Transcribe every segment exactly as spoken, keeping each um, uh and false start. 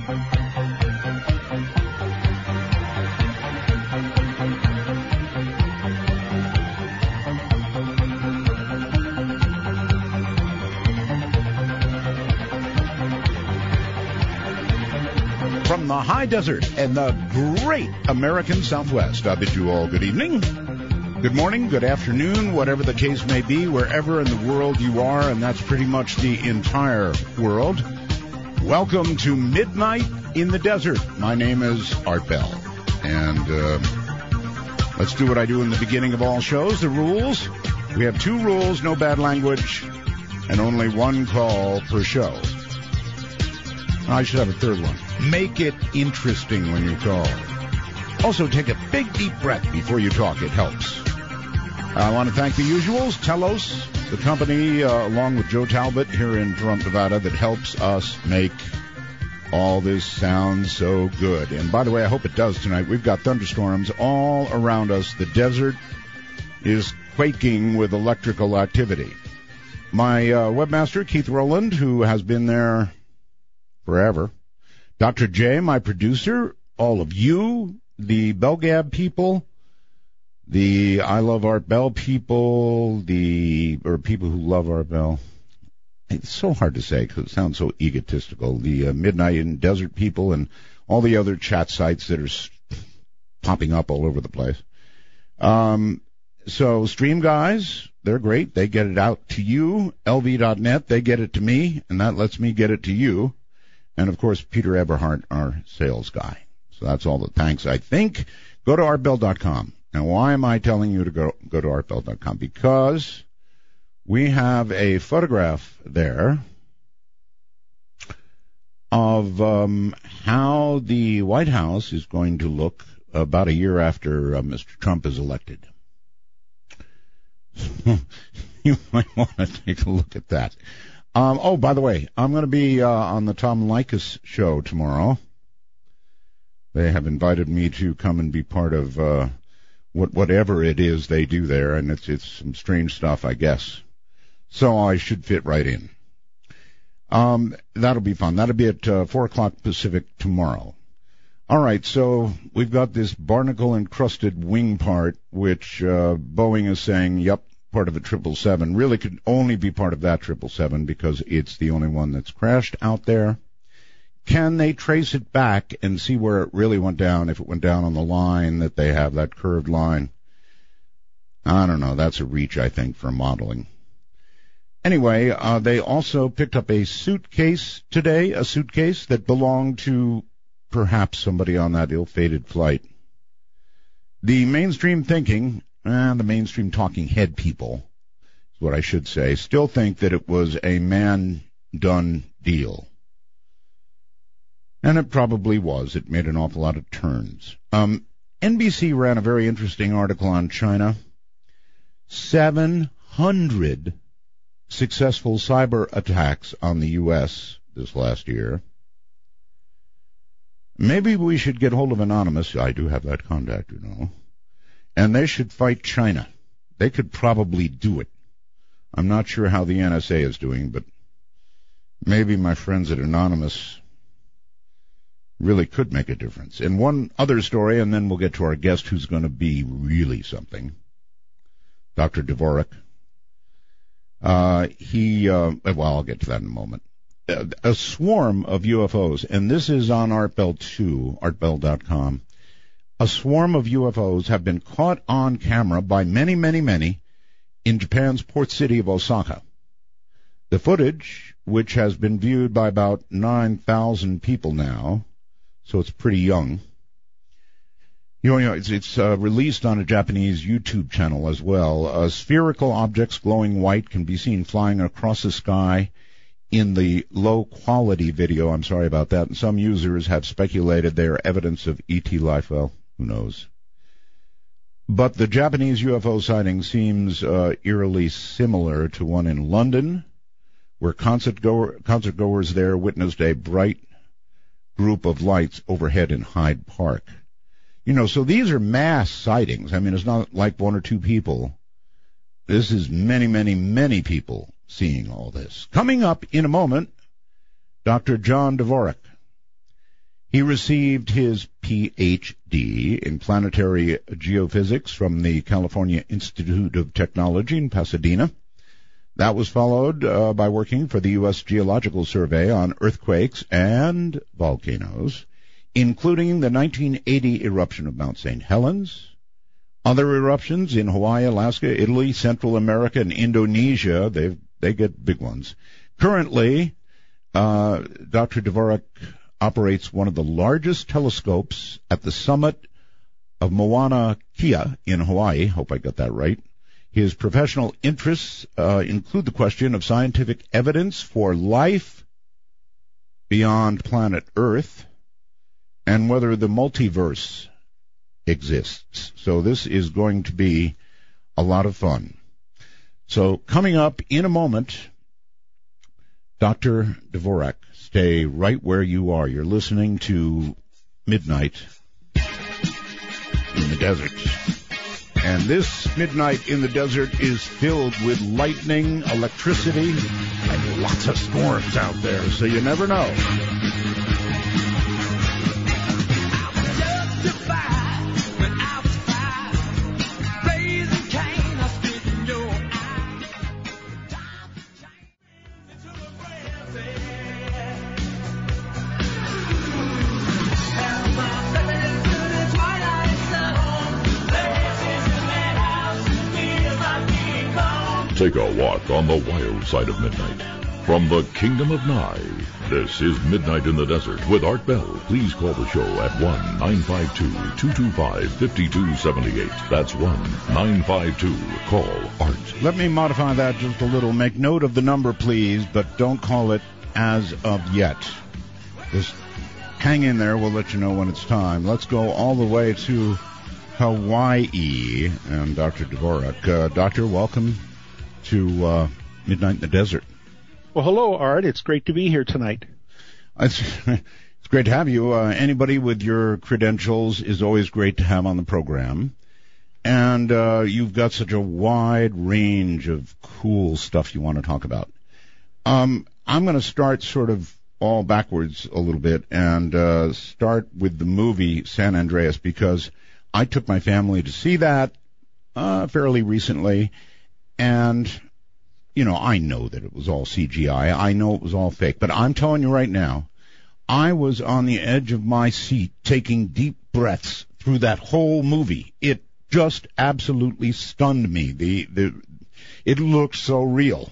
From the high desert and the great American Southwest, I bid you all good evening, good morning, good afternoon, whatever the case may be, wherever in the world you are, and that's pretty much the entire world. Welcome to Midnight in the Desert. My name is Art Bell, and uh, let's do what I do in the beginning of all shows, the rules. We have two rules, no bad language, and only one call per show. I should have a third one. Make it interesting when you call. Also, take a big, deep breath before you talk. It helps. I want to thank the usuals, Telos, the company, uh, along with Joe Talbot here in Toronto, Nevada, that helps us make all this sound so good. And by the way, I hope it does tonight. We've got thunderstorms all around us. The desert is quaking with electrical activity. My uh, webmaster, Keith Rowland, who has been there forever. Doctor J, my producer, all of you, the Belgab people, the I Love Art Bell people, the or people who love Art Bell. It's so hard to say because it sounds so egotistical. The uh, Midnight in Desert people and all the other chat sites that are popping up all over the place. Um, so Stream Guys, they're great. They get it out to you. L V dot net, they get it to me, and that lets me get it to you. And, of course, Peter Eberhardt, our sales guy. So that's all the thanks, I think. Go to art bell dot com. Now, why am I telling you to go, go to art bell dot com? Because we have a photograph there of um, how the White House is going to look about a year after uh, Mister Trump is elected. You might want to take a look at that. Um, oh, by the way, I'm going to be uh, on the Tom Leykis show tomorrow. They have invited me to come and be part of uh, what whatever it is they do there, and it's it's some strange stuff, I guess. So I should fit right in. Um, that'll be fun. That'll be at uh, four o'clock Pacific tomorrow. All right, so we've got this barnacle-encrusted wing part, which uh, Boeing is saying, yep, part of a triple seven, really could only be part of that triple seven because it's the only one that's crashed out there. Can they trace it back and see where it really went down, if it went down on the line that they have, that curved line? I don't know. That's a reach, I think, for modeling. Anyway, uh, they also picked up a suitcase today, a suitcase that belonged to perhaps somebody on that ill-fated flight. The mainstream thinking, and the mainstream talking head people, is what I should say, still think that it was a man-done deal. And it probably was. It made an awful lot of turns. Um, N B C ran a very interesting article on China. seven hundred successful cyber attacks on the U S this last year. Maybe we should get hold of Anonymous. I do have that contact, you know. And they should fight China. They could probably do it. I'm not sure how the N S A is doing, but maybe my friends at Anonymous really could make a difference. And one other story, and then we'll get to our guest who's going to be really something, Doctor Dvorak. Uh, he, uh, well, I'll get to that in a moment. A, a swarm of U F Os, and this is on Art Bell two, art bell dot com. A swarm of U F Os have been caught on camera by many, many, many in Japan's port city of Osaka. The footage, which has been viewed by about nine thousand people now, so it's pretty young. You know, it's, it's uh, released on a Japanese YouTube channel as well. Uh, spherical objects glowing white can be seen flying across the sky in the low-quality video. I'm sorry about that. And some users have speculated they are evidence of E T life. Well, who knows? But the Japanese U F O sighting seems uh, eerily similar to one in London, where concert, goer, concert goers there witnessed a bright group of lights overhead in Hyde Park. You know, so these are mass sightings. I mean, it's not like one or two people. This is many, many, many people seeing all this. Coming up in a moment, Doctor John Dvorak. He received his P H D in planetary geophysics from the California Institute of Technology in Pasadena. That was followed uh, by working for the U S Geological Survey on earthquakes and volcanoes, including the nineteen eighty eruption of Mount Saint Helens, other eruptions in Hawaii, Alaska, Italy, Central America, and Indonesia. They they get big ones. Currently, uh, Doctor Dvorak operates one of the largest telescopes at the summit of Mauna Kea in Hawaii. Hope I got that right. His professional interests uh, include the question of scientific evidence for life beyond planet Earth and whether the multiverse exists. So this is going to be a lot of fun. So coming up in a moment, Doctor Dvorak, stay right where you are. You're listening to Midnight in the Desert. And this Midnight in the Desert is filled with lightning, electricity, and lots of storms out there, so you never know. Take a walk on the wild side of midnight. From the Kingdom of Nye, this is Midnight in the Desert with Art Bell. Please call the show at one nine five two, two two five, five two seven eight. That's one nine five two. Call Art. Let me modify that just a little. Make note of the number, please, but don't call it as of yet. Just hang in there. We'll let you know when it's time. Let's go all the way to Hawaii and Doctor Dvorak. Uh, doctor, welcome to uh, Midnight in the Desert. Well, hello, Art. It's great to be here tonight. It's, it's great to have you. Uh, anybody with your credentials is always great to have on the program. And uh, you've got such a wide range of cool stuff you want to talk about. Um, I'm going to start sort of all backwards a little bit and uh, start with the movie San Andreas, because I took my family to see that uh, fairly recently. And, you know, I know that it was all C G I. I know it was all fake. But I'm telling you right now, I was on the edge of my seat taking deep breaths through that whole movie. It just absolutely stunned me. The the it looked so real.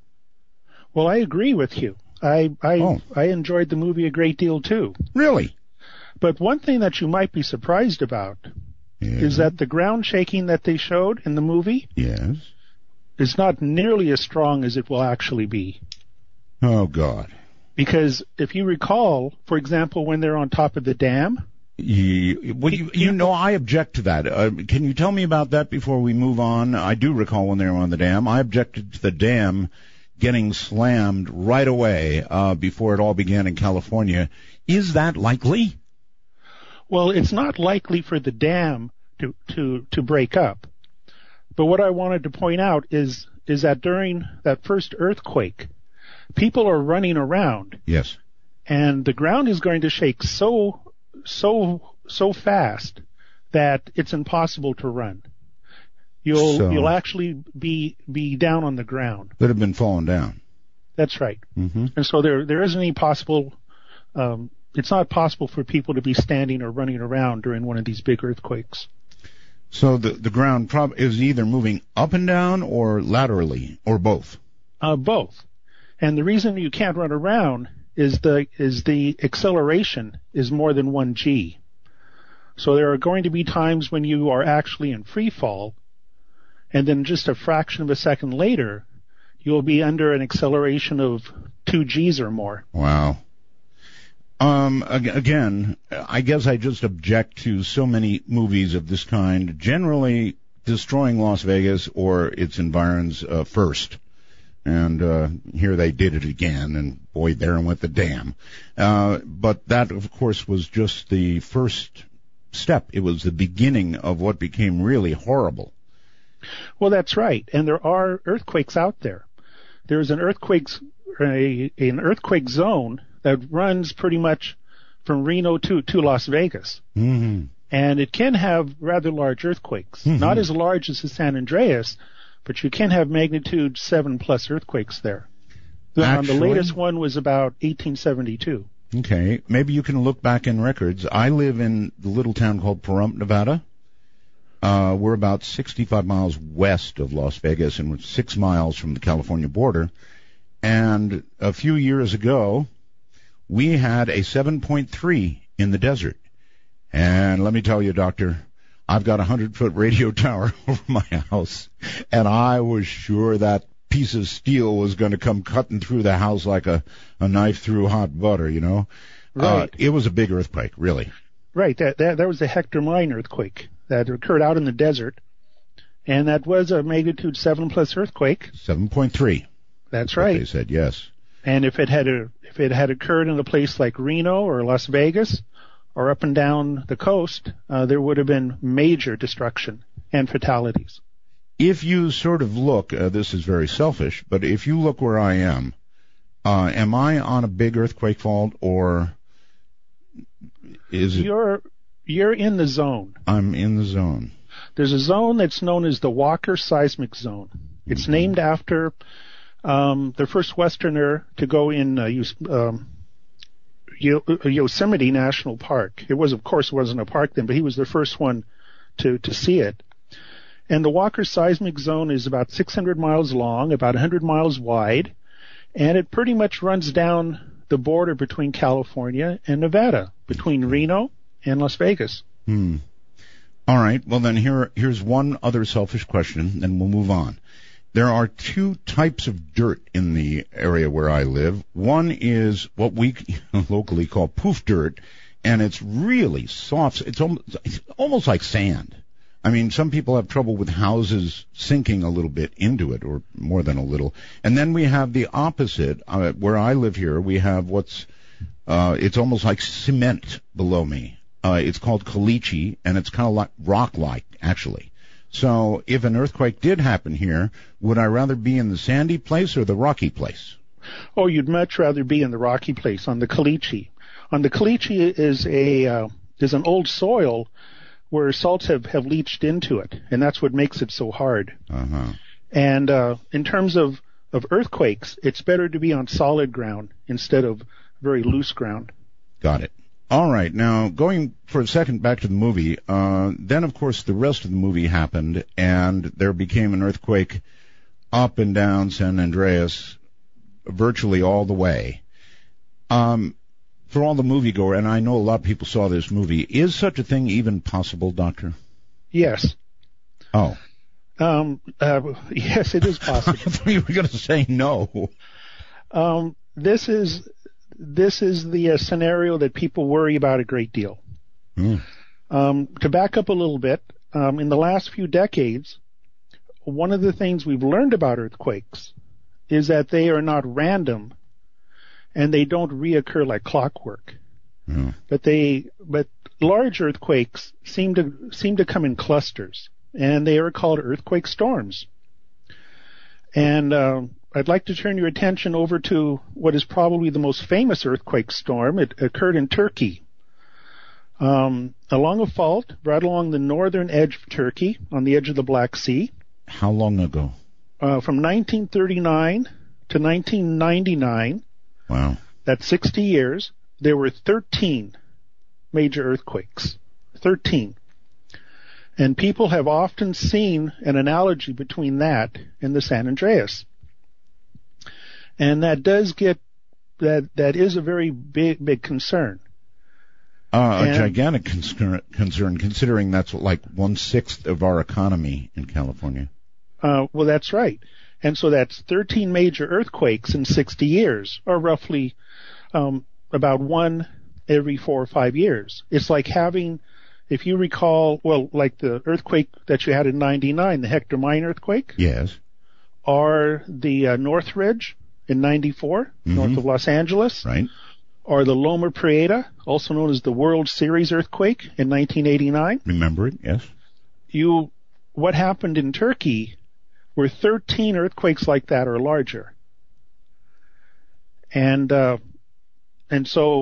Well, I agree with you. I I, oh. I enjoyed the movie a great deal, too. Really? But one thing that you might be surprised about yeah. is that the ground shaking that they showed in the movie yes. is not nearly as strong as it will actually be. Oh, God. Because if you recall, for example, when they're on top of the dam. You, well, you, you know, I object to that. Uh, can you tell me about that before we move on? I do recall when they were on the dam. I objected to the dam getting slammed right away uh, before it all began in California. Is that likely? Well, it's not likely for the dam to, to, to break up. But what I wanted to point out is is that during that first earthquake, people are running around. Yes. And the ground is going to shake so so so fast that it's impossible to run. You'll so, you'll actually be be down on the ground. That have been falling down. That's right. Mm-hmm. And so there there isn't any possible. Um, it's not possible for people to be standing or running around during one of these big earthquakes. So the the ground prob- is either moving up and down or laterally or both. Uh, both. And the reason you can't run around is the is the acceleration is more than one g. So there are going to be times when you are actually in free fall, and then just a fraction of a second later, you'll be under an acceleration of two g's or more. Wow. Um, again, I guess I just object to so many movies of this kind, generally destroying Las Vegas or its environs uh, first. And uh, here they did it again, and boy, there went the dam. Uh, but that, of course, was just the first step. It was the beginning of what became really horrible. Well, that's right. And there are earthquakes out there. There's an earthquake, a, an earthquake zone that runs pretty much from Reno to, to Las Vegas. Mm-hmm. And it can have rather large earthquakes. Mm-hmm. Not as large as the San Andreas, but you can have magnitude seven plus earthquakes there. Actually, the latest one was about eighteen seventy-two. Okay, maybe you can look back in records. I live in the little town called Pahrump, Nevada. Uh, we're about sixty-five miles west of Las Vegas, and we're six miles from the California border. And a few years ago, we had a seven point three in the desert. And let me tell you, Doctor, I've got a hundred-foot radio tower over my house, and I was sure that piece of steel was going to come cutting through the house like a, a knife through hot butter, you know. Right. Uh, it was a big earthquake, really. Right. That, that that was the Hector Mine earthquake that occurred out in the desert, and that was a magnitude seven plus earthquake. seven point three. That's right. They said, yes. And if it had a, if it had occurred in a place like Reno or Las Vegas or up and down the coast, uh, there would have been major destruction and fatalities. If you sort of look, uh, this is very selfish, but if you look where I am, uh, am I on a big earthquake fault, or is it? You're you're in the zone. I'm in the zone. There's a zone that's known as the Walker Seismic Zone. It's mm-hmm. named after um, the first Westerner to go in uh, um, Yosemite National Park. It was, of course, wasn't a park then, but he was the first one to to see it. And the Walker Seismic Zone is about six hundred miles long, about one hundred miles wide, and it pretty much runs down the border between California and Nevada, between Reno and Las Vegas. Hmm. All right. Well, then here here's one other selfish question, then we'll move on. There are two types of dirt in the area where I live. One is what we locally call poof dirt, and it's really soft. It's almost, it's almost like sand. I mean, some people have trouble with houses sinking a little bit into it, or more than a little. And then we have the opposite. Uh, where I live here, we have what's, uh, it's almost like cement below me. Uh, it's called caliche, and it's kind of like rock-like, actually. So if an earthquake did happen here, would I rather be in the sandy place or the rocky place? Oh, you'd much rather be in the rocky place, on the caliche. On the caliche is a, uh, is an old soil where salts have, have leached into it, and that's what makes it so hard. Uh-huh. And uh, in terms of, of earthquakes, it's better to be on solid ground instead of very loose ground. Got it. All right. Now, going for a second back to the movie, uh, then, of course, the rest of the movie happened, and there became an earthquake up and down San Andreas virtually all the way. Um, for all the moviegoer, and I know a lot of people saw this movie, is such a thing even possible, Doctor? Yes. Oh. Um, uh, yes, it is possible. I thought you were going to say no. Um, this is this is the uh, scenario that people worry about a great deal. Mm. Um, to back up a little bit, um, in the last few decades, one of the things we've learned about earthquakes is that they are not random, and they don't reoccur like clockwork. Mm. But they, but large earthquakes seem to seem to come in clusters, and they are called earthquake storms. And uh, I'd like to turn your attention over to what is probably the most famous earthquake storm. It occurred in Turkey, um, along a fault right along the northern edge of Turkey, on the edge of the Black Sea. How long ago? Uh, from nineteen thirty-nine to nineteen ninety-nine. Wow. That's sixty years. There were thirteen major earthquakes. thirteen. And people have often seen an analogy between that and the San Andreas. And that does get, that, that is a very big, big concern. Uh, and, a gigantic concern, concern, considering that's like one-sixth of our economy in California. Uh, well, that's right. And so that's thirteen major earthquakes in sixty years, or roughly um, about one every four or five years. It's like having, if you recall, well, like the earthquake that you had in ninety-nine, the Hector Mine earthquake. Yes. Or the uh, Northridge in ninety-four, mm-hmm. north of Los Angeles. Right. Or the Loma Prieta, also known as the World Series earthquake in nineteen eighty-nine. Remember it, yes. You, what happened in Turkey were thirteen earthquakes like that or larger. And, uh, and so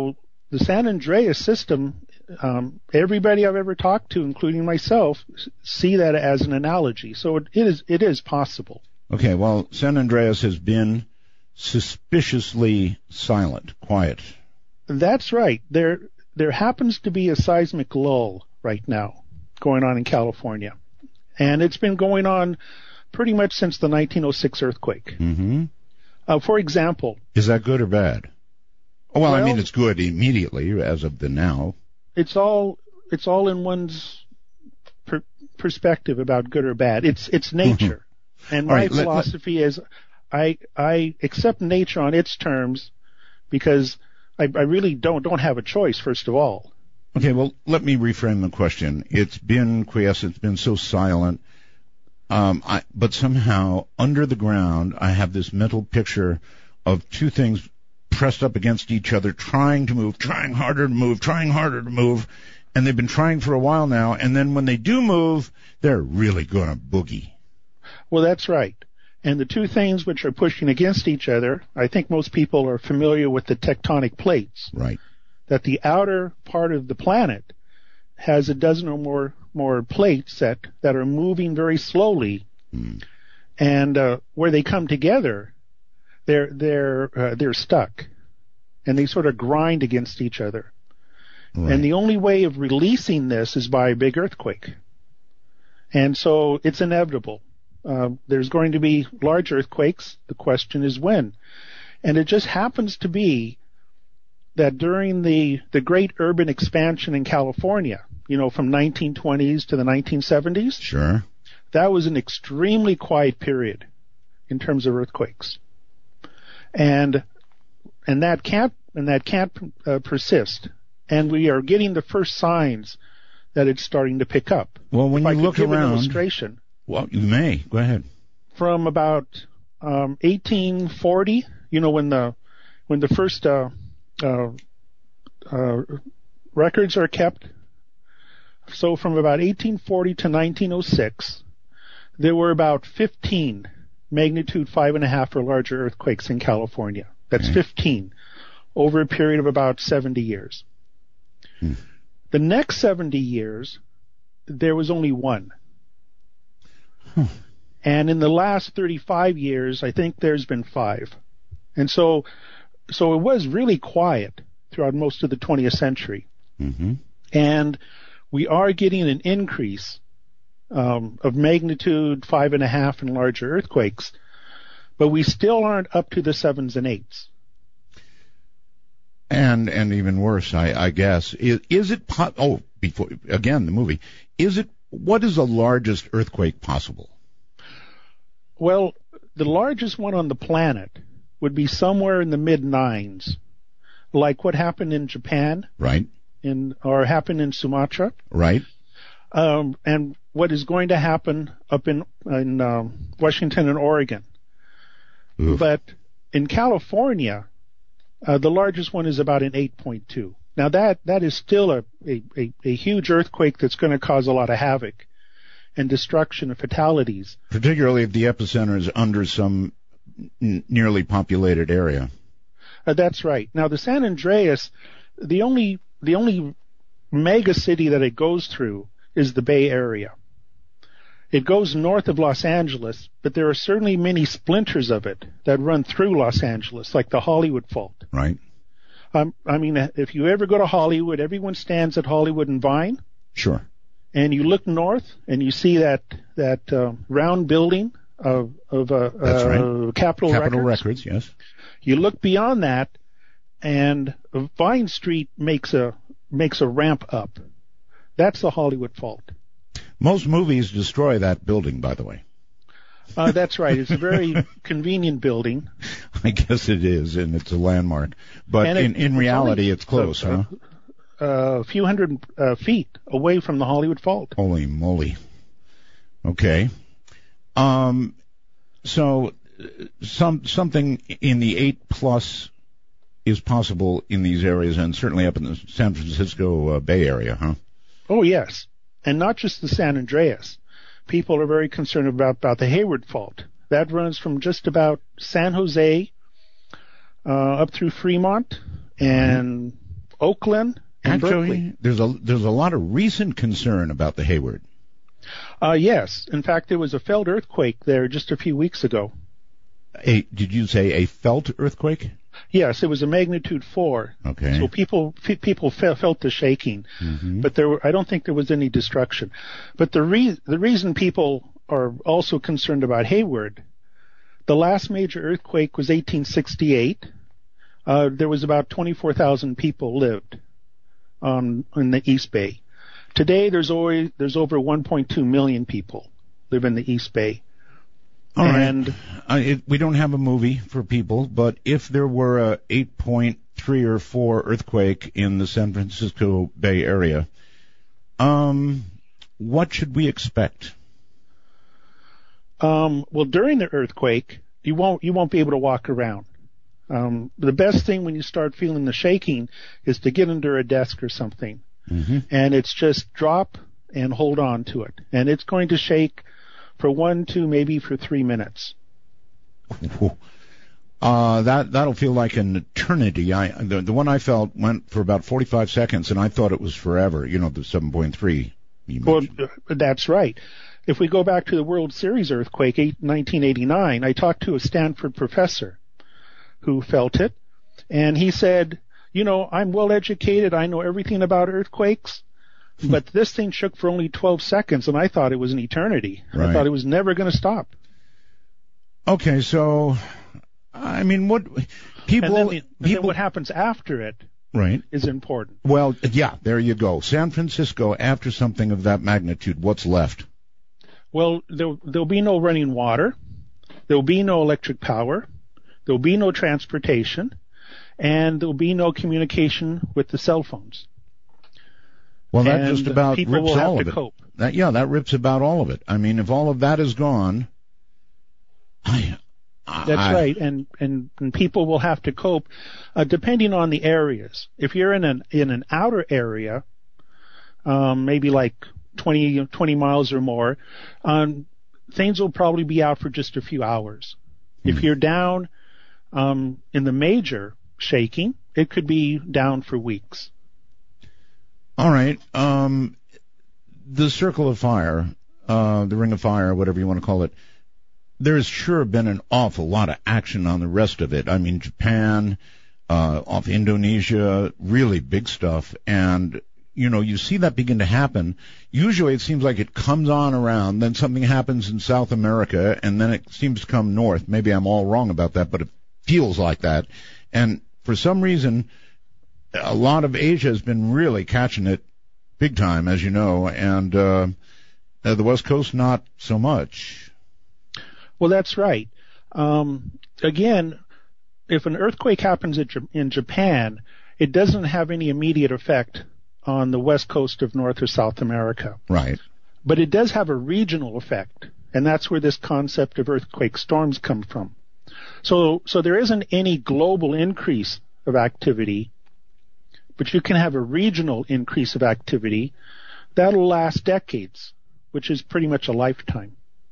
the San Andreas system, um, everybody I've ever talked to, including myself, see that as an analogy. So it, it is it is possible. Okay, well, San Andreas has been suspiciously silent, quiet. That's right. There there happens to be a seismic lull right now going on in California. And it's been going on pretty much since the nineteen oh six earthquake. Mm-hmm. Uh, for example. Is that good or bad? Oh, well, well, I mean, it's good immediately as of the now. It's all it's all in one's per- perspective about good or bad. It's it's nature. And my right, philosophy let, let, is I I accept nature on its terms because I, I really don't don't have a choice, first of all. Okay, well, let me reframe the question. It's been quiescent, it's been so silent, um, I, but somehow under the ground I have this mental picture of two things pressed up against each other, trying to move, trying harder to move, trying harder to move, and they've been trying for a while now, and then when they do move, they're really going to boogie. Well, that's right. And the two things which are pushing against each other, I think most people are familiar with the tectonic plates. Right. That the outer part of the planet has a dozen or more more plates that, that are moving very slowly, mm. and uh, where they come together, they're they're uh, they're stuck, and they sort of grind against each other. Right. And the only way of releasing this is by a big earthquake, and so it's inevitable. Uh, there's going to be large earthquakes. The question is when, and it just happens to be that during the, the great urban expansion in California, you know, from nineteen twenties to the nineteen seventies, sure, that was an extremely quiet period in terms of earthquakes, and and that can't and that can't uh, persist. And we are getting the first signs that it's starting to pick up. Well, when if you I look could give around, an illustration. Well, you may go ahead. From about um, eighteen forty, you know, when the when the first uh, uh, uh, records are kept. So from about eighteen forty to nineteen oh six, there were about fifteen magnitude five and a half or larger earthquakes in California. That's okay. fifteen over a period of about seventy years. Hmm. The next seventy years, there was only one. Hmm. And in the last thirty-five years, I think there's been five. And so, so it was really quiet throughout most of the twentieth century. Mm-hmm. And we are getting an increase um, of magnitude five and a half and larger earthquakes, but we still aren't up to the sevens and eights. And and even worse, I, I guess, is, is it po- oh before again the movie is it what is the largest earthquake possible? Well, the largest one on the planet would be somewhere in the mid nines, like what happened in Japan, right? In or happened in Sumatra, right? Um, and what is going to happen up in in um, Washington and Oregon. Oof. But in California, uh, the largest one is about an eight point two. Now that that is still a, a, a, a huge earthquake that's going to cause a lot of havoc and destruction and fatalities. Particularly if the epicenter is under some n- nearly populated area. Uh, that's right. Now the San Andreas, the only the only mega city that it goes through is the Bay Area. It goes north of Los Angeles, but there are certainly many splinters of it that run through Los Angeles, like the Hollywood Fault. Right. Um, I mean, if you ever go to Hollywood, everyone stands at Hollywood and Vine. Sure. And you look north, and you see that that uh, round building of of uh, That's uh, right. Capitol, Capitol Records. Records, yes. You look beyond that, and Vine Street makes a makes a ramp up. That's the Hollywood Fault. Most movies destroy that building, by the way. Uh, that's right. It's a very convenient building. I guess it is, and it's a landmark. But and in, it, in reality, it's, it's close, a, huh? A, a few hundred uh, feet away from the Hollywood Fault. Holy moly. Okay. Um. So, some something in the eight plus is possible in these areas, and certainly up in the San Francisco uh, Bay Area, huh? Oh, yes. And not just the San Andreas. People are very concerned about, about the Hayward Fault. That runs from just about San Jose uh, up through Fremont and Oakland, and Actually, Berkeley. there's a there's a lot of recent concern about the Hayward. Uh, yes. In fact, there was a felt earthquake there just a few weeks ago. A, did you say a felt earthquake? Yes, it was a magnitude four. Okay. So people f- people fe- felt the shaking, Mm-hmm. but there were, I don't think there was any destruction. But the re- the reason people are also concerned about Hayward, the last major earthquake was eighteen sixty-eight. Uh, there was about twenty-four thousand people lived on in the East Bay. Today, there's always there's over one point two million people live in the East Bay. All right. And Uh, it, we don't have a movie for people, but if there were a eight point three or four earthquake in the San Francisco Bay Area, um, what should we expect? Um, well, during the earthquake, you won't you won't be able to walk around. Um, the best thing when you start feeling the shaking is to get under a desk or something, Mm-hmm. and it's just drop and hold on to it, and it's going to shake for one, two, maybe for three minutes. Uh, that that'll feel like an eternity. I the, the one I felt went for about forty-five seconds, and I thought it was forever. You know, the seven point three. Well, that's right. If we go back to the World Series earthquake, eight, nineteen eighty-nine, I talked to a Stanford professor who felt it, and he said, you know, I'm well educated, I know everything about earthquakes, but this thing shook for only twelve seconds, and I thought it was an eternity. Right. I thought it was never going to stop. Okay, so I mean, what people And then, the, and then people what happens after it right? is important. Well, yeah, there you go. San Francisco, after something of that magnitude, what's left? Well, there, there'll be no running water, there'll be no electric power, there'll be no transportation, and there'll be no communication with the cell phones. Well, that And just about people rips will have all to of it. cope. That, yeah, that rips about all of it. I mean, if all of that is gone, I, That's I, right, and, and and people will have to cope, uh, depending on the areas. If you're in an in an outer area, um, maybe like twenty, twenty miles or more, um, things will probably be out for just a few hours. Hmm. If you're down um, in the major shaking, it could be down for weeks. All right. Um, the Circle of Fire, uh, the Ring of Fire, whatever you want to call it, there's sure been an awful lot of action on the rest of it. I mean, Japan, uh, off Indonesia, really big stuff. And, you know, you see that begin to happen. Usually it seems like it comes on around, then something happens in South America, and then it seems to come north. Maybe I'm all wrong about that, but it feels like that. And for some reason, a lot of Asia has been really catching it big time, as you know, and uh, uh, the West Coast not so much. Well, that's right. Um, again, if an earthquake happens in Japan, it doesn't have any immediate effect on the west coast of North or South America. Right. But it does have a regional effect, and that's where this concept of earthquake storms come from. So, so there isn't any global increase of activity, but you can have a regional increase of activity that'll last decades, which is pretty much a lifetime.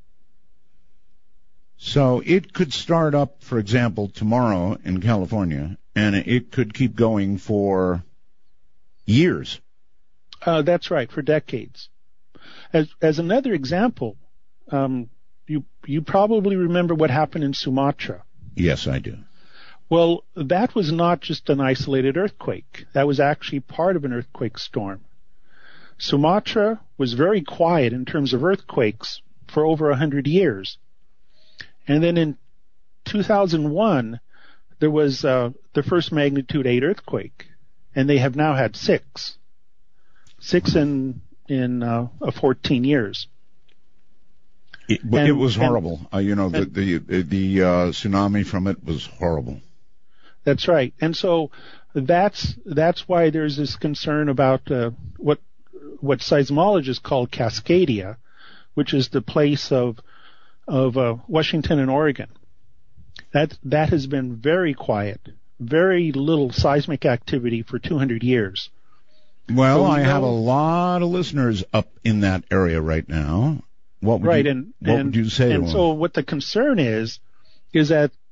So it could start up, for example, tomorrow in California, and it could keep going for years. Uh, that's right, for decades. As as another example, um, you you probably remember what happened in Sumatra. Yes, I do. Well, that was not just an isolated earthquake. That was actually part of an earthquake storm. Sumatra was very quiet in terms of earthquakes for over a hundred years. And then in two thousand one, there was uh, the first magnitude eight earthquake, and they have now had six, six in in uh, fourteen years. It, And- it was and- horrible. Uh, you know, the and- the the uh, tsunami from it was horrible. That's right. And so that's that's why there's this concern about uh, what what seismologists call Cascadia, which is the place of of uh, Washington and Oregon. That that has been very quiet, very little seismic activity for two hundred years. Well, So we I have a know- lot of listeners up in that area right now. What would Right, you, and what and, would you say to and them? so what the concern is is that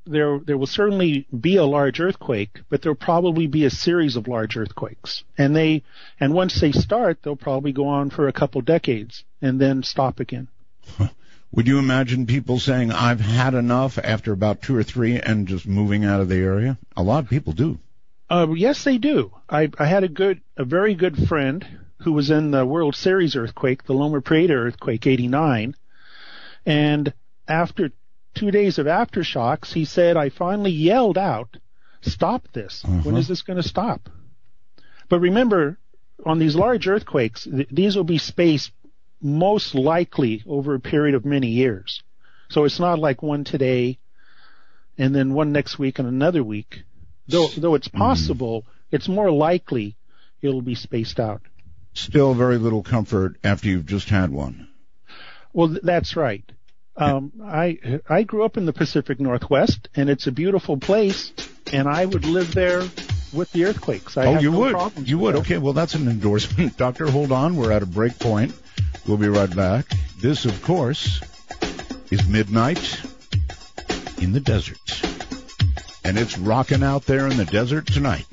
there there will certainly be a large earthquake, but there'll probably be a series of large earthquakes. And they and once they start, they'll probably go on for a couple decades and then stop again. Would you imagine people saying, I've had enough after about two or three and just moving out of the area? A lot of people do. Uh, yes, they do. I, I had a good, a very good friend who was in the World Series earthquake, the Loma Prieta earthquake, eighty-nine. And after two days of aftershocks, he said, I finally yelled out, stop this. Uh-huh. When is this going to stop? But remember, on these large earthquakes, th- these will be spaced most likely over a period of many years. So it's not like one today and then one next week and another week. Though, though it's possible, mm. it's more likely it'll be spaced out. Still very little comfort after you've just had one. Well, th- that's right. Um, I I grew up in the Pacific Northwest, and it's a beautiful place, and I would live there with the earthquakes. I oh, have you no would? You would? That. Okay, well, that's an endorsement. Doctor, hold on. We're at a break point. We'll be right back. This, of course, is Midnight in the Desert. And it's rocking out there in the desert tonight.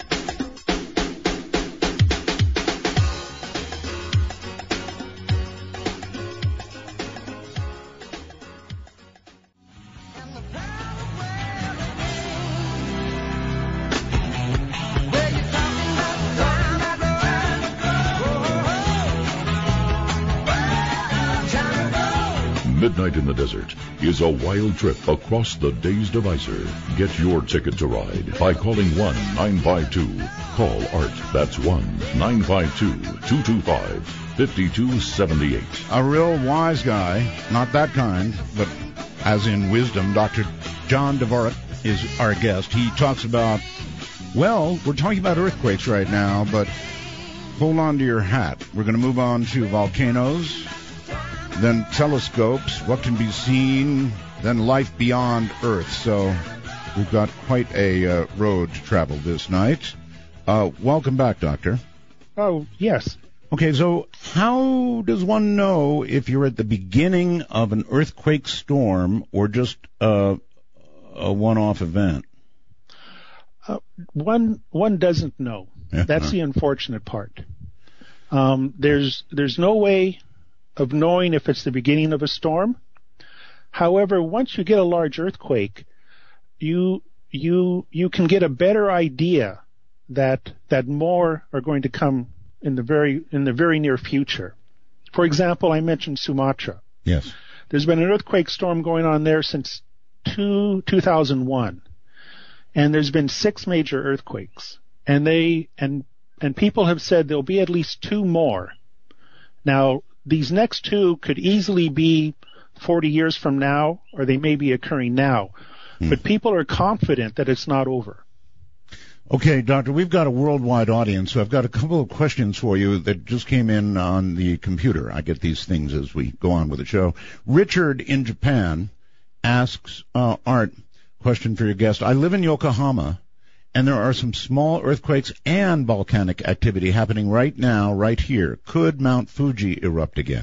Midnight in the Desert is a wild trip across the dazed Divisor. Get your ticket to ride by calling one nine five two. Call Art. That's one nine five two, two two five, five two seven eight. A real wise guy, not that kind, but as in wisdom, Doctor John Dvorak is our guest. He talks about, well, we're talking about earthquakes right now, but hold on to your hat. We're going to move on to volcanoes, then telescopes, what can be seen, then life beyond Earth. So we've got quite a uh, road to travel this night. Uh, welcome back, Doctor. Oh, yes. Okay, so how does one know if you're at the beginning of an earthquake storm or just uh, a one-off event? Uh, one one doesn't know. That's the unfortunate part. Um, there's there's no way of knowing if it's the beginning of a storm. However, once you get a large earthquake, you you you can get a better idea that that more are going to come in the very in the very near future. For example, I mentioned Sumatra. Yes. There's been an earthquake storm going on there since two, two thousand one. And there's been six major earthquakes. And they and and people have said there'll be at least two more. Now, these next two could easily be forty years from now, or they may be occurring now. Hmm. But people are confident that it's not over. Okay, Doctor, we've got a worldwide audience, so I've got a couple of questions for you that just came in on the computer. I get these things as we go on with the show. Richard in Japan asks, uh, Art, question for your guest. I live in Yokohama, and there are some small earthquakes and volcanic activity happening right now, right here. Could Mount Fuji erupt again?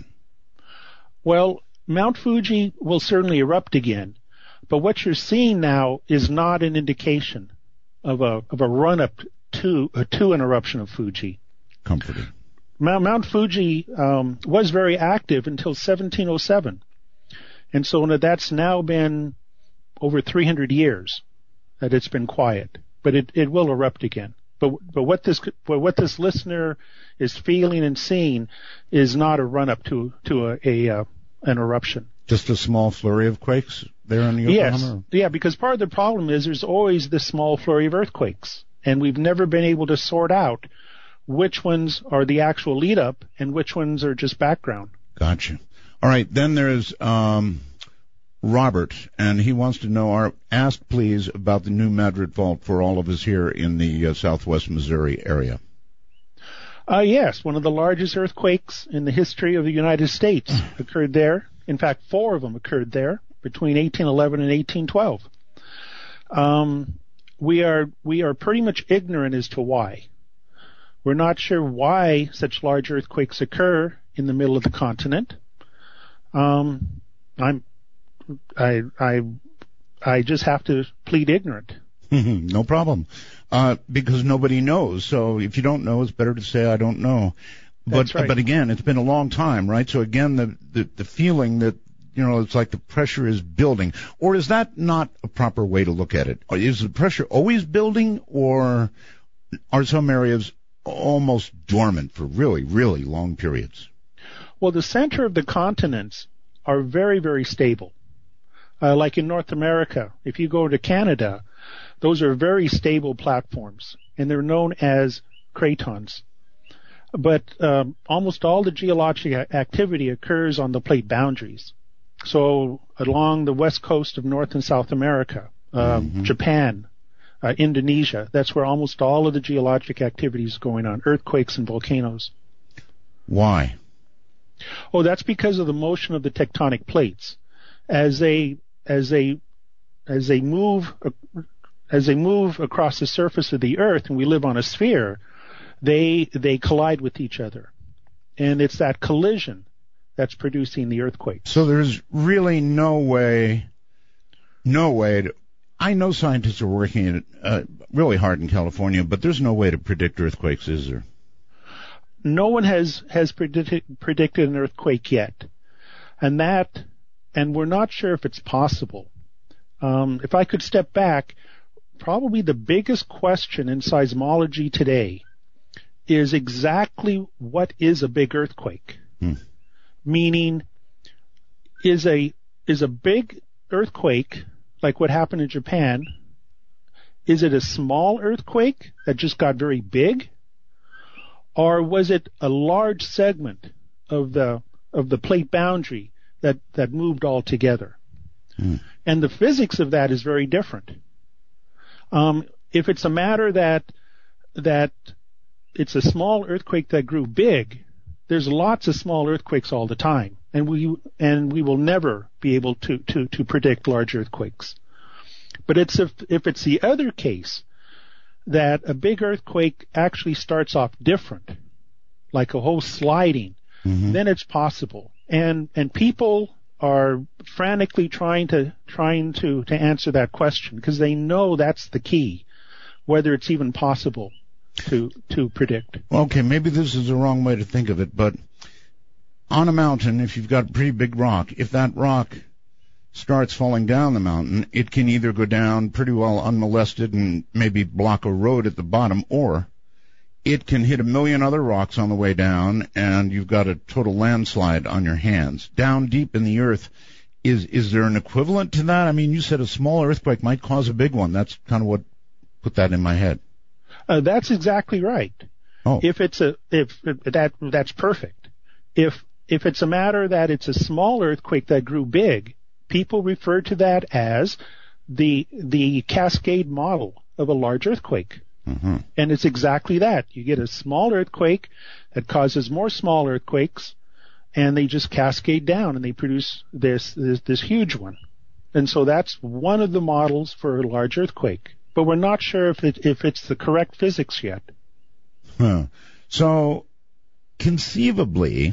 Well, Mount Fuji will certainly erupt again, but what you're seeing now is not an indication of a of a run-up to uh, to an eruption of Fuji. Comforting. Mount, Mount Fuji um, was very active until seventeen oh seven, and so that's now been over three hundred years that it's been quiet. But it, it will erupt again. But but what this but what this listener is feeling and seeing is not a run-up to to a, a uh, an eruption. Just a small flurry of quakes there in Yokohama? Yes. Yeah, because part of the problem is there's always this small flurry of earthquakes, and we've never been able to sort out which ones are the actual lead-up and which ones are just background. Gotcha. All right, then there's um, Robert, and he wants to know, our, ask please about the New Madrid Fault for all of us here in the uh, southwest Missouri area. Uh, yes, one of the largest earthquakes in the history of the United States occurred there. In fact, four of them occurred there between eighteen eleven and eighteen twelve. Um, we are we are pretty much ignorant as to why. We're not sure why such large earthquakes occur in the middle of the continent. Um, I'm I I I just have to plead ignorant. No problem. Uh, because nobody knows. So if you don't know, it's better to say, I don't know. But, That's right. but again, it's been a long time, right? So again, the, the, the feeling that, you know, it's like the pressure is building. Or is that not a proper way to look at it? Is the pressure always building, or are some areas almost dormant for really, really long periods? Well, the center of the continents are very, very stable. Uh, like in North America, if you go to Canada, those are very stable platforms, and they're known as cratons. But um, almost all the geologic activity occurs on the plate boundaries. So along the west coast of North and South America, um, mm-hmm. Japan, uh, Indonesia, that's where almost all of the geologic activity is going on, earthquakes and volcanoes. Why? Oh, that's because of the motion of the tectonic plates. As they as they as they move as they move across the surface of the Earth, and we live on a sphere, they they collide with each other, and it's that collision that's producing the earthquake. So there's really no way, no way to. I know scientists are working uh, really hard in California, but there's no way to predict earthquakes, is there? No one has has predicted predicted an earthquake yet, and that, and we're not sure if it's possible. Um, if I could step back, probably the biggest question in seismology today is exactly what is a big earthquake. Hmm. Meaning, is a is a big earthquake like what happened in Japan? Is it a small earthquake that just got very big? Or was it a large segment of the of the plate boundary that, that moved all together? Mm. And the physics of that is very different. Um, if it's a matter that that it's a small earthquake that grew big, there's lots of small earthquakes all the time, and we and we will never be able to to, to predict large earthquakes. But it's if if it's the other case, that a big earthquake actually starts off different, like a whole sliding, mm-hmm. then it's possible. And and people are frantically trying to trying to, to answer that question because they know that's the key, whether it's even possible to to predict. Okay, maybe this is the wrong way to think of it, but on a mountain, if you've got a pretty big rock, if that rock starts falling down the mountain, it can either go down pretty well unmolested and maybe block a road at the bottom, or it can hit a million other rocks on the way down, and you've got a total landslide on your hands. Down deep in the earth, is is there an equivalent to that? I mean, you said a small earthquake might cause a big one. That's kind of what put that in my head. Uh, that's exactly right. Oh. If it's a if, if that that's perfect. If if it's a matter that it's a small earthquake that grew big, people refer to that as the the cascade model of a large earthquake. Mm-hmm. And it's exactly that. You get a small earthquake that causes more small earthquakes, and they just cascade down, and they produce this this, this huge one. And so that's one of the models for a large earthquake. But we're not sure if it if it's the correct physics yet. Huh. So conceivably,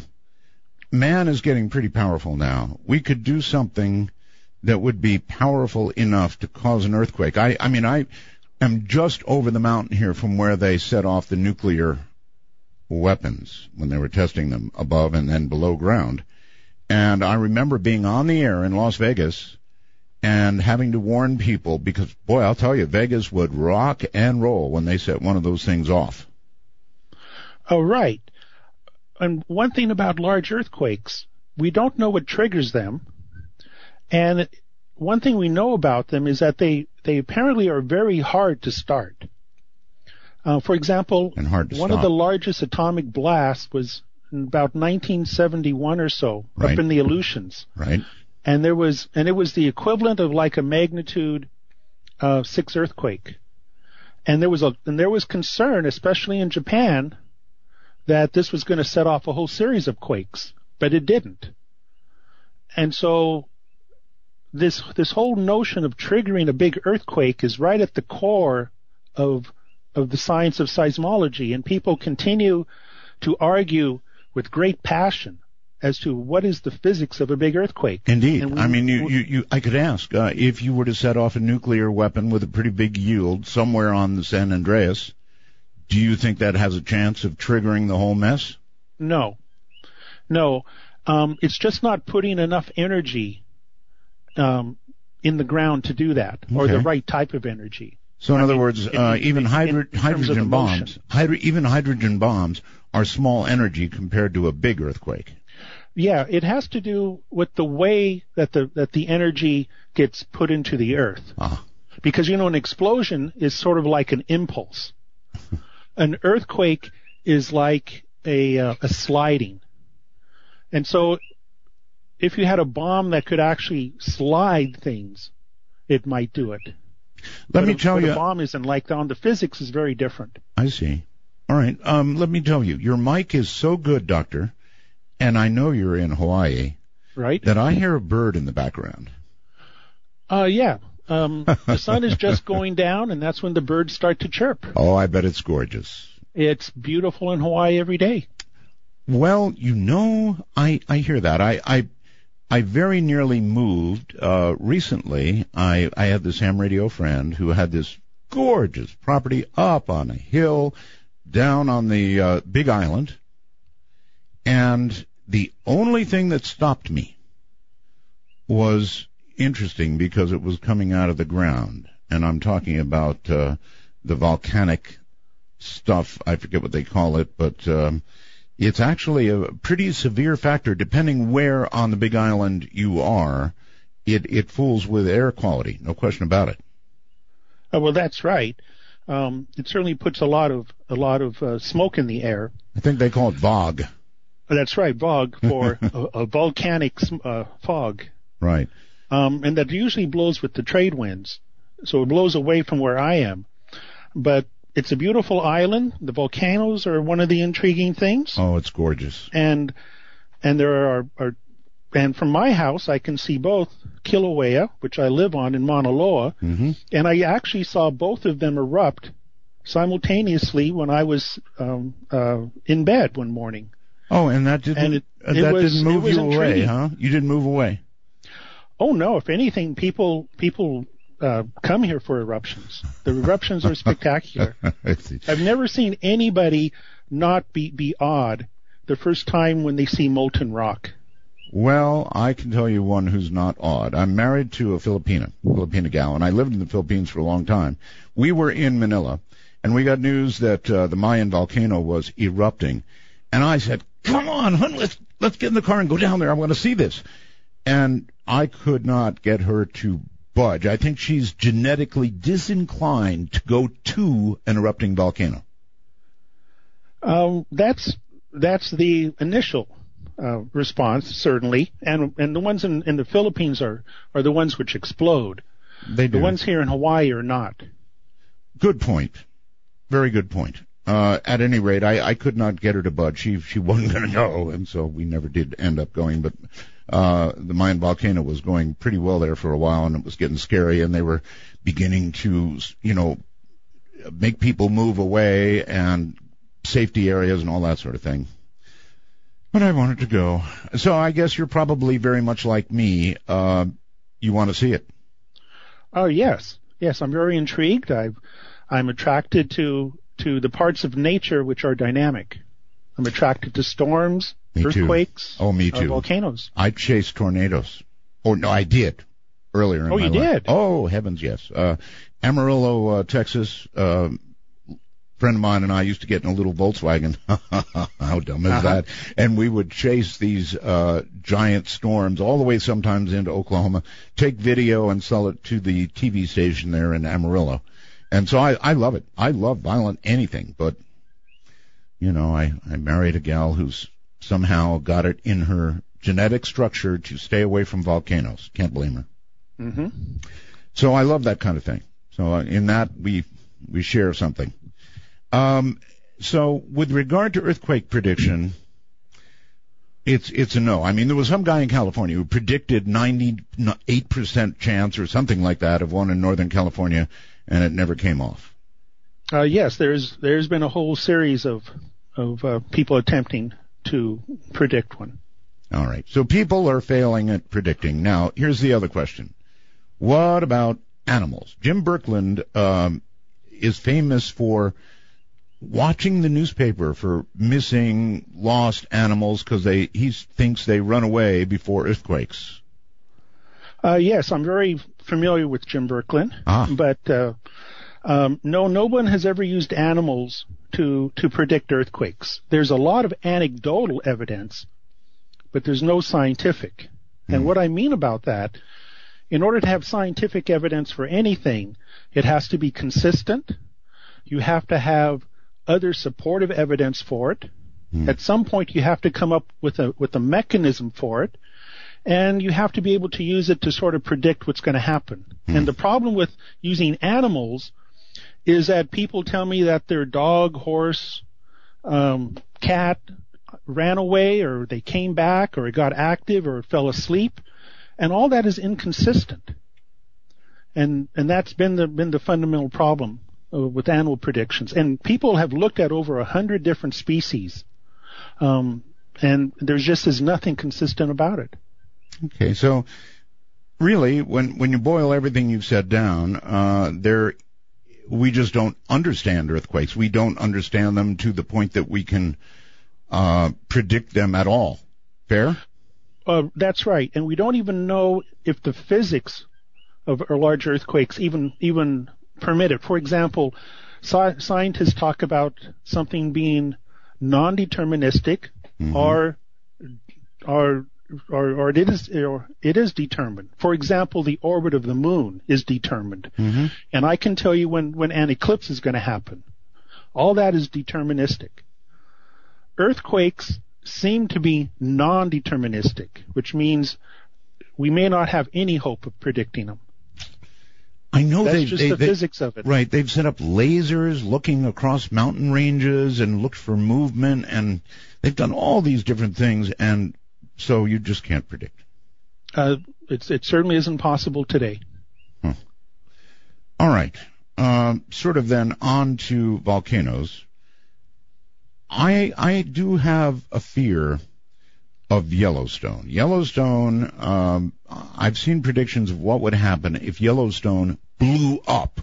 man is getting pretty powerful now. We could do something that would be powerful enough to cause an earthquake. I, I mean, I am just over the mountain here from where they set off the nuclear weapons when they were testing them above and then below ground. And I remember being on the air in Las Vegas and having to warn people because, boy, I'll tell you, Vegas would rock and roll when they set one of those things off. Oh, right. And one thing about large earthquakes, we don't know what triggers them. And one thing we know about them is that they, they apparently are very hard to start. Uh, for example, and hard to one stop. of the largest atomic blasts was in about nineteen seventy-one or so, right. up in the Aleutians. Right. And there was, and it was the equivalent of like a magnitude uh, six earthquake. And there was a, and there was concern, especially in Japan, that this was going to set off a whole series of quakes, but it didn't. And so this this whole notion of triggering a big earthquake is right at the core of of the science of seismology, and people continue to argue with great passion as to what is the physics of a big earthquake. Indeed. We, I mean, you, you, you, I could ask, uh, if you were to set off a nuclear weapon with a pretty big yield somewhere on the San Andreas, do you think that has a chance of triggering the whole mess? No. No. Um, it's just not putting enough energy um, in the ground to do that, or Okay. the right type of energy. So in I other mean, words, in- uh, in- even in- hydro- in terms of hydrogen the motion. bombs, hydro- even hydrogen bombs are small energy compared to a big earthquake. Yeah, it has to do with the way that the that the energy gets put into the earth. Ah. Because, you know, an explosion is sort of like an impulse. An earthquake is like a uh, a sliding. And so if you had a bomb that could actually slide things, it might do it. Let but me a, tell but you. a bomb isn't like that. The physics is very different. I see. All right. Um, let me tell you, your mic is so good, Doctor, and I know you're in Hawaii, Right? that I hear a bird in the background. Uh, yeah. Um, the sun is just going down, and that's when the birds start to chirp. Oh, I bet it's gorgeous. It's beautiful in Hawaii every day. Well, you know, I, I hear that. I, I, I very nearly moved, uh, recently. I, I had this ham radio friend who had this gorgeous property up on a hill down on the, uh, Big Island. And the only thing that stopped me was interesting because it was coming out of the ground. And I'm talking about, uh, the volcanic stuff. I forget what they call it, but, um, it's actually a pretty severe factor depending where on the Big Island you are. It it fools with air quality, no question about it. Uh, well, that's right. Um, it certainly puts a lot of a lot of uh, smoke in the air. I think they call it V O G. That's right, V O G for a, a volcanic uh, fog. Right. Um, and that usually blows with the trade winds, so it blows away from where I am. But it's a beautiful island. The volcanoes are one of the intriguing things. Oh, it's gorgeous. And and there are, are and from my house I can see both Kilauea, which I live on in Mauna Loa, Mm-hmm. and I actually saw both of them erupt simultaneously when I was um, uh, in bed one morning. Oh, and that didn't And it- uh, it that was- didn't move it was you away, intriguing. huh? You didn't move away. Oh no! If anything, people people uh, come here for eruptions. The eruptions are spectacular. I've never seen anybody not be be awed the first time when they see molten rock. Well, I can tell you one who's not odd. I'm married to a Filipina, Filipina gal, and I lived in the Philippines for a long time. We were in Manila, and we got news that uh, the Mayan volcano was erupting. And I said, come on, hun, let's, let's get in the car and go down there. I want to see this. And I could not get her to budge. I think she's genetically disinclined to go to an erupting volcano. Um, that's that's the initial uh, response, certainly, and and the ones in, in the Philippines are, are the ones which explode. They do. The ones here in Hawaii are not. Good point. Very good point. Uh, at any rate, I, I could not get her to budge. She she wasn't going to go, and so we never did end up going. But uh, the Mayan volcano was going pretty well there for a while, and it was getting scary, and they were beginning to, you know, make people move away and safety areas and all that sort of thing. But I wanted to go. So I guess you're probably very much like me. Uh, you want to see it. Oh yes, yes. I'm very intrigued. I've I'm attracted to to the parts of nature which are dynamic. I'm attracted to storms, Me too. earthquakes, Oh, me uh, too. volcanoes. I chased tornadoes. Or no, I did earlier in Oh, my you life. did? Oh, heavens, yes. Uh, Amarillo, uh, Texas. Uh, friend of mine and I used to get in a little Volkswagen. How dumb is Uh-huh. that? And we would chase these uh, giant storms all the way sometimes into Oklahoma, take video and sell it to the T V station there in Amarillo. And so I, I love it. I love violent anything, but, you know, I, I married a gal who's somehow got it in her genetic structure to stay away from volcanoes. Can't blame her. Mm-hmm. So I love that kind of thing. So uh, in that, we we share something. Um, so with regard to earthquake prediction, it's it's a no. I mean, there was some guy in California who predicted ninety-eight percent chance or something like that of one in Northern California, and it never came off. Uh, yes, there's there's been a whole series of of uh, people attempting to predict one. All right. So people are failing at predicting. Now, here's the other question. What about animals? Jim Birkeland um, is famous for watching the newspaper for missing, lost animals because they he thinks they run away before earthquakes. Uh, yes, I'm very familiar with Jim Birkeland, ah. but uh, um, no, no one has ever used animals to to predict earthquakes. There's a lot of anecdotal evidence, but there's no scientific. Mm. And what I mean about that, in order to have scientific evidence for anything, it has to be consistent. You have to have other supportive evidence for it. Mm. At some point, you have to come up with a with a mechanism for it, and you have to be able to use it to sort of predict what's going to happen. Mm. And the problem with using animals is that people tell me that their dog, horse, um, cat ran away, or they came back, or it got active, or it fell asleep, and all that is inconsistent. And and that's been the been the fundamental problem with animal predictions. And people have looked at over a hundred different species, um, and there's just is nothing consistent about it. Okay, so really, when when you boil everything you've said down, uh, there we just don't understand earthquakes. We don't understand them to the point that we can uh, predict them at all. Fair? Uh, that's right, and we don't even know if the physics of large earthquakes even even permit it. For example, sci- scientists talk about something being non-deterministic, mm-hmm. or or or, or it is or it is determined. For example, the orbit of the moon is determined, mm-hmm. and I can tell you when when an eclipse is going to happen. All that is deterministic. Earthquakes seem to be non-deterministic, which means we may not have any hope of predicting them. I know That's they, just they, the they, physics of it. Right. They've set up lasers looking across mountain ranges and looked for movement, and they've done all these different things, and so you just can't predict. Uh, it's, it certainly isn't possible today. Huh. All right. Um, sort of then on to volcanoes. I I do have a fear of Yellowstone. Yellowstone, um, I've seen predictions of what would happen if Yellowstone blew up,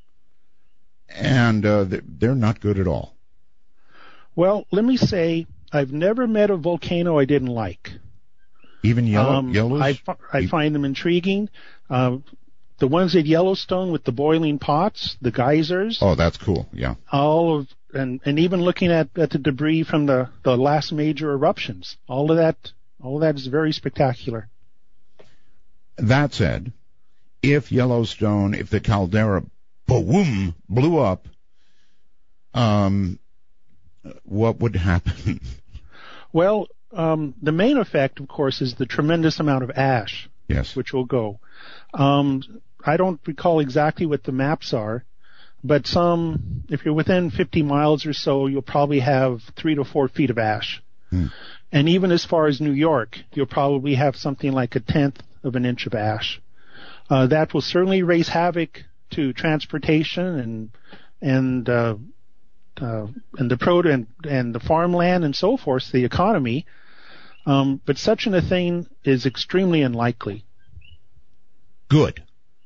and uh, they're not good at all. Well, let me say, I've never met a volcano I didn't like. Even yellow, um, yellows? I, I find them intriguing. Uh, the ones at Yellowstone with the boiling pots, the geysers. Oh, that's cool, yeah. All of And, and even looking at, at the debris from the, the last major eruptions, all of that, all of that is very spectacular. That said, if Yellowstone, if the caldera, boom, blew up, um, what would happen? Well, um, the main effect, of course, is the tremendous amount of ash, yes, which will go. Um, I don't recall exactly what the maps are. But some, if you're within fifty miles or so, you'll probably have three to four feet of ash. Hmm. And even as far as New York, you'll probably have something like a tenth of an inch of ash. Uh, that will certainly raise havoc to transportation and and uh, uh, and the pro and, and the farmland and so forth, the economy. Um, but such an a thing is extremely unlikely. Good.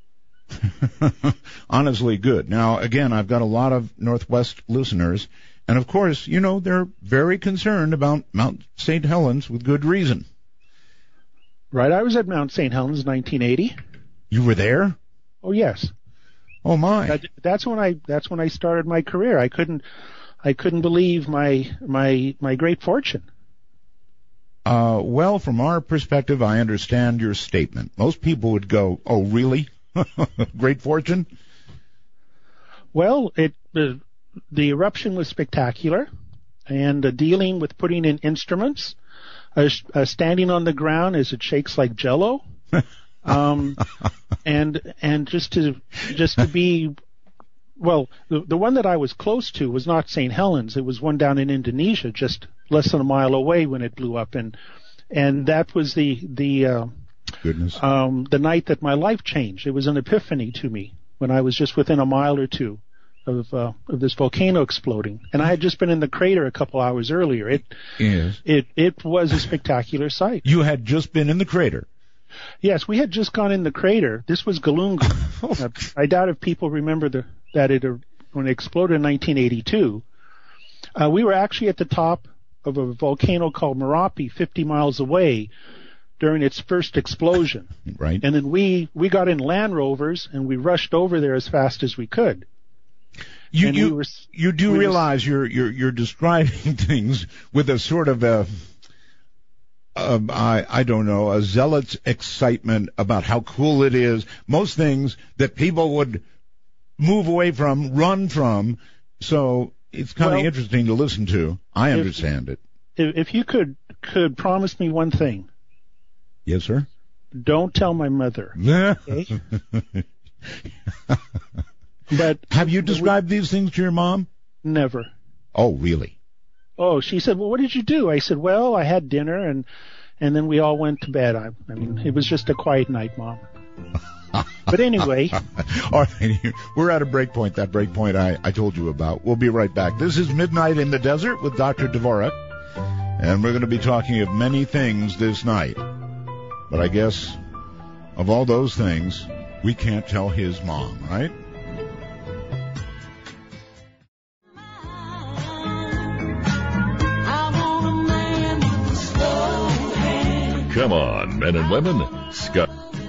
Honestly good. Now, again, I've got a lot of Northwest listeners, and of course, you know, they're very concerned about Mount Saint Helens with good reason. Right. I was at Mount Saint Helens in nineteen eighty. You were there? Oh, yes. Oh, my. That, that's when I that's when I started my career. I couldn't I couldn't believe my my my great fortune. Uh, well, from our perspective, I understand your statement. Most people would go, "Oh, really? Great fortune?" Well, it uh, the eruption was spectacular, and uh, dealing with putting in instruments, uh, uh, standing on the ground as it shakes like Jello, um, and and just to just to be, well, the the one that I was close to was not Saint Helens. It was one down in Indonesia, just less than a mile away when it blew up, and and that was the the uh, Goodness. Um, the night that my life changed. It was an epiphany to me when I was just within a mile or two of, uh, of this volcano exploding, and I had just been in the crater a couple hours earlier. It, yes. it, it was a spectacular sight. You had just been in the crater. Yes, we had just gone in the crater. This was Galunga. uh, I doubt if people remember the, that it, uh, when it exploded in nineteen eighty-two, uh, we were actually at the top of a volcano called Merapi, fifty miles away, during its first explosion. Right. And then we, we got in Land Rovers and we rushed over there as fast as we could. You and you, we were, you do we realize were, you're you're you're describing things with a sort of a um, I I don't know a zealot's excitement about how cool it is. Most things that people would move away from, run from. So it's kind of well, interesting to listen to. I understand if, it. If you could could promise me one thing. Yes, sir. Don't tell my mother. Okay? But have you described we, these things to your mom? Never. Oh, really? Oh, she said, well, what did you do? I said, well, I had dinner and and then we all went to bed. I, I mean, it was just a quiet night, Mom. But anyway. All right, we're at a break point, that break point I, I told you about. We'll be right back. This is Midnight in the Desert with Doctor Dvorak, and we're going to be talking of many things this night. But I guess of all those things, we can't tell his mom, right? Come on, men and women. Scott.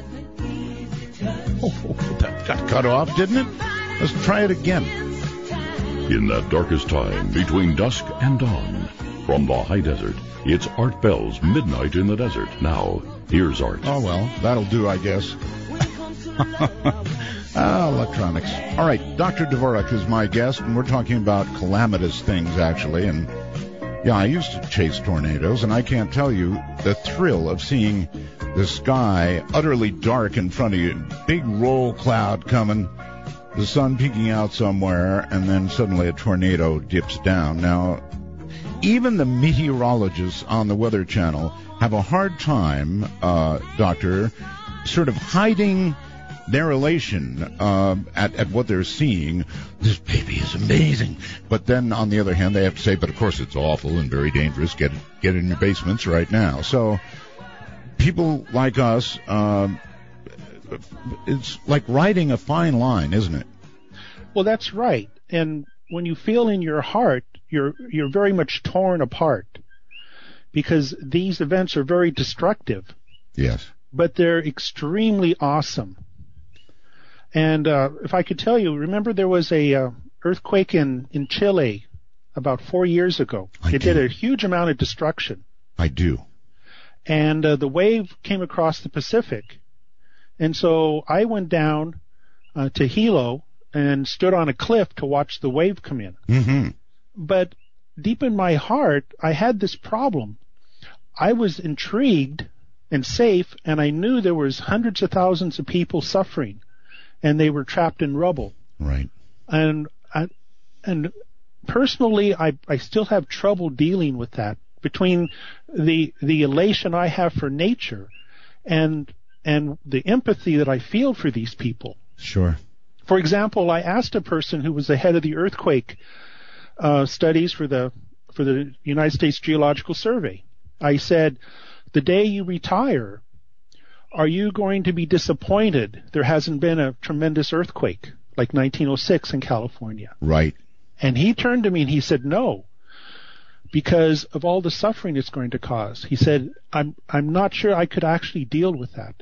Oh, that got cut off, didn't it? Let's try it again. In that darkest time between dusk and dawn, from the high desert, it's Art Bell's Midnight in the Desert. Now, here's Art. Oh, well, that'll do, I guess. ah, electronics. All right, Doctor Dvorak is my guest, and we're talking about calamitous things, actually. And, yeah, I used to chase tornadoes, and I can't tell you the thrill of seeing the sky utterly dark in front of you, big roll cloud coming, the sun peeking out somewhere, and then suddenly a tornado dips down. Now, even the meteorologists on the Weather Channel have a hard time, uh, Doctor, sort of hiding their elation uh, at, at what they're seeing. This baby is amazing. But then, on the other hand, they have to say, but of course it's awful and very dangerous. Get, get in your basements right now. So people like us, uh, it's like riding a fine line, isn't it? Well, that's right. And when you feel in your heart, you're you're very much torn apart because these events are very destructive. Yes. But they're extremely awesome. And uh, if I could tell you, remember there was a uh, earthquake in, in Chile about four years ago. I it do. did a huge amount of destruction. I do. And uh, the wave came across the Pacific. And so I went down uh, to Hilo and stood on a cliff to watch the wave come in. Mm-hmm. But deep in my heart, I had this problem. I was intrigued and safe, and I knew there was hundreds of thousands of people suffering, and they were trapped in rubble. Right. And I, and personally, I, I still have trouble dealing with that between the the elation I have for nature and and the empathy that I feel for these people. Sure. For example, I asked a person who was the head of the earthquake uh, studies for the for the United States Geological Survey. I said, the day you retire, are you going to be disappointed there hasn't been a tremendous earthquake like nineteen oh six in California? Right. And he turned to me and he said, no, because of all the suffering it's going to cause. He said, I'm I'm not sure I could actually deal with that.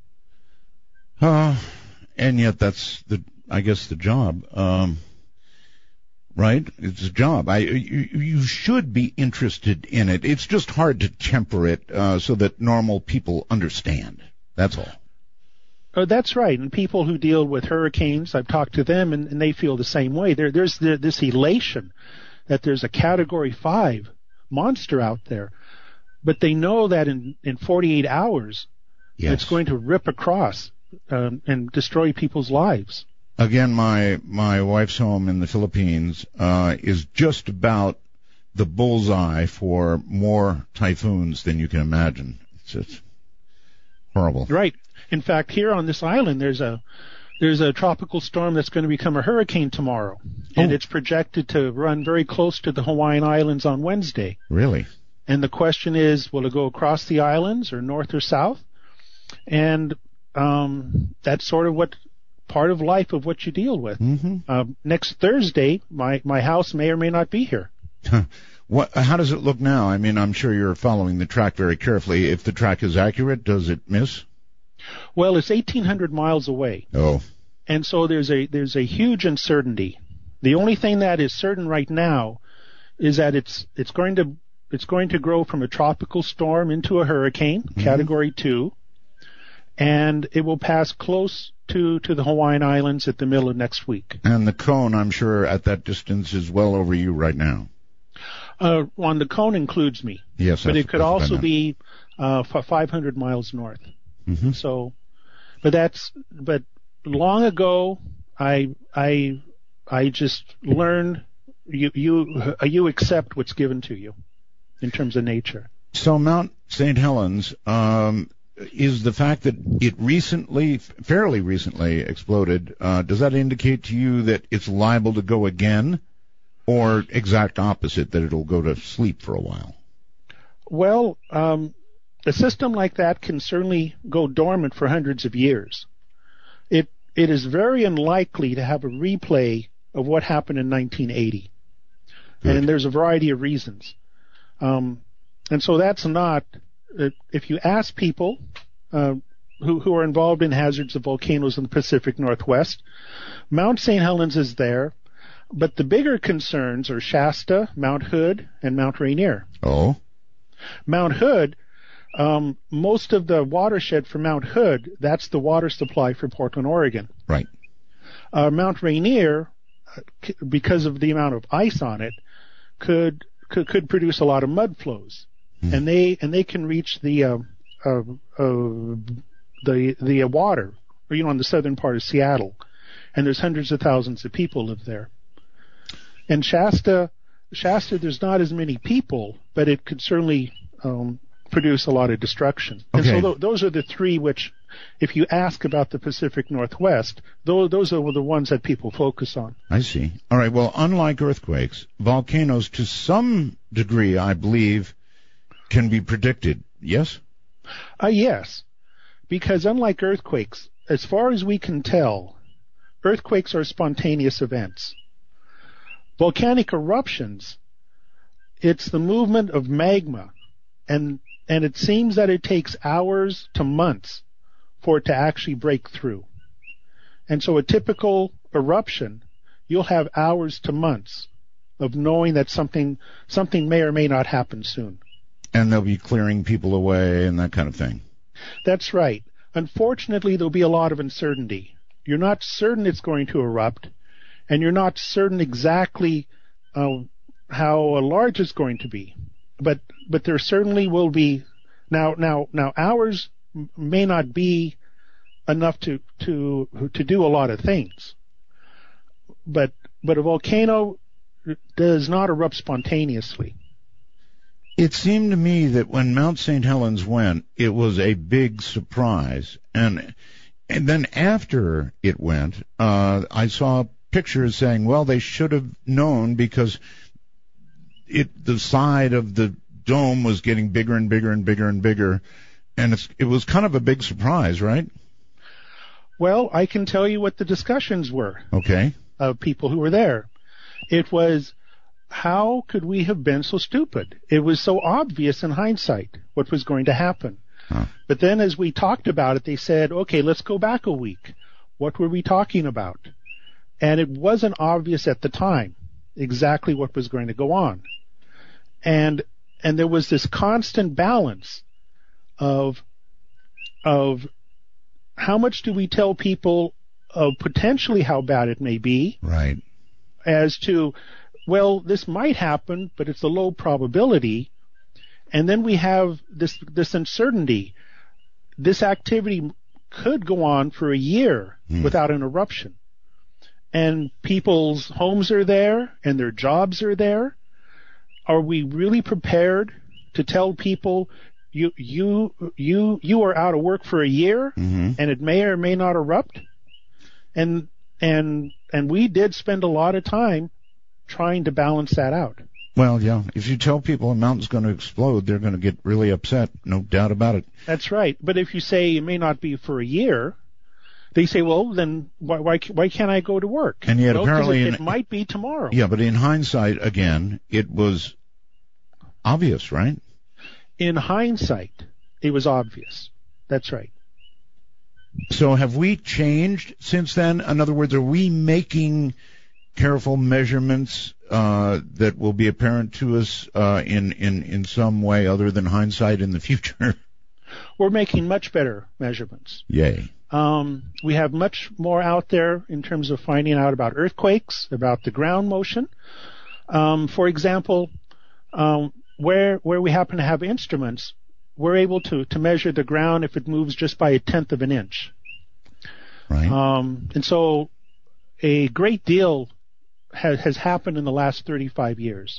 Uh, and yet that's the, I guess, the job. Um, right? It's a job. I, you, you should be interested in it. It's just hard to temper it uh, so that normal people understand. That's all. Oh, that's right. And people who deal with hurricanes, I've talked to them, and, and they feel the same way. There, there's the, this elation that there's a Category five monster out there, but they know that in, in forty-eight hours, yes, it's going to rip across um, and destroy people's lives. Again, my my wife's home in the Philippines uh, is just about the bullseye for more typhoons than you can imagine. It's just horrible. Right. In fact, here on this island, there's a there's a tropical storm that's going to become a hurricane tomorrow, and Oh. it's projected to run very close to the Hawaiian Islands on Wednesday. Really? And the question is, will it go across the islands or north or south? And um, that's sort of what part of life of what you deal with. Mm-hmm. Uh, next Thursday, my, my house may or may not be here. What? How does it look now? I mean, I'm sure you're following the track very carefully. If the track is accurate, does it miss? Well, it's eighteen hundred miles away, Oh. and so there's a there's a huge uncertainty. The only thing that is certain right now is that it's it's going to it's going to grow from a tropical storm into a hurricane, Mm-hmm. category two, and it will pass close to to the Hawaiian Islands at the middle of next week. And the cone, I'm sure, at that distance is well over you right now. Uh, on the cone includes me, Yes, but that's- it could that's what I also meant. be uh, f- five hundred miles north. Mm-hmm. So, but that's but long ago, I I I just learned you you you accept what's given to you in terms of nature. So Mount Saint Helens, um, is the fact that it recently, fairly recently exploded, uh, does that indicate to you that it's liable to go again, or exact opposite, that it'll go to sleep for a while? Well, um, a system like that can certainly go dormant for hundreds of years. It it is very unlikely to have a replay of what happened in nineteen eighty, Good. and there's a variety of reasons. Um, and so that's not. Uh, if you ask people uh, who who are involved in hazards of volcanoes in the Pacific Northwest, Mount Saint Helens is there, but the bigger concerns are Shasta, Mount Hood, and Mount Rainier. Oh? Mount Hood, um, most of the watershed for Mount Hood, that's the water supply for Portland, Oregon. Right. Uh, Mount Rainier, uh, c- because of the amount of ice on it, could could, could produce a lot of mud flows, Hmm. and they and they can reach the uh, uh, uh, the the uh, water, or, you know, in the southern part of Seattle, and there's hundreds of thousands of people live there. And Shasta, Shasta, there's not as many people, but it could certainly um, produce a lot of destruction. And Okay. so th- those are the three which, if you ask about the Pacific Northwest, those, those are the ones that people focus on. I see. All right. Well, unlike earthquakes, volcanoes, to some degree, I believe, can be predicted. Yes? Uh, yes, because unlike earthquakes, as far as we can tell, earthquakes are spontaneous events. Volcanic eruptions, it's the movement of magma, and and it seems that it takes hours to months for it to actually break through. And so a typical eruption, you'll have hours to months of knowing that something something may or may not happen soon. And they'll be clearing people away and that kind of thing. That's right. Unfortunately, there'll be a lot of uncertainty. You're not certain it's going to erupt, and you're not certain exactly uh, how large it's going to be. But but there certainly will be. Now now now hours m- may not be enough to to to do a lot of things. But but a volcano does not erupt spontaneously. It seemed to me that when Mount Saint Helens went, it was a big surprise. And and then after it went, uh, I saw pictures saying, well, they should have known because it the side of the dome was getting bigger and bigger and bigger and bigger. And it's, it was kind of a big surprise, right? Well, I can tell you what the discussions were Okay. of people who were there. It was, how could we have been so stupid? It was so obvious in hindsight what was going to happen. Huh. But then as we talked about it, they said, okay, let's go back a week. What were we talking about? And it wasn't obvious at the time exactly what was going to go on. And and there was this constant balance of of how much do we tell people of potentially how bad it may be, Right. as to, well, this might happen, but it's a low probability. And then we have this this uncertainty. This activity could go on for a year Hmm. without an eruption. And people's homes are there and their jobs are there. Are we really prepared to tell people you you you you are out of work for a year Mm-hmm. and it may or may not erupt? And and and we did spend a lot of time trying to balance that out. Well, yeah. If you tell people a mountain's going to explode, they're going to get really upset. No doubt about it. That's right. But if you say it may not be for a year, they say, well, then why why, why can't I go to work? And yet well, apparently... it, in, it might be tomorrow. Yeah, but in hindsight, again, it was obvious, right? In hindsight, it was obvious. That's right. So have we changed since then? In other words, are we making careful measurements uh, that will be apparent to us uh, in, in, in some way other than hindsight in the future? We're making much better measurements. Yay. Um, we have much more out there in terms of finding out about earthquakes, about the ground motion. Um, for example, um, where where we happen to have instruments, we're able to, to measure the ground if it moves just by a tenth of an inch. Right. Um, and so a great deal has, has happened in the last thirty-five years.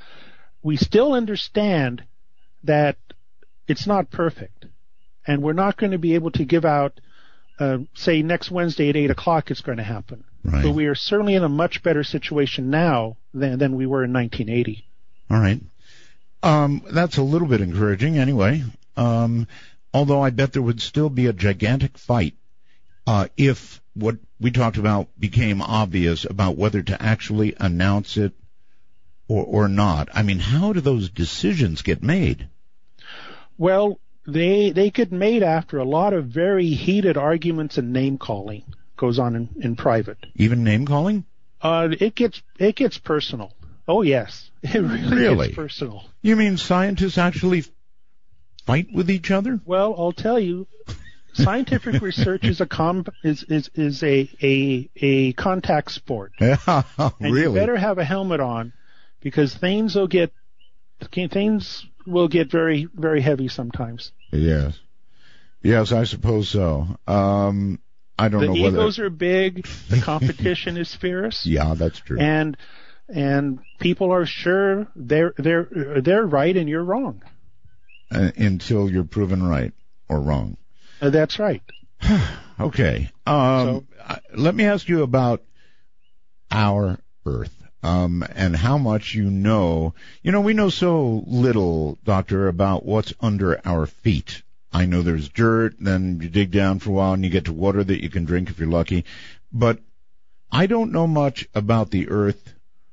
We still understand that it's not perfect, and we're not going to be able to give out, uh, say, next Wednesday at eight o'clock it's going to happen. Right. But we are certainly in a much better situation now than, than we were in nineteen eighty. All right. Um, that's a little bit encouraging anyway. Um, although I bet there would still be a gigantic fight uh, if what we talked about became obvious about whether to actually announce it or, or not. I mean, how do those decisions get made? Well, they they get made after a lot of very heated arguments and name calling goes on in, in private. Even name calling? Uh, it gets it gets personal. Oh yes, it really, really gets personal. You mean scientists actually fight with each other? Well, I'll tell you, scientific research is a com- is is is a a a contact sport. Yeah, and really? You better have a helmet on, because things will get things will get very very heavy sometimes. Yes, yes, I suppose so. Um, I don't the know whether the egos are big. The competition is fierce. Yeah, that's true. And and people are sure they're they're they're right and you're wrong. Uh, until you're proven right or wrong. Uh, that's right. Okay. Um, So- uh, let me ask you about our Earth um, and how much you know. You know, we know so little, Doctor, about what's under our feet. I know there's dirt, then you dig down for a while and you get to water that you can drink if you're lucky. But I don't know much about the Earth.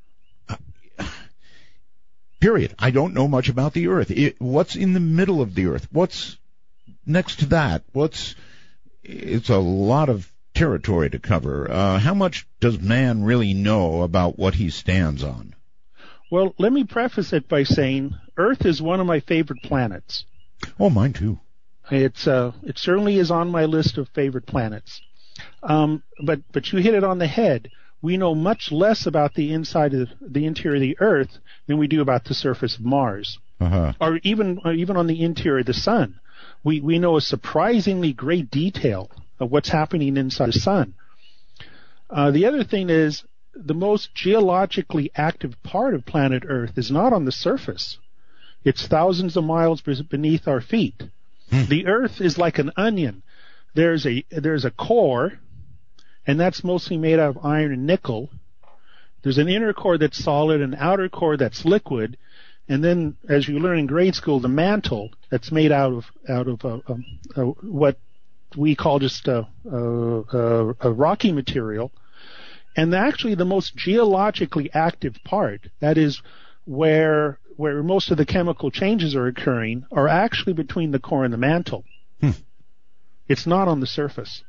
Period. I don't know much about the Earth. It, what's in the middle of the Earth? What's next to that? What's? It's a lot of territory to cover. Uh, how much does man really know about what he stands on? Well, let me preface it by saying Earth is one of my favorite planets. Oh, mine too. It's uh, it certainly is on my list of favorite planets. Um, but but you hit it on the head. We know much less about the inside of the interior of the Earth than we do about the surface of Mars, uh-huh. or even or even on the interior of the Sun. We we know a surprisingly great detail of what's happening inside the Sun. Uh, the other thing is the most geologically active part of planet Earth is not on the surface. It's thousands of miles beneath our feet. Hmm. The Earth is like an onion. There's a there's a core, and that's mostly made out of iron and nickel. There's an inner core that's solid, an outer core that's liquid, and then, as you learn in grade school, the mantle that's made out of out of uh, um, uh, what we call just a, a, a rocky material. And actually, the most geologically active part, that is where where most of the chemical changes are occurring, are actually between the core and the mantle. Hmm. It's not on the surface.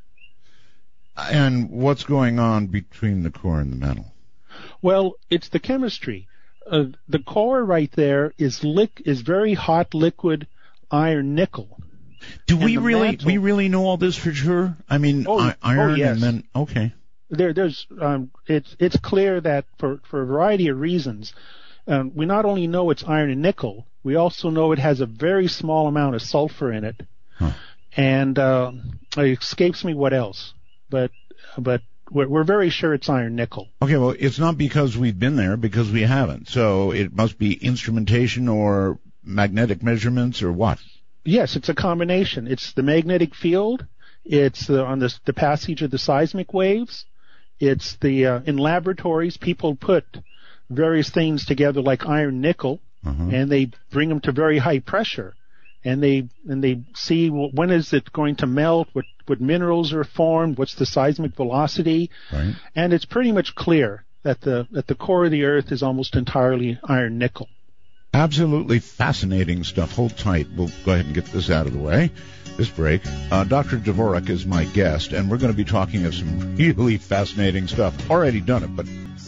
And what's going on between the core and the mantle? Well, it's the chemistry. Uh, the core right there is lic- is very hot liquid iron nickel. Do we the really mantle- we really know all this for sure? I mean, Oh, I- iron oh, yes. and then okay. There, there's um, it's it's clear that for for a variety of reasons, um, we not only know it's iron and nickel, we also know it has a very small amount of sulfur in it, Huh. and uh, it escapes me what else, but but we're, we're very sure it's iron nickel. Okay, well, it's not because we've been there, because we haven't. So it must be instrumentation or magnetic measurements or what? Yes, it's a combination. It's the magnetic field, It's uh, on the, the passage of the seismic waves. It's the uh, in laboratories, people put various things together like iron nickel, uh-huh. and they bring them to very high pressure, and they and they see when is it going to melt, what what minerals are formed, what's the seismic velocity, right. And it's pretty much clear that the that the core of the Earth is almost entirely iron nickel. Absolutely fascinating stuff. Hold tight. We'll go ahead and get this out of the way. This break. Uh, Doctor Dvorak is my guest, and we're going to be talking of some really fascinating stuff. Already done it, but...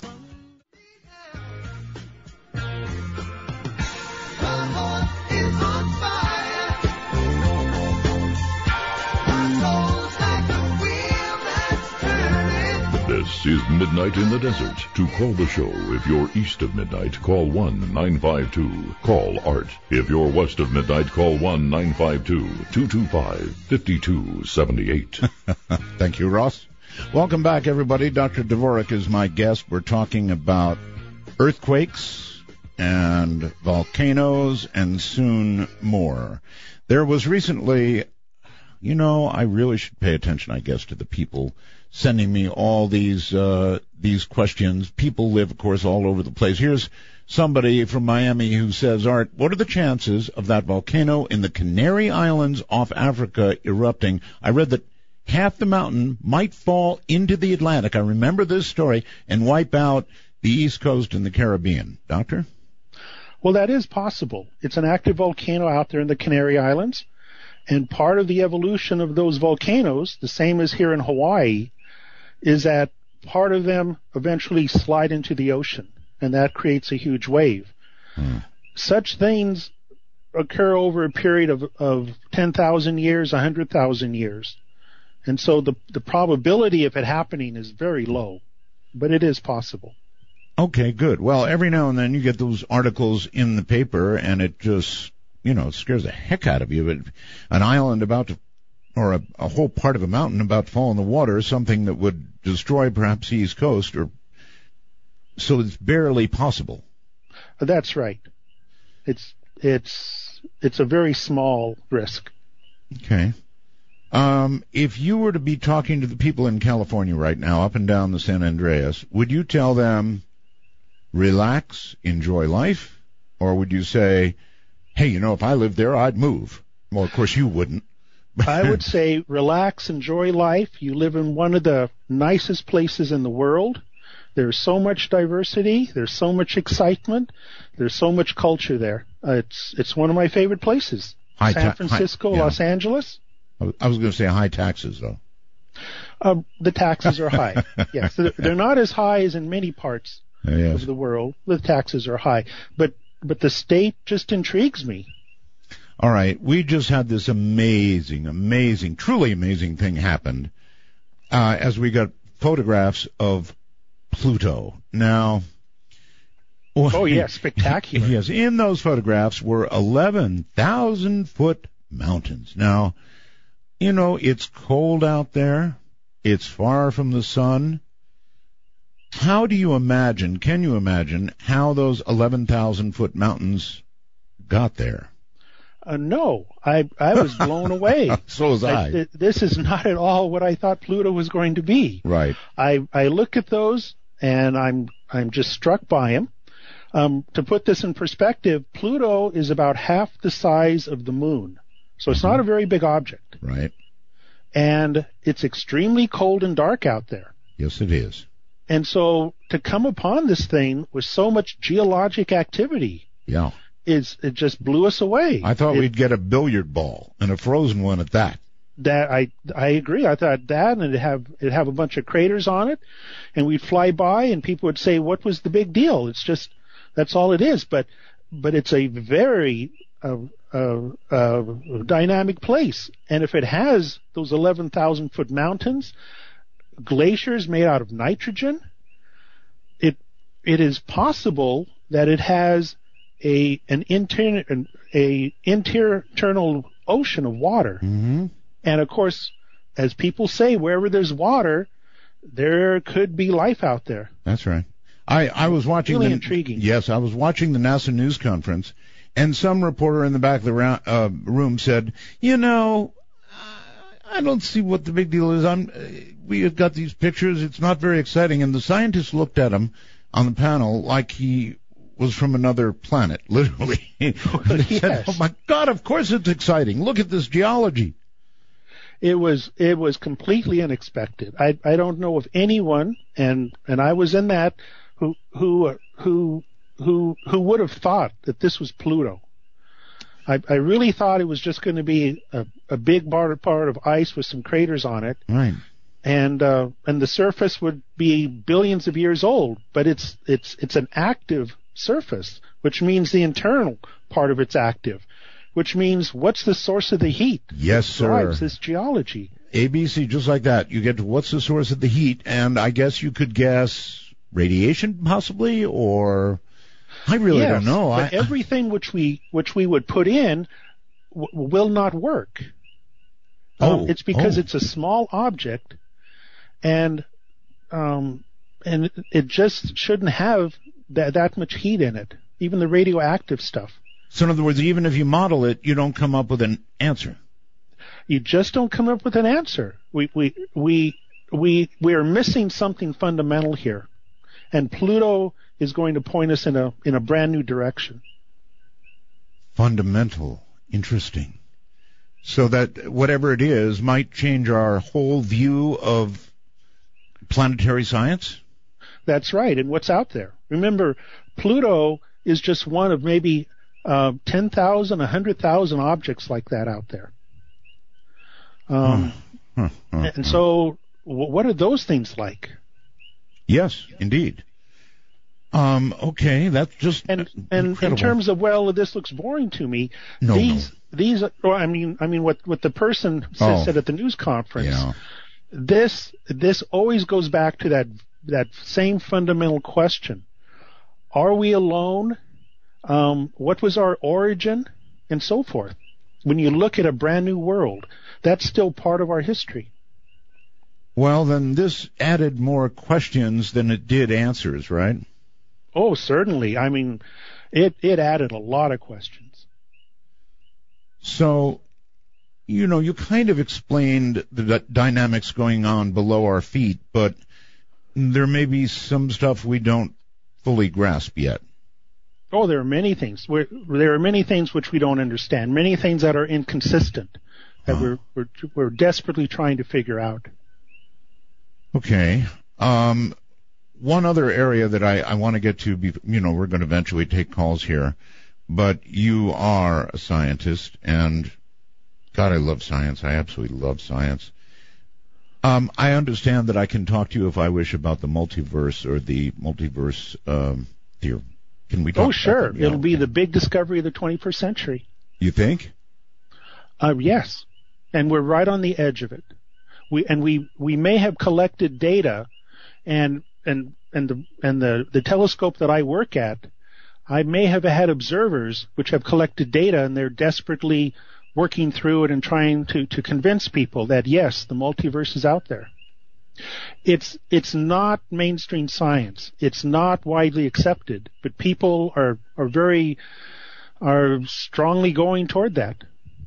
This is Midnight in the Desert. To call the show, if you're east of midnight, call one nine five two. Call Art. If you're west of midnight, call one nine five two, two two five, five two seven eight. Thank you, Ross. Welcome back, everybody. Doctor Dvorak is my guest. We're talking about earthquakes and volcanoes and soon more. There was recently, you know, I really should pay attention, I guess, to the people sending me all these uh these questions. People live, of course, all over the place. Here's somebody from Miami who says, Art, what are the chances of that volcano in the Canary Islands off Africa erupting? I read that half the mountain might fall into the Atlantic, I remember this story, and wipe out the East Coast and the Caribbean. Doctor? Well, that is possible. It's an active volcano out there in the Canary Islands, and part of the evolution of those volcanoes, the same as here in Hawaii, is that part of them eventually slide into the ocean, and that creates a huge wave. Hmm. Such things occur over a period of, of ten thousand years, one hundred thousand years. And so the, the probability of it happening is very low, but it is possible. Okay, good. Well, every now and then you get those articles in the paper, and it just, you know, it scares the heck out of you. But an island about to or a, a whole part of a mountain about to fall in the water, something that would destroy perhaps the East Coast, or so it's barely possible. That's right. It's it's it's a very small risk. Okay. Um, if you were to be talking to the people in California right now, up and down the San Andreas, would you tell them, relax, enjoy life, or would you say, hey, you know, if I lived there, I'd move? Well, of course you wouldn't. I would say relax, enjoy life. You live in one of the nicest places in the world. There's so much diversity. There's so much excitement. There's so much culture there. Uh, it's it's one of my favorite places. High San ta- Francisco, high, yeah. Los Angeles. I was going to say high taxes, though. Uh, the taxes are high. Yes, they're not as high as in many parts yes. of the world. The taxes are high, but but the state just intrigues me. All right, we just had this amazing, amazing, truly amazing thing happen uh, as we got photographs of Pluto. Now, oh yes, spectacular. Yes, in those photographs were eleven thousand foot mountains. Now, you know, it's cold out there. It's far from the sun. How do you imagine, can you imagine how those eleven thousand foot mountains got there? Uh, no, I I was blown away. So was I. I th- this is not at all what I thought Pluto was going to be. Right. I I look at those and I'm I'm just struck by them. Um, to put this in perspective, Pluto is about half the size of the moon, so it's mm-hmm. not a very big object. Right. And it's extremely cold and dark out there. Yes, it is. And so to come upon this thing with so much geologic activity. Yeah. Is it just blew us away. I thought it, we'd get a billiard ball, and a frozen one at that. That I I agree. I thought that, and it'd have it'd have a bunch of craters on it, and we'd fly by, and people would say, "What was the big deal?" It's just that's all it is. But but it's a very uh, uh, uh, dynamic place, and if it has those eleven thousand foot mountains, glaciers made out of nitrogen, it it is possible that it has a an inter a internal ocean of water. Mm-hmm. And of course, as people say, wherever there's water, there could be life out there. That's right. I, I was watching really the, intriguing. Yes, I was watching the NASA news conference, and some reporter in the back of the ra- uh, room said, "You know, I don't see what the big deal is. I'm, uh, we have got these pictures. It's not very exciting. And the scientists looked at him on the panel like he was from another planet, literally. They Yes. said, oh, my God, of course it's exciting. Look at this geology. It was it was completely unexpected. I I don't know of anyone, and and I was in that, who who uh, who who who would have thought that this was Pluto. I I really thought it was just going to be a, a big part part of ice with some craters on it, Right. and uh, and the surface would be billions of years old. But it's it's it's an active surface, which means the internal part of it's active. Which means, what's the source of the heat? Yes, that sir. drives this geology. A B C, just like that. You get to what's the source of the heat, and I guess you could guess radiation, possibly, or I really yes, don't know. But I, everything which we which we would put in w- will not work. Oh, um, it's because oh. it's a small object, and um, and it just shouldn't have that that much heat in it. Even the radioactive stuff. So in other words, even if you model it, you don't come up with an answer. You just don't come up with an answer. We we we we we are missing something fundamental here, and Pluto is going to point us in a in a brand new direction. Fundamental. Interesting. So that whatever it is might change our whole view of planetary science? That's right, and what's out there. Remember, Pluto is just one of maybe uh, ten thousand, one hundred thousand objects like that out there. Um, Huh, huh, and huh. so, w- what are those things like? Yes, indeed. Um, okay, that's just And and incredible. in terms of, well, this looks boring to me. No, these no. these are, or I mean I mean what what the person Oh. said, said at the news conference. Yeah. This this always goes back to that that same fundamental question: are we alone? Um, what was our origin, and so forth? When you look at a brand new world, that's still part of our history. Well, then this added more questions than it did answers, right? Oh, certainly. I mean, it it added a lot of questions. So, you know, you kind of explained the d- dynamics going on below our feet, but there may be some stuff we don't fully grasp yet. Oh, there are many things. We're, there are many things which we don't understand. Many things that are inconsistent that Uh-huh. we're, we're we're desperately trying to figure out. Okay. Um, one other area that I, I want to get to, be, you know, we're going to eventually take calls here, but you are a scientist, and God, I love science. I absolutely love science. Um, I understand that I can talk to you if I wish about the multiverse or the multiverse um, theory. Can we talk Oh, about sure. that? Yeah, It'll be okay. the big discovery of the twenty-first century. You think? Uh, yes. And we're right on the edge of it. We and we, we may have collected data, and and and the and the, the telescope that I work at, I may have had observers which have collected data, and they're desperately working through it and trying to, to convince people that yes, the multiverse is out there. It's it's not mainstream science. It's not widely accepted, but people are are very are strongly going toward that.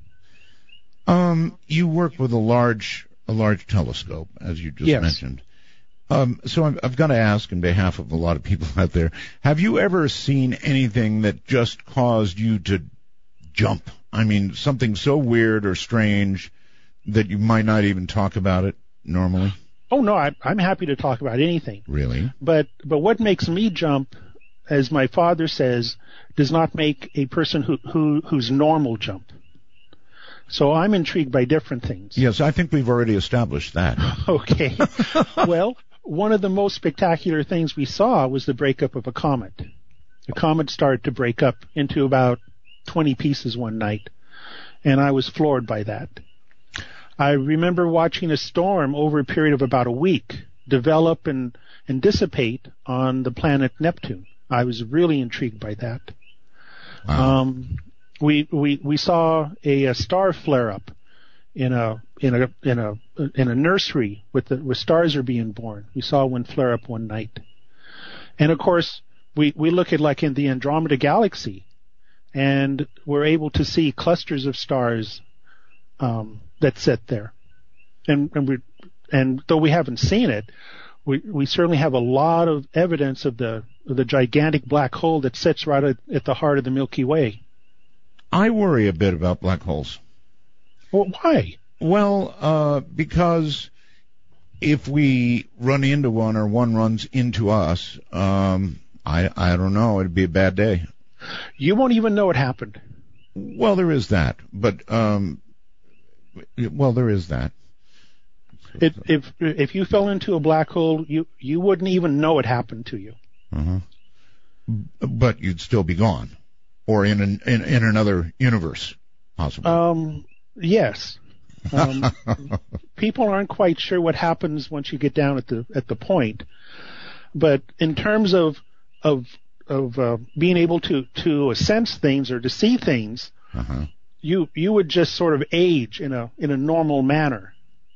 Um, you work with a large a large telescope, as you just Yes. mentioned. Um, so I've, I've got to ask, on behalf of a lot of people out there, have you ever seen anything that just caused you to jump? I mean, something so weird or strange that you might not even talk about it normally? Oh no, I, I'm happy to talk about anything. Really? But but what makes me jump, as my father says, does not make a person who, who who's normal jump. So I'm intrigued by different things. Yes, I think we've already established that. Okay. Well, one of the most spectacular things we saw was the breakup of a comet. The comet started to break up into about twenty pieces one night, and I was floored by that. I remember watching a storm over a period of about a week develop and, and dissipate on the planet Neptune. I was really intrigued by that. Wow. Um, we, we, we saw a, a star flare up in a, in a, in a, in a nursery with the, where stars are being born. We saw one flare up one night. And of course, we, we look at like in the Andromeda Galaxy, and we're able to see clusters of stars, um, that sit there. and and we and though we haven't seen it, we we certainly have a lot of evidence of the of the gigantic black hole that sits right at, at the heart of the Milky Way. I worry a bit about black holes. Well, why? Well, uh, because if we run into one or one runs into us, um, I I don't know, it'd be a bad day. You won't even know it happened. Well, there is that, but um, well, there is that. It, if if you fell into a black hole, you you wouldn't even know it happened to you. Uh-huh. But you'd still be gone, or in an, in, in another universe, possibly. Um, yes. Um, people aren't quite sure what happens once you get down at the at the point, but in terms of of of uh, being able to to sense things or to see things, uh-huh. you you would just sort of age in a in a normal manner.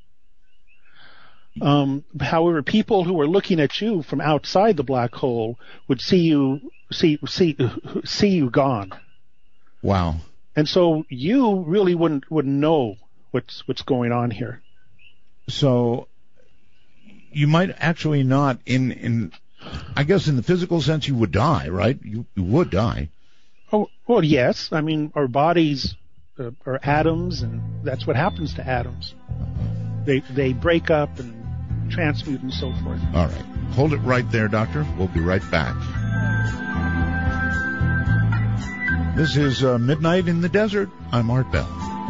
Um, however, people who are looking at you from outside the black hole would see you see see see you gone. Wow! And so you really wouldn't wouldn't know what's what's going on here. So you might actually not in in I guess in the physical sense you would die, right? You you would die. Oh well, yes. I mean, our bodies uh, are atoms, and that's what happens to atoms. They they break up and transmute and so forth. All right. Hold it right there, Doctor. We'll be right back. This is uh, Midnight in the Desert. I'm Art Bell.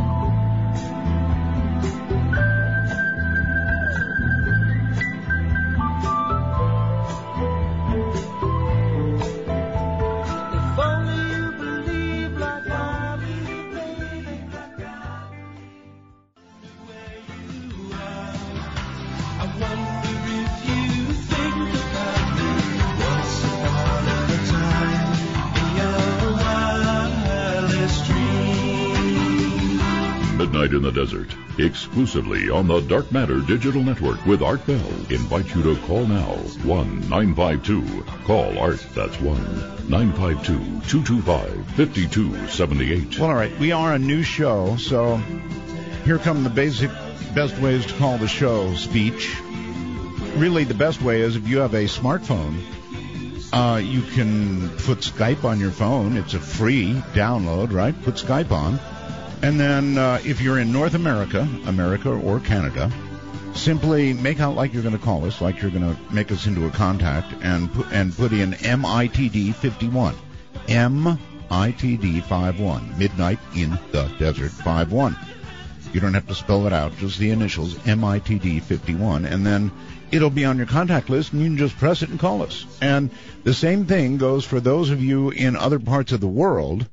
Midnight in the Desert, exclusively on the Dark Matter Digital Network with Art Bell. Invite you to call now, one nine five two, call Art, that's one nine five two, two two five, five two seven eight. Well, all right, we are a new show, so here come the basic best ways to call the show speech. Really, the best way is if you have a smartphone, uh, you can put Skype on your phone. It's a free download, right? Put Skype on. And then uh, if you're in North America, America or Canada, simply make out like you're going to call us, like you're going to make us into a contact, and put, and put in M I T D fifty-one. M I T D fifty-one. Midnight in the Desert fifty-one. You don't have to spell it out, just the initials, M I T D fifty-one, and then it'll be on your contact list, and you can just press it and call us. And the same thing goes for those of you in other parts of the world.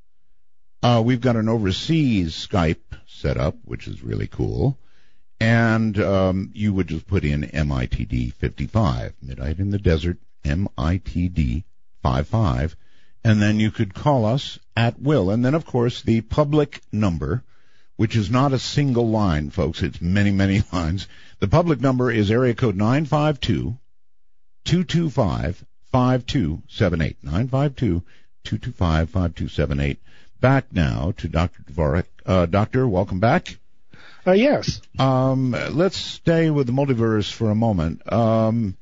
Uh, we've got an overseas Skype set up, which is really cool. And um, you would just put in M I T D fifty-five, Midnight in the Desert, M I T D fifty-five, and then you could call us at will. And then, of course, the public number, which is not a single line, folks. It's many, many lines. The public number is area code nine five two, two two five, five two seven eight, nine five two, two two five, five two seven eight. Back now to Doctor Dvorak. Uh, doctor, welcome back. Uh, yes. Um, let's stay with the multiverse for a moment. Um,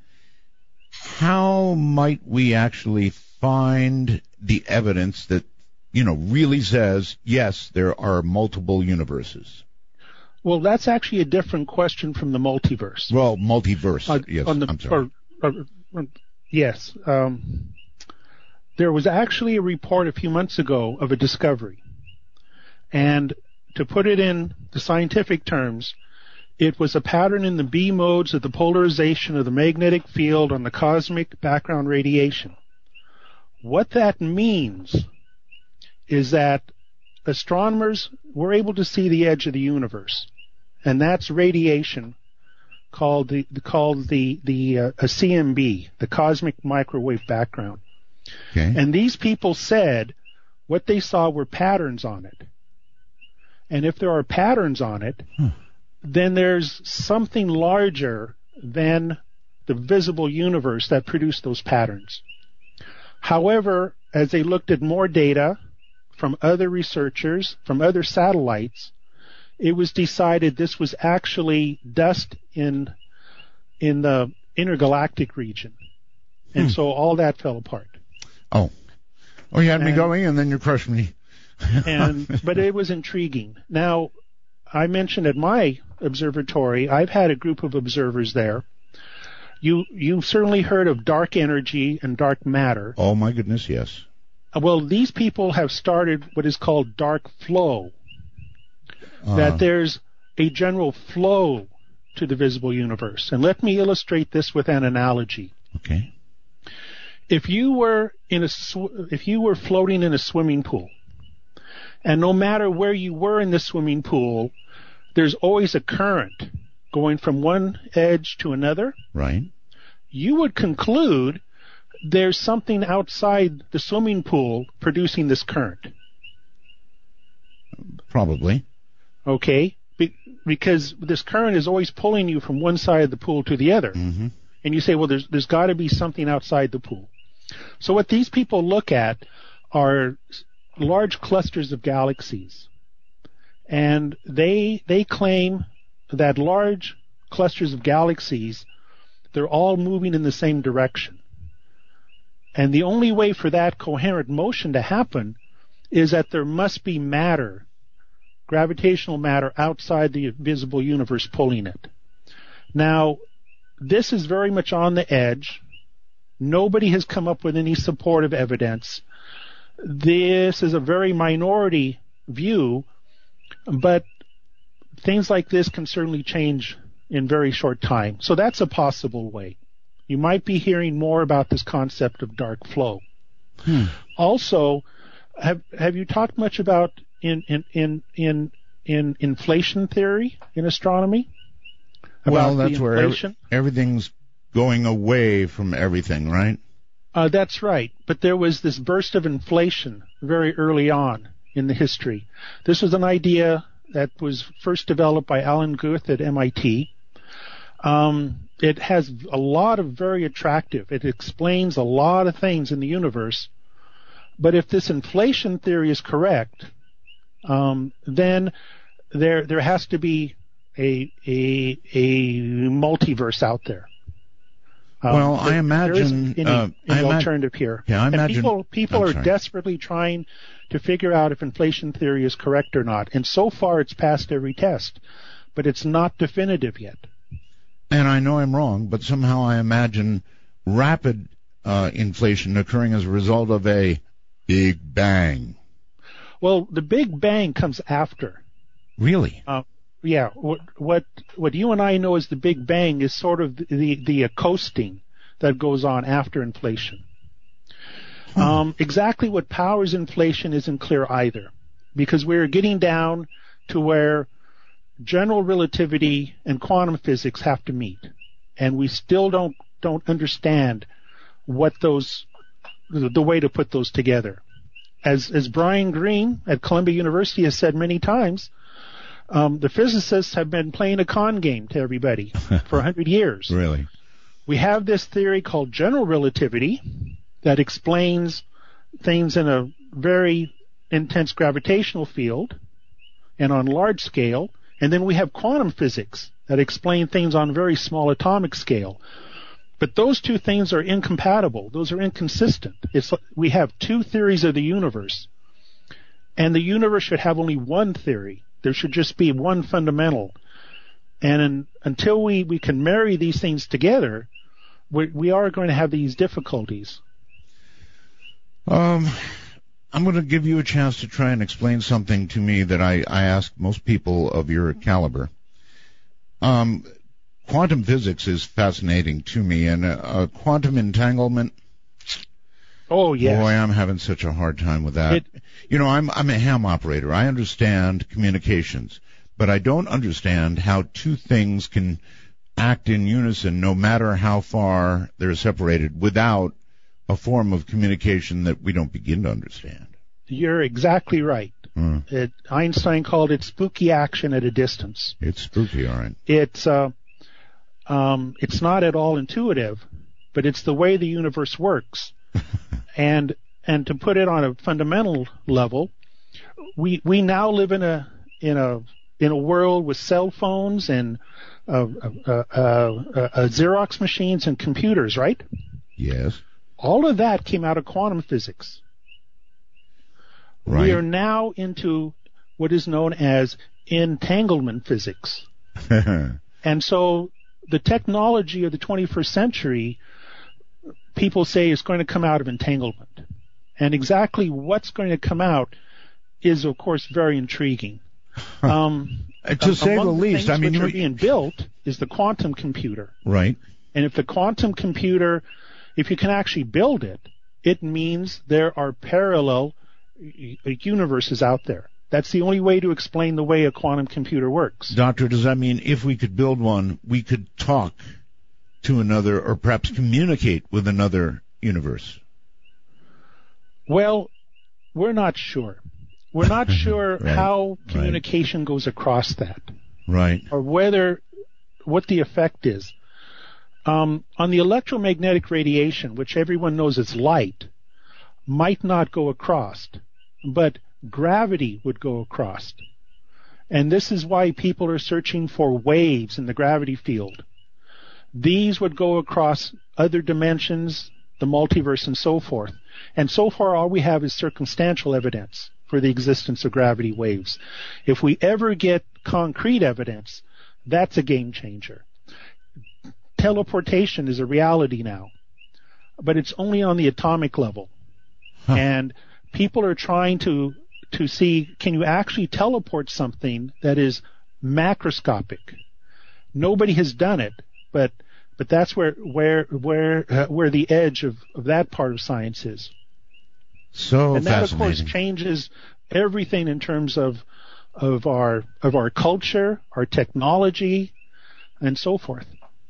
how might we actually find the evidence that, you know, really says, yes, there are multiple universes? Well, that's actually a different question from the multiverse. Well, multiverse, uh, yes, on the, I'm sorry. Or, or, or, yes. Um, there was actually a report a few months ago of a discovery. And to put it in the scientific terms, it was a pattern in the B modes of the polarization of the magnetic field on the cosmic background radiation. What that means is that astronomers were able to see the edge of the universe, and that's radiation called the called the the uh, a C M B, the cosmic microwave background. Okay. And these people said what they saw were patterns on it. And if there are patterns on it, hmm. then there's something larger than the visible universe that produced those patterns. However, as they looked at more data from other researchers, from other satellites, it was decided this was actually dust in in the intergalactic region. And hmm. so all that fell apart. Oh. Oh, you had and, me going, and then you crushed me. and But it was intriguing. Now, I mentioned at my observatory, I've had a group of observers there. You, you've certainly heard of dark energy and dark matter. Oh, my goodness, yes. Well, these people have started what is called dark flow. Uh, that there's a general flow to the visible universe. And let me illustrate this with an analogy. Okay. If you were in a sw- if you were floating in a swimming pool, and no matter where you were in the swimming pool, there's always a current going from one edge to another. Right. You would conclude there's something outside the swimming pool producing this current. Probably. Okay, Be- because this current is always pulling you from one side of the pool to the other. Mm-hmm. And you say, well, there's there's got to be something outside the pool. So what these people look at are large clusters of galaxies. And they they claim that large clusters of galaxies, they're all moving in the same direction. And the only way for that coherent motion to happen is that there must be matter, gravitational matter outside the visible universe pulling it. Now, this is very much on the edge. Nobody has come up with any supportive evidence. This is a very minority view, but things like this can certainly change in very short time. So that's a possible way. You might be hearing more about this concept of dark flow. Hmm. Also, have have you talked much about in in in in, in inflation theory in astronomy? Well, that's where every, everything's going away from everything, right? Uh, that's right. But there was this burst of inflation very early on in the history. This was an idea that was first developed by Alan Guth at M I T. Um, it has a lot of very attractive, it explains a lot of things in the universe. But if this inflation theory is correct, um, then there there has to be a a a multiverse out there. Um, well, there, I imagine there is any, uh, any I ima- alternative here. Yeah, I and imagine people people I'm are sorry. desperately trying to figure out if inflation theory is correct or not. And so far, it's passed every test, but it's not definitive yet. And I know I'm wrong, but somehow I imagine rapid uh, inflation occurring as a result of a Big Bang. Well, the Big Bang comes after. Really? Uh, yeah. What, what what you and I know as the Big Bang is sort of the the coasting that goes on after inflation. Hmm. Um, exactly what powers inflation isn't clear either, because we're getting down to where general relativity and quantum physics have to meet, and we still don't don't understand what those the way to put those together. As as Brian Greene at Columbia University has said many times, um, the physicists have been playing a con game to everybody for a hundred years. Really? We have this theory called general relativity that explains things in a very intense gravitational field and on large scale. And then we have quantum physics that explain things on a very small atomic scale. But those two things are incompatible. Those are inconsistent. It's, we have two theories of the universe. And the universe should have only one theory. There should just be one fundamental. And in, until we, we can marry these things together, we, we are going to have these difficulties. Um, I'm going to give you a chance to try and explain something to me that I, I ask most people of your caliber. Um, quantum physics is fascinating to me, and uh, uh, quantum entanglement. Oh, yes. Boy, I'm having such a hard time with that. It, you know, I'm I'm a ham operator. I understand communications, but I don't understand how two things can act in unison no matter how far they're separated without a form of communication that we don't begin to understand. You're exactly right. Mm. It, Einstein called it spooky action at a distance. It's spooky, all right. It's uh, um, it's not at all intuitive, but it's the way the universe works. and and to put it on a fundamental level, we we now live in a in a in a world with cell phones and uh, uh, uh, uh, uh, Xerox machines and computers, right? Yes. All of that came out of quantum physics. Right. We are now into what is known as entanglement physics. And so the technology of the twenty-first century, people say, is going to come out of entanglement. And exactly what's going to come out is, of course, very intriguing. Um, to say the least, the I mean, which you... are being built is the quantum computer. Right. And if the quantum computer, if you can actually build it, it means there are parallel universes out there. That's the only way to explain the way a quantum computer works. Doctor, does that mean if we could build one, we could talk to another or perhaps communicate with another universe? Well, we're not sure. We're not sure right. how communication right. goes across that. Right. Or whether, what the effect is. Um, on the electromagnetic radiation, which everyone knows is light, might not go across, but gravity would go across. And this is why people are searching for waves in the gravity field. These would go across other dimensions, the multiverse, and so forth. And so far, all we have is circumstantial evidence for the existence of gravity waves. If we ever get concrete evidence, that's a game changer. Teleportation is a reality now, but it's only on the atomic level. Huh. And people are trying to to see, can you actually teleport something that is macroscopic? Nobody has done it, but but that's where where where uh, where the edge of, of that part of science is. So and that, fascinating. of course, changes everything in terms of of our of our culture, our technology, and so forth.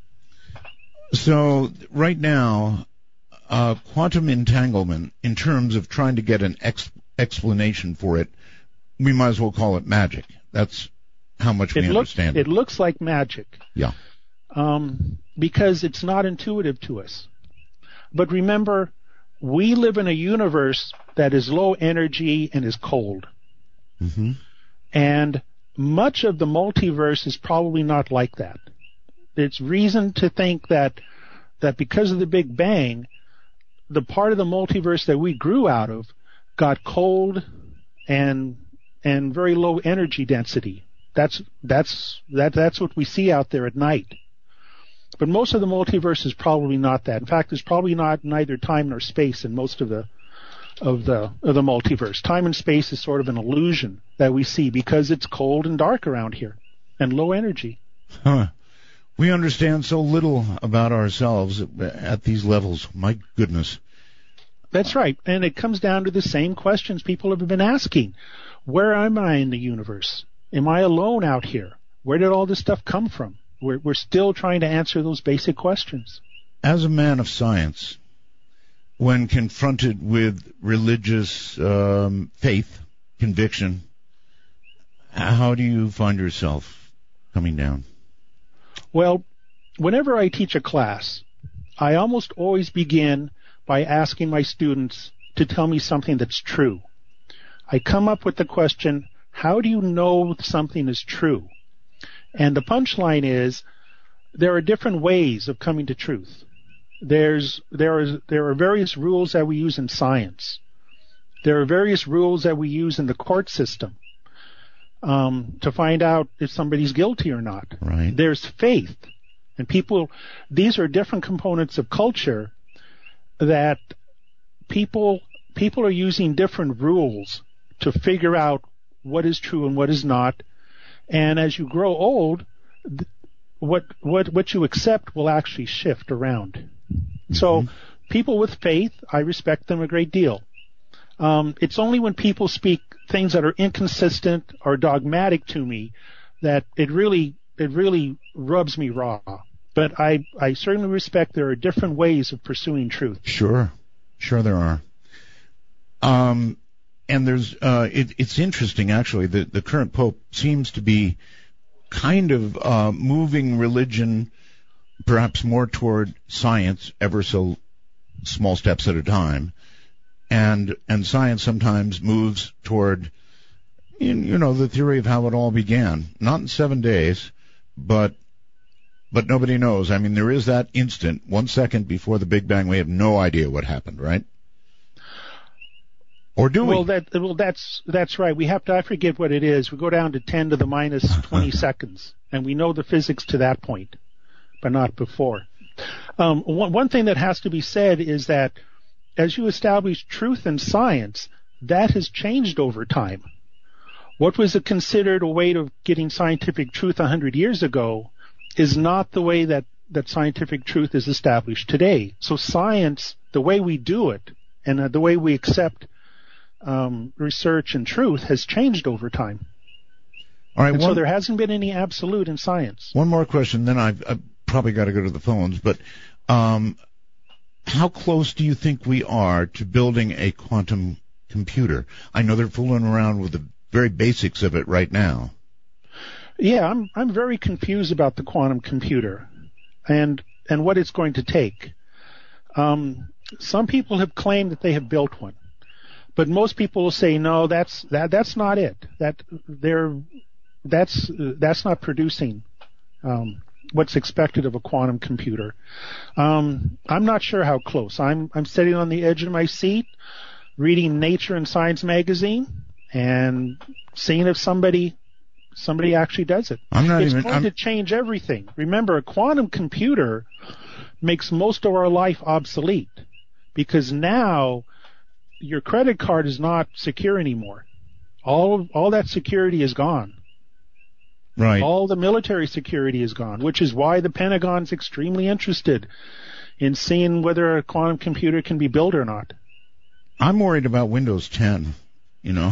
So right now, uh, quantum entanglement, in terms of trying to get an ex- explanation for it, we might as well call it magic. That's how much we it understand looks, it. It looks like magic. Yeah. Um, because it's not intuitive to us. But remember, we live in a universe that is low energy and is cold. Mm-hmm. And much of the multiverse is probably not like that. There's reason to think that that because of the Big Bang, the part of the multiverse that we grew out of got cold and and very low energy density. That's that's that that's what we see out there at night. But most of the multiverse is probably not that. In fact, there's probably not neither time nor space in most of the of the of the multiverse. Time and space is sort of an illusion that we see because it's cold and dark around here and low energy. Huh. We understand so little about ourselves at these levels. My goodness. That's right. And it comes down to the same questions people have been asking. Where am I in the universe? Am I alone out here? Where did all this stuff come from? We're, we're still trying to answer those basic questions. As a man of science, when confronted with religious um, faith, conviction, how do you find yourself coming down? Well, whenever I teach a class, I almost always begin by asking my students to tell me something that's true. I come up with the question, how do you know something is true? And the punchline is, there are different ways of coming to truth. There's, there is, there are various rules that we use in science. There are various rules that we use in the court system. Um, to find out if somebody's guilty or not. Right. There's faith. And people, these are different components of culture that people, people are using different rules to figure out what is true and what is not. And as you grow old, what, what, what you accept will actually shift around. Mm-hmm. So people with faith, I respect them a great deal. Um, it's only when people speak things that are inconsistent or dogmatic to me that it really it really rubs me raw. But I, I certainly respect there are different ways of pursuing truth. Sure. Sure there are. Um, and there's uh, it, it's interesting, actually. The, the current Pope seems to be kind of uh, moving religion perhaps more toward science, ever so small steps at a time. And and science sometimes moves toward, you, you know, the theory of how it all began. Not in seven days, but but nobody knows. I mean, there is that instant, one second before the Big Bang. We have no idea what happened, right? Or do we? Well, that well, that's that's right. We have to. I forget what it is. We go down to ten to the minus twenty seconds, and we know the physics to that point, but not before. Um, one, one thing that has to be said is that as you establish truth in science, that has changed over time. What was considered a way of getting scientific truth one hundred years ago is not the way that, that scientific truth is established today. So science, the way we do it, and uh, the way we accept um, research and truth has changed over time. All right. And one, so there hasn't been any absolute in science. One more question, then I've, I've probably got to go to the phones. But um, how close do you think we are to building a quantum computer? I know they're fooling around with the very basics of it right now. Yeah, I'm I'm very confused about the quantum computer and and what it's going to take. Um, some people have claimed that they have built one, but most people will say no, that's that that's not it. That they're that's that's not producing um, what's expected of a quantum computer. Um, I'm not sure how close. I'm I'm sitting on the edge of my seat, reading Nature and Science magazine, and seeing if somebody somebody actually does it. I'm not it's even, going I'm... to change everything. Remember, a quantum computer makes most of our life obsolete because now your credit card is not secure anymore. All all that security is gone. Right. All the military security is gone, which is why the Pentagon's extremely interested in seeing whether a quantum computer can be built or not. I'm worried about Windows ten. You know,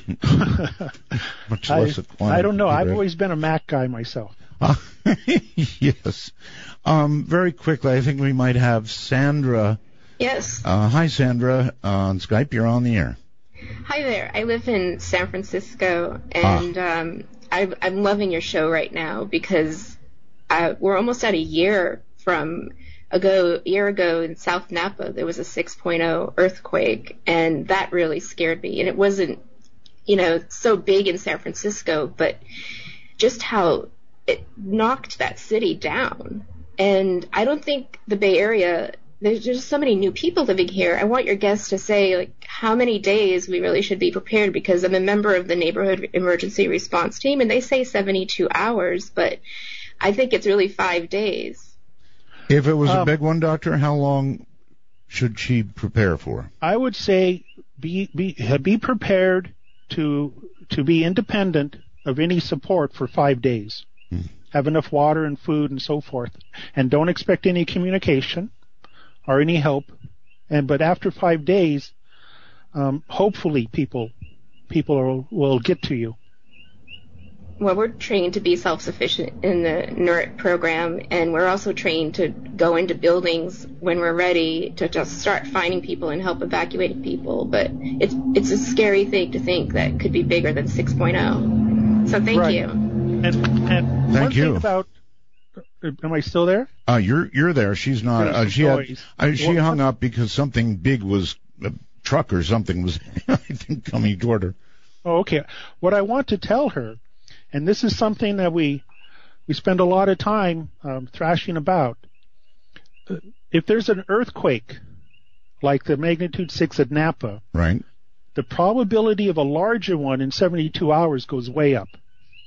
much less I, a quantum I don't know. computer. I've always been a Mac guy myself. Uh, yes. Um, very quickly, I think we might have Sandra. Yes. Uh, hi, Sandra. Uh, on Skype, you're on the air. Hi there. I live in San Francisco, and ah. um, I, I'm loving your show right now because I, we're almost at a year from ago, a year ago in South Napa, there was a six point oh earthquake, and that really scared me. And it wasn't, you know, so big in San Francisco, but just how it knocked that city down. And I don't think the Bay Area, there's just so many new people living here. I want your guests to say, like, how many days we really should be prepared, because I'm a member of the Neighborhood Emergency Response Team, and they say seventy-two hours, but I think it's really five days. If it was um, a big one, Doctor, how long should she prepare for? I would say be be be prepared to to be independent of any support for five days. Hmm. Have enough water and food and so forth, and don't expect any communication or any help. And but after five days, um, hopefully people people are, will get to you. Well, we're trained to be self-sufficient in the N R I C program, and we're also trained to go into buildings when we're ready to just start finding people and help evacuate people. But it's it's a scary thing to think that could be bigger than six point oh. So thank right. you. And, and thank one you. Thing about, am I still there? Uh, you're you're there. She's not. Uh, she had, uh, she well, hung up because something big was a truck or something was I think coming toward her. Oh, okay. What I want to tell her. And this is something that we we spend a lot of time um, thrashing about. If there's an earthquake, like the magnitude six at Napa, right, the probability of a larger one in seventy-two hours goes way up.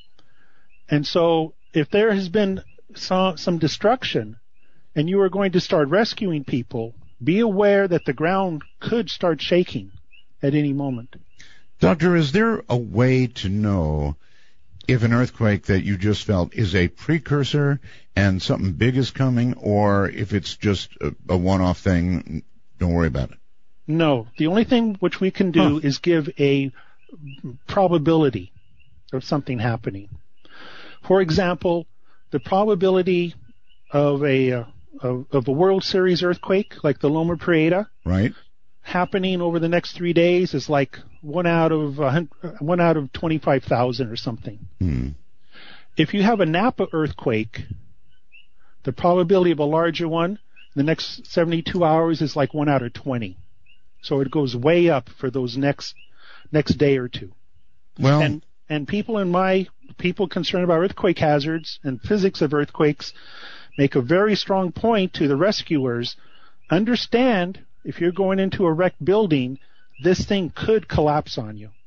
And so if there has been some, some destruction and you are going to start rescuing people, be aware that the ground could start shaking at any moment. Doctor, is there a way to know if an earthquake that you just felt is a precursor and something big is coming, or if it's just a, a one-off thing, don't worry about it? No. The only thing which we can do huh. is give a probability of something happening. For example, the probability of a uh, of, of a World Series earthquake, like the Loma Prieta, right, happening over the next three days is like one out of uh, one out of twenty-five thousand or something. Hmm. If you have a Napa earthquake, the probability of a larger one in the next seventy-two hours is like one out of twenty. So it goes way up for those next next day or two. Well, and And people in my people concerned about earthquake hazards and physics of earthquakes make a very strong point to the rescuers. Understand, if you're going into a wrecked building, this thing could collapse on you.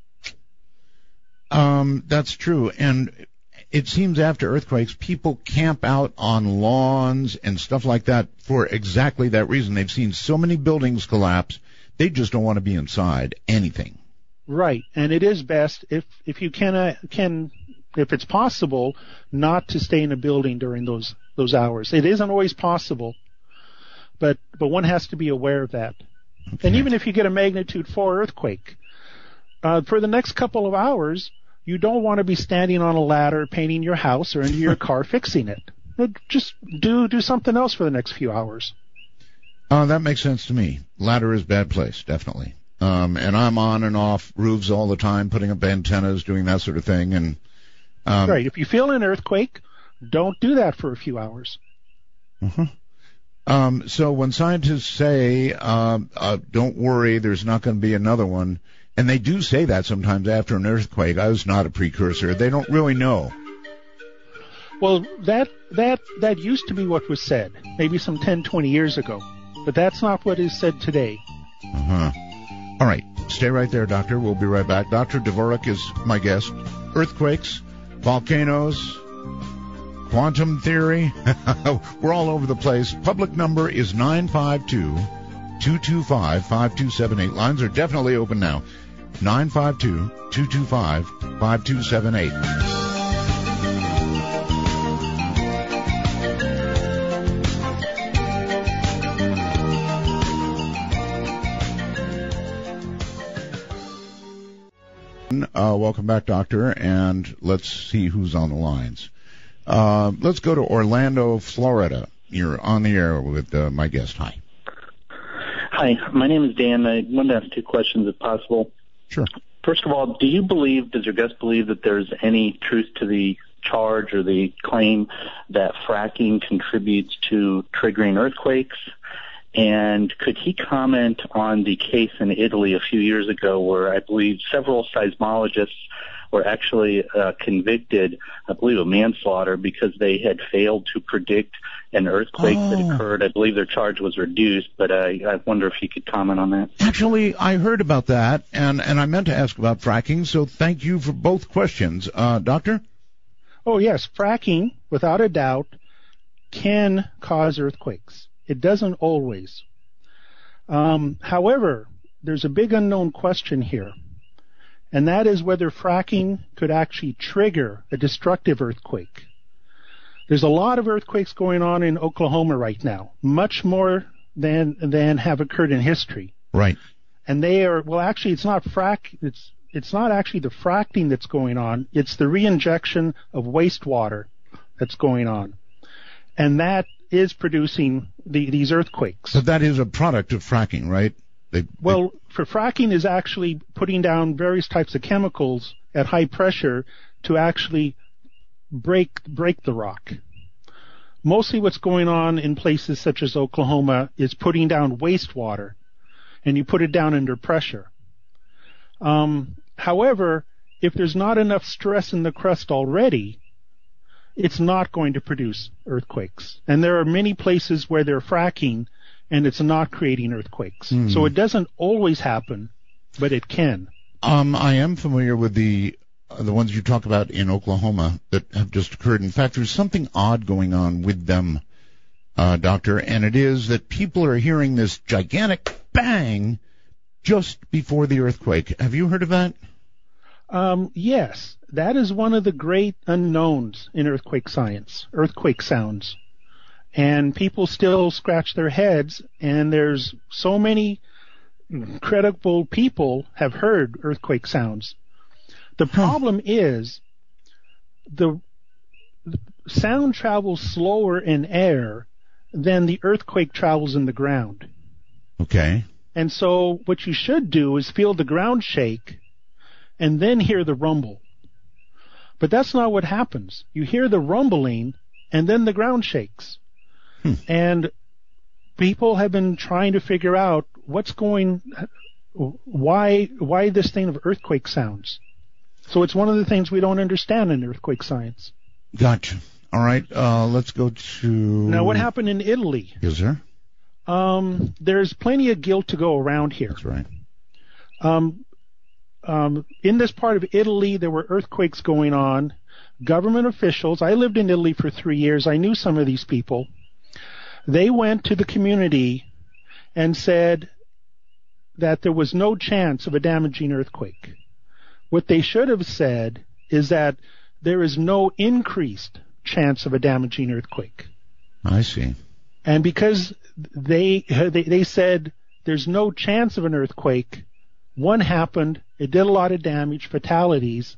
Um, that's true. And it seems after earthquakes, people camp out on lawns and stuff like that for exactly that reason. They've seen so many buildings collapse, they just don't want to be inside anything. Right. And it is best, if if you can, uh, can if it's possible, not to stay in a building during those those hours. It isn't always possible, but but one has to be aware of that. Okay. And even if you get a magnitude four earthquake, uh, for the next couple of hours, you don't want to be standing on a ladder painting your house or into your car fixing it. Just do do something else for the next few hours. Uh, that makes sense to me. Ladder is a bad place, definitely. Um, and I'm on and off roofs all the time, putting up antennas, doing that sort of thing. And um, right. If you feel an earthquake, don't do that for a few hours. Uh-huh. Um, so when scientists say, uh, uh, don't worry, there's not going to be another one, and they do say that sometimes after an earthquake, I was not a precursor. They don't really know. Well, that that that used to be what was said, maybe some ten, twenty years ago. But that's not what is said today. Uh-huh. All right. Stay right there, Doctor. We'll be right back. Doctor Dvorak is my guest. Earthquakes, volcanoes, quantum theory. We're all over the place. Public number is nine five two, two two five, five two seven eight. Lines are definitely open now. nine five two, two two five, five two seven eight. Uh, welcome back, Doctor, and let's see who's on the lines. Uh, let's go to Orlando, Florida. You're on the air with uh, my guest. Hi. Hi, my name is Dan. I wanted to ask two questions, if possible. Sure. First of all, do you believe, does your guest believe that there's any truth to the charge or the claim that fracking contributes to triggering earthquakes? And could he comment on the case in Italy a few years ago where I believe several seismologists were actually uh, convicted, I believe, of manslaughter because they had failed to predict an earthquake oh. that occurred. I believe their charge was reduced, but I, I wonder if you could comment on that. Actually, I heard about that, and, and I meant to ask about fracking, so thank you for both questions. Uh, Doctor? Oh, yes. Fracking, without a doubt, can cause earthquakes. It doesn't always. Um, however, there's a big unknown question here, and that is whether fracking could actually trigger a destructive earthquake. There's a lot of earthquakes going on in Oklahoma right now, much more than than have occurred in history. Right. And they are, well, actually, it's not frack, it's it's not actually the fracking that's going on, it's the reinjection of wastewater that's going on. And that is producing the, these earthquakes. So that is a product of fracking, right? They, well, they... for fracking is actually putting down various types of chemicals at high pressure to actually break break the rock. Mostly what's going on in places such as Oklahoma is putting down wastewater, and you put it down under pressure. Um, however, if there's not enough stress in the crust already, it's not going to produce earthquakes. And there are many places where they're fracking and it's not creating earthquakes. Mm. So it doesn't always happen, but it can. Um, I am familiar with the uh, the ones you talk about in Oklahoma that have just occurred. In fact, there's something odd going on with them, uh, Doctor, and it is that people are hearing this gigantic bang just before the earthquake. Have you heard of that? Um, yes. That is one of the great unknowns in earthquake science, earthquake sounds. And people still scratch their heads, and there's so many credible people have heard earthquake sounds. The problem is the, the sound travels slower in air than the earthquake travels in the ground. Okay. And so what you should do is feel the ground shake and then hear the rumble. But that's not what happens. You hear the rumbling, and then the ground shakes. Hmm. And people have been trying to figure out what's going, why, why this thing of earthquake sounds. So it's one of the things we don't understand in earthquake science. Gotcha. All right, uh, let's go to... Now, what happened in Italy? Is there? Um, there's plenty of guilt to go around here. That's right. Um, um, in this part of Italy, there were earthquakes going on. Government officials, I lived in Italy for three years. I knew some of these people. They went to the community and said that there was no chance of a damaging earthquake. What they should have said is that there is no increased chance of a damaging earthquake. I see. And because they they, they said there's no chance of an earthquake, one happened, it did a lot of damage, fatalities.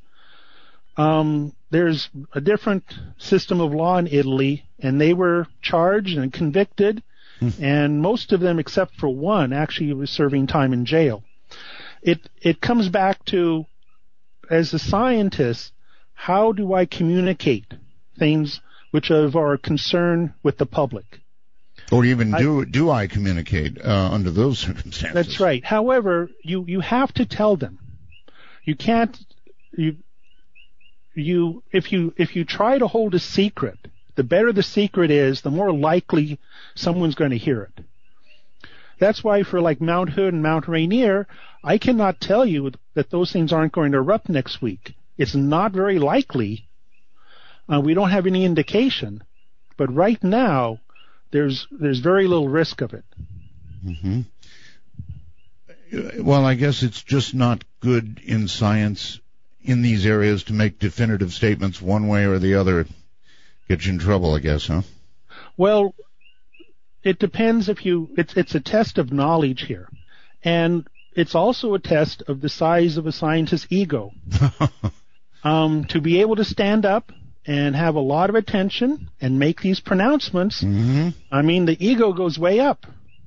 Um, there's a different system of law in Italy, and they were charged and convicted, hmm. and most of them, except for one, actually was serving time in jail. It it comes back to, as a scientist, how do I communicate things which are of concern with the public? Or even do I, do I communicate uh, under those circumstances? That's right. However, you, you have to tell them. You can't you you if you if you try to hold a secret, the better the secret is, the more likely someone's going to hear it. That's why for like Mount Hood and Mount Rainier, I cannot tell you that those things aren't going to erupt next week. It's not very likely. Uh, we don't have any indication, but right now there's there's very little risk of it. Mm-hmm. Well, I guess it's just not good in science in these areas to make definitive statements one way or the other. Get you in trouble, I guess, huh? Well, it depends if you. It's it's a test of knowledge here, and it's also a test of the size of a scientist's ego. um, to be able to stand up and have a lot of attention and make these pronouncements, mm-hmm. I mean, the ego goes way up.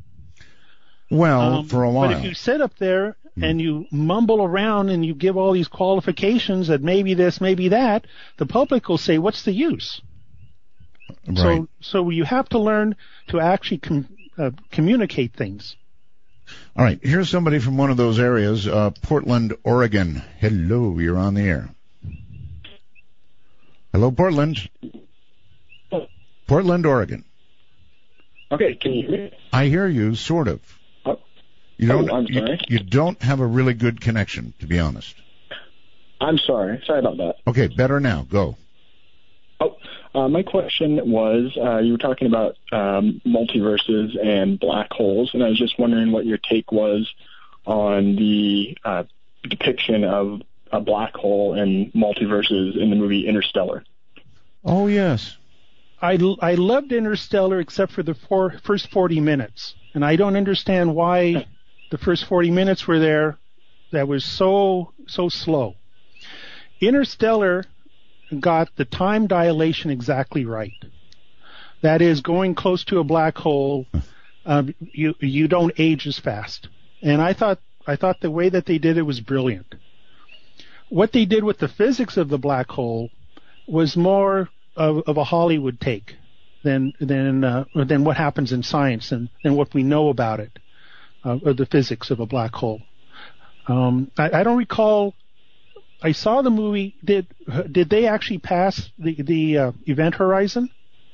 Well, um, for a while. But if you sit up there mm. and you mumble around and you give all these qualifications that maybe this, maybe that, the public will say, what's the use? Right. So, so you have to learn to actually com- uh, communicate things. All right, here's somebody from one of those areas, uh, Portland, Oregon. Hello, you're on the air. Hello, Portland. Portland, Oregon. Okay, can you hear me? I hear you, sort of. Oh, you don't. oh, I'm sorry. You, you don't have a really good connection, to be honest. I'm sorry. Sorry about that. Okay, better now. Go. Oh, uh, my question was, uh, you were talking about um, multiverses and black holes, and I was just wondering what your take was on the uh, depiction of a black hole and multiverses in the movie Interstellar. Oh, yes. I, I loved Interstellar except for the four, first forty minutes, and I don't understand why the first forty minutes were there. That was so, so slow. Interstellar got the time dilation exactly right. That is, going close to a black hole, um, you you don't age as fast. And I thought I thought the way that they did it was brilliant. What they did with the physics of the black hole was more of, of a Hollywood take than than uh, than what happens in science and, and what we know about it, uh, of the physics of a black hole. Um, I, I don't recall. I saw the movie. Did did they actually pass the the uh, event horizon?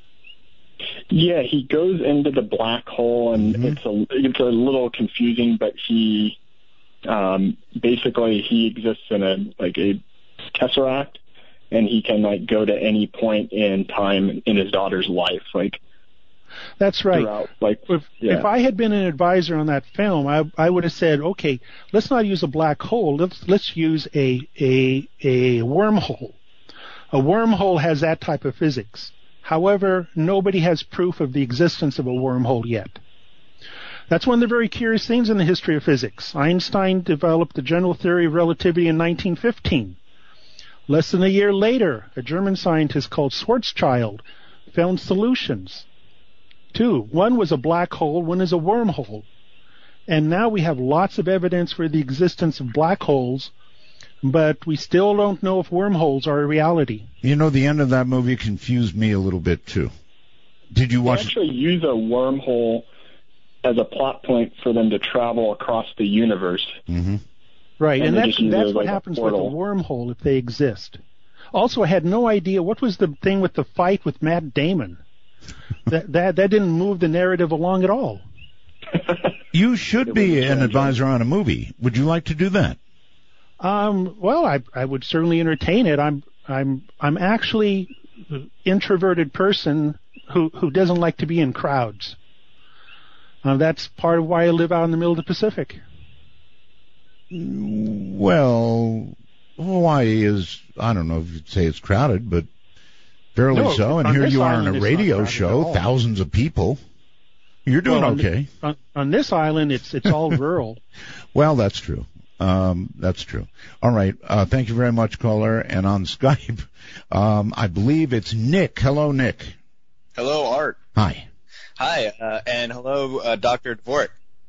Yeah, he goes into the black hole, and mm-hmm. it's a it's a little confusing. But he um, basically he exists in a like a tesseract, and he can like go to any point in time in his daughter's life. Like that's right. Throughout, like if, yeah. if I had been an advisor on that film, I I would have said, okay, let's not use a black hole. Let's let's use a a a wormhole. A wormhole has that type of physics. However, nobody has proof of the existence of a wormhole yet. That's one of the very curious things in the history of physics. Einstein developed the general theory of relativity in nineteen fifteen. Less than a year later, a German scientist called Schwarzschild found solutions. Two. One was a black hole, one is a wormhole. And now we have lots of evidence for the existence of black holes, but we still don't know if wormholes are a reality. You know, the end of that movie confused me a little bit, too. Did you watch They actually use a wormhole as a plot point for them to travel across the universe. Mm-hmm. Right, and, and that's that's that's what like happens a with a portal. wormhole if they exist. Also, I had no idea what was the thing with the fight with Matt Damon. that that that didn't move the narrative along at all. You should be an advisor on a movie. Would you like to do that? Um, well, I I would certainly entertain it. I'm I'm I'm actually an introverted person who who doesn't like to be in crowds. Uh, that's part of why I live out in the middle of the Pacific. Well, Hawaii is, I don't know if you'd say it's crowded, but fairly No, so. And on here this you are on island, a it's not radio crowded at show, all. thousands of people. You're doing Well, on okay. the- on, on this island, it's it's all rural. Well, that's true. Um, that's true. All right. Uh, thank you very much, caller. And on Skype, um, I believe it's Nick. Hello, Nick. Hello, Art. Hi. Hi, uh, and hello, uh, Doctor Dvorak.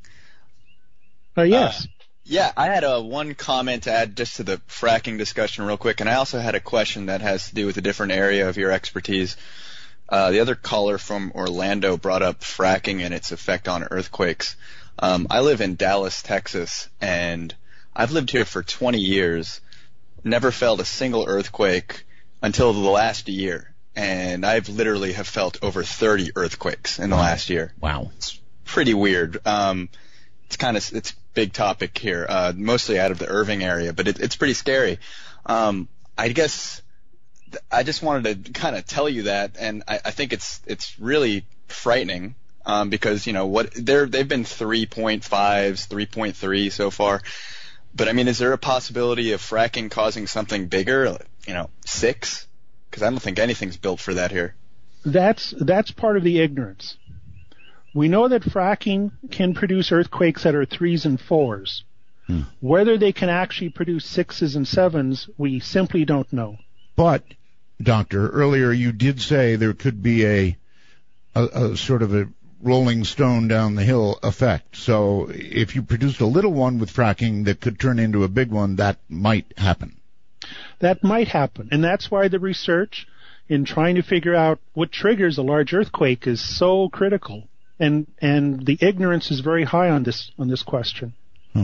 Uh, yes. Uh, yeah, I had a one comment to add just to the fracking discussion real quick, and I also had a question that has to do with a different area of your expertise. Uh, the other caller from Orlando brought up fracking and its effect on earthquakes. Um, I live in Dallas, Texas, and I've lived here for twenty years, never felt a single earthquake until the last year, and I've literally have felt over thirty earthquakes in the Wow. last year. Wow. It's pretty weird. Um, it's kind of it's big topic here, uh, mostly out of the Irving area, but it, it's pretty scary. Um, I guess th- I just wanted to kind of tell you that, and I, I think it's it's really frightening um, because you know what they're they've been three point fives, three point three so far. But I mean, is there a possibility of fracking causing something bigger? You know, six? Because I don't think anything's built for that here. That's that's part of the ignorance. We know that fracking can produce earthquakes that are threes and fours. Hmm. Whether they can actually produce sixes and sevens, we simply don't know. But, Doctor, earlier you did say there could be a, a, a sort of a rolling stone down the hill effect. So if you produced a little one with fracking that could turn into a big one, that might happen. That might happen, and that's why the research in trying to figure out what triggers a large earthquake is so critical. And and the ignorance is very high on this on this question. Hmm.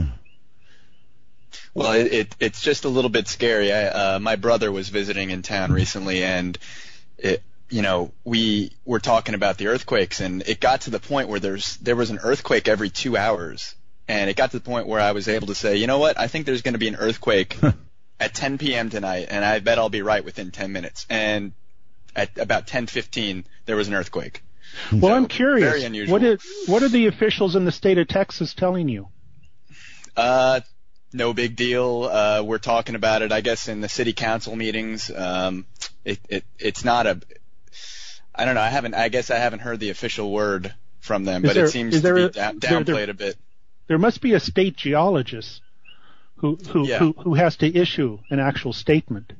Well, it, it it's just a little bit scary. I, uh, my brother was visiting in town recently, and it, you know, we were talking about the earthquakes, and it got to the point where there's there was an earthquake every two hours, and it got to the point where I was able to say, you know what, I think there's going to be an earthquake at ten p.m. tonight, and I bet I'll be right within ten minutes. And at about ten fifteen, there was an earthquake. Well, So, I'm curious. Very unusual. What is what are the officials in the state of Texas telling you? Uh, no big deal. Uh, we're talking about it, I guess, in the city council meetings. Um, it, it, it's not a, I don't know. I haven't, I guess I haven't heard the official word from them, Is but there- it seems is to there be a- down, there- there- downplayed a bit. There must be a state geologist who who Yeah. who, who has to issue an actual statement.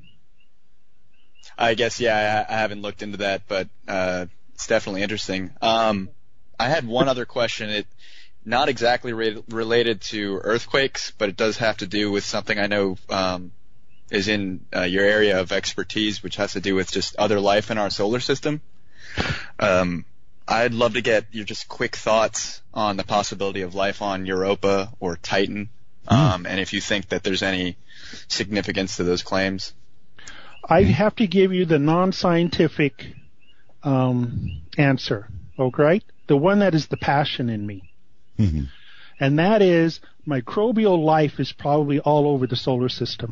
I guess, yeah, I, I haven't looked into that, but, uh, it's definitely interesting. Um, I had one other question. It, not exactly re- related to earthquakes, but it does have to do with something I know um, is in uh, your area of expertise, which has to do with just other life in our solar system. Um, I'd love to get your just quick thoughts on the possibility of life on Europa or Titan, um, and if you think that there's any significance to those claims. I have to give you the non-scientific um, answer, okay? The one that is the passion in me. Mm-hmm. And that is microbial life is probably all over the solar system.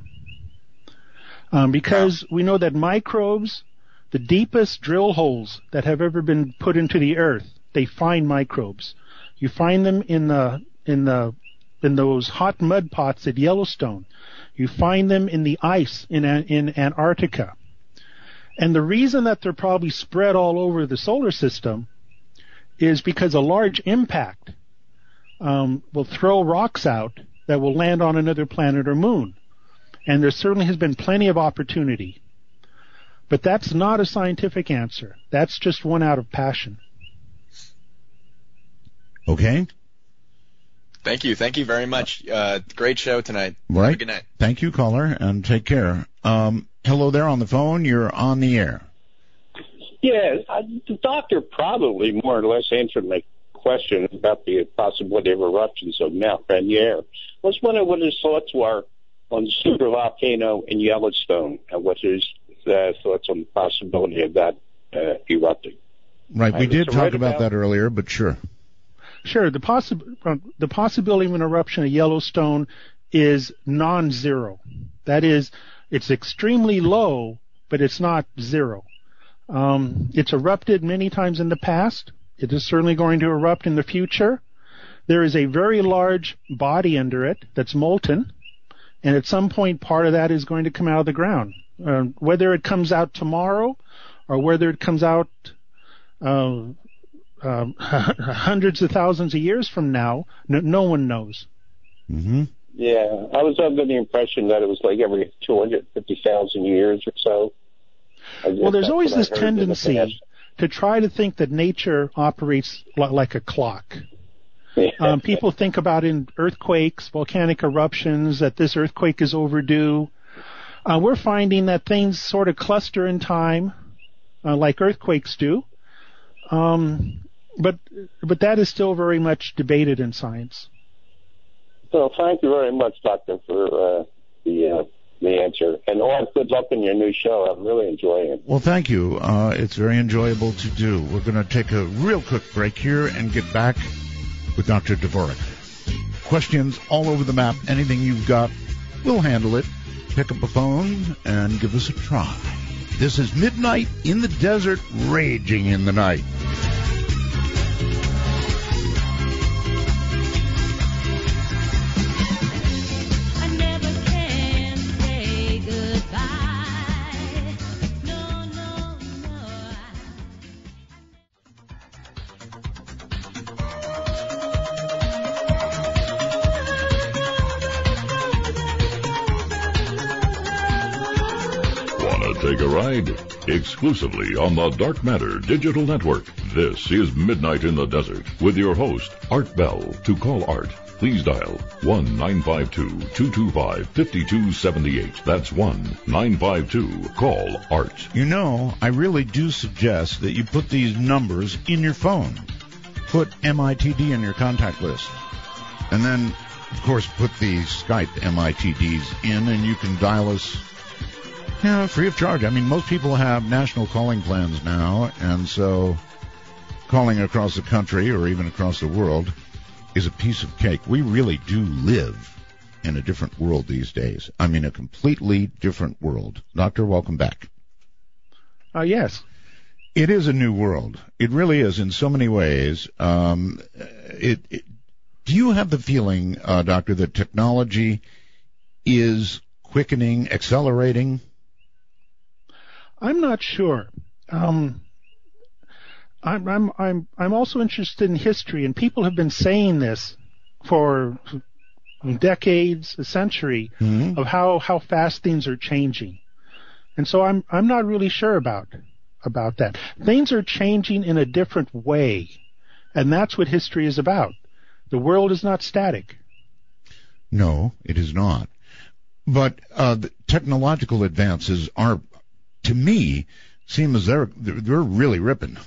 Um, because we know that microbes, the deepest drill holes that have ever been put into the earth, they find microbes. You find them in the in the in those hot mud pots at Yellowstone. You find them in the ice in in Antarctica. And the reason that they're probably spread all over the solar system is because a large impact um, will throw rocks out that will land on another planet or moon. And there certainly has been plenty of opportunity. But that's not a scientific answer. That's just one out of passion. Okay. Thank you. Thank you very much. Uh, great show tonight. Right. Have a good night. Thank you, caller, and take care. Um, hello there on the phone. You're on the air. Yeah, I, the doctor probably more or less answered my question about the possibility of eruptions of Mount Rainier. I was wondering what his thoughts were on the supervolcano in Yellowstone and what his uh, thoughts on the possibility of that uh, erupting. Right, we Uh, did to talk write about about- that earlier, but sure. Sure, the, possi- the possibility of an eruption of Yellowstone is non-zero. That is, it's extremely low, but it's not zero. Um, it's erupted many times in the past. It is certainly going to erupt in the future. There is a very large body under it that's molten, and at some point part of that is going to come out of the ground. Uh, whether it comes out tomorrow or whether it comes out uh, um, hundreds of thousands of years from now, no, no one knows. Mm-hmm. Yeah, I was under the impression that it was like every two hundred fifty thousand years or so. I guess Well, there's that's always what I this heard in the past. tendency to try to think that nature operates li- like a clock. Um, people think about in earthquakes, volcanic eruptions, that this earthquake is overdue. Uh, we're finding that things sort of cluster in time, uh, like earthquakes do. Um, but but that is still very much debated in science. So thank you very much, Doctor, for uh, the uh, the answer. And all good luck in your new show. I'm really enjoying it. Well, thank you. Uh, it's very enjoyable to do. We're going to take a real quick break here and get back with Doctor Dvorak. Questions all over the map. Anything you've got, we'll handle it. Pick up a phone and give us a try. This is Midnight in the Desert, raging in the night. Take a ride exclusively on the Dark Matter Digital Network. This is Midnight in the Desert with your host, Art Bell. To call Art, please dial one nine five two, two two five, five two seven eight. That's one nine five two, call Art. You know, I really do suggest that you put these numbers in your phone. Put M I T D in your contact list. And then, of course, put the Skype M I T Ds in, and you can dial us Yeah, free of charge. I mean, most people have national calling plans now, and so calling across the country or even across the world is a piece of cake. We really do live in a different world these days. I mean, a completely different world. Doctor, welcome back. Uh, yes. It is a new world. It really is in so many ways. Um, it, it, do you have the feeling, uh, Doctor, that technology is quickening, accelerating? I'm not sure. Um, I'm, I'm, I'm, I'm also interested in history, and people have been saying this for decades, a century, mm-hmm. of how, how fast things are changing. And so I'm, I'm not really sure about, about that. Things are changing in a different way, and that's what history is about. The world is not static. No, it is not. But uh, the technological advances are, to me, seem as they're they're really ripping.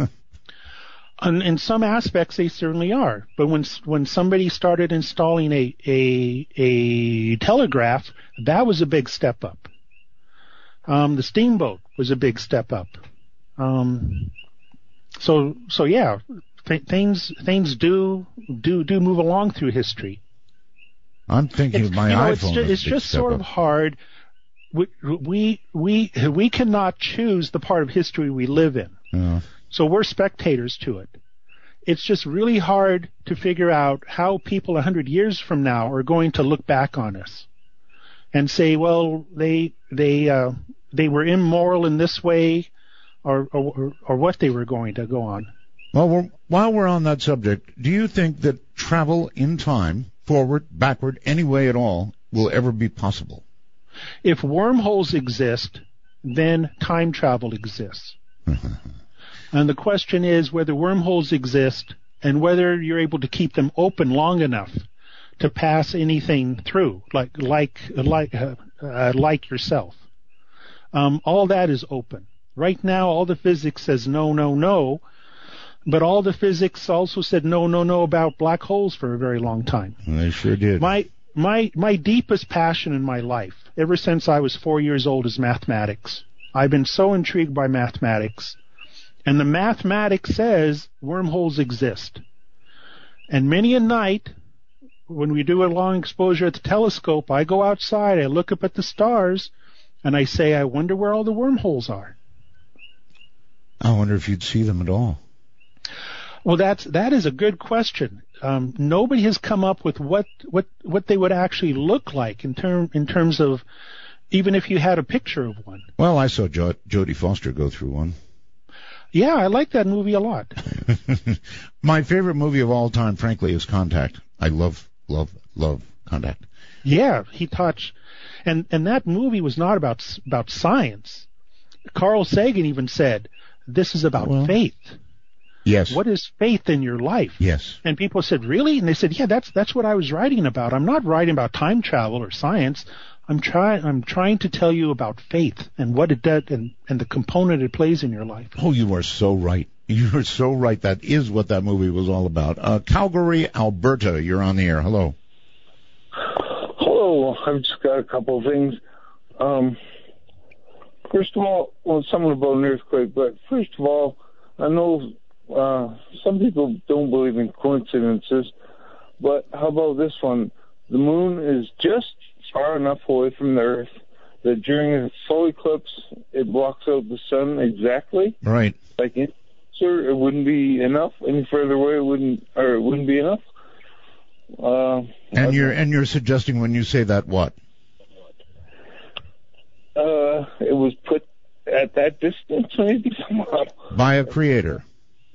And in some aspects, they certainly are. But when when somebody started installing a a a telegraph, that was a big step up. Um, the steamboat was a big step up. Um, so so yeah, th- things things do do do move along through history. I'm thinking it's, of my you know, iPhone. It's just, it's just sort up. of hard. We, we we we cannot choose the part of history we live in. Yeah. So we're spectators to it. It's just really hard to figure out how people a hundred years from now are going to look back on us and say, well, they they uh, they were immoral in this way, or, or or what they were going to go on. Well, we're, while we're on that subject, do you think that travel in time, forward, backward, any way at all, will ever be possible? If wormholes exist, then time travel exists. And the question is whether wormholes exist and whether you're able to keep them open long enough to pass anything through, like like like uh, uh, like yourself. Um, all that is open. Right now, all the physics says no, no, no. but all the physics also said no, no, no about black holes for a very long time. They sure did. My my my deepest passion in my life, ever since I was four years old, is mathematics. I've been so intrigued by mathematics, and the mathematics says wormholes exist. And many a night, when we do a long exposure at the telescope, I go outside, I look up at the stars, and I say, I wonder where all the wormholes are. I wonder if you'd see them at all. Well, that's that is a good question. Um, nobody has come up with what, what what they would actually look like in term in terms of even if you had a picture of one. Well, I saw jo- Jodie Foster go through one. Yeah, I like that movie a lot. My favorite movie of all time, frankly, is Contact. I love, love, love Contact. Yeah, he touched, and and that movie was not about about science. Carl Sagan even said, "This is about well, faith." Yes. What is faith in your life? Yes. And people said, "Really?" And they said, "Yeah, that's that's what I was writing about. I'm not writing about time travel or science. I'm trying I'm trying to tell you about faith and what it does and, and the component it plays in your life." Oh, you are so right. You are so right. That is what that movie was all about. Uh, Calgary, Alberta, you're on the air. Hello. Hello. I've just got a couple of things. Um, first of all, well, something about an earthquake, but first of all, I know uh, some people don't believe in coincidences, but how about this one? The moon is just far enough away from the Earth that during a solar eclipse, it blocks out the sun exactly. Right. Like, sir, it wouldn't be enough. Any further away, it wouldn't, or it wouldn't be enough. Uh, and you're and you're suggesting when you say that what? Uh, it was put at that distance, maybe somehow. By a creator.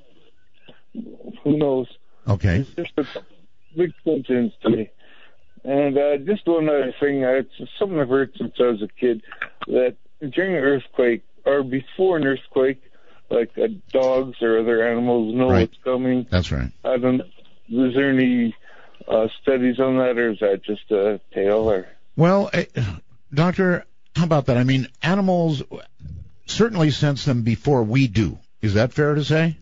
Who knows? Okay. It's just a big coincidence to me. And uh, just one other thing, uh, it's something I've heard since I was a kid, that during an earthquake, or before an earthquake, like uh, dogs or other animals know right. what's coming. That's right. I don't. Is there any uh, studies on that, or is that just a tale? Or well, uh, Doctor, how about that? I mean, animals certainly sense them before we do. Is that fair to say?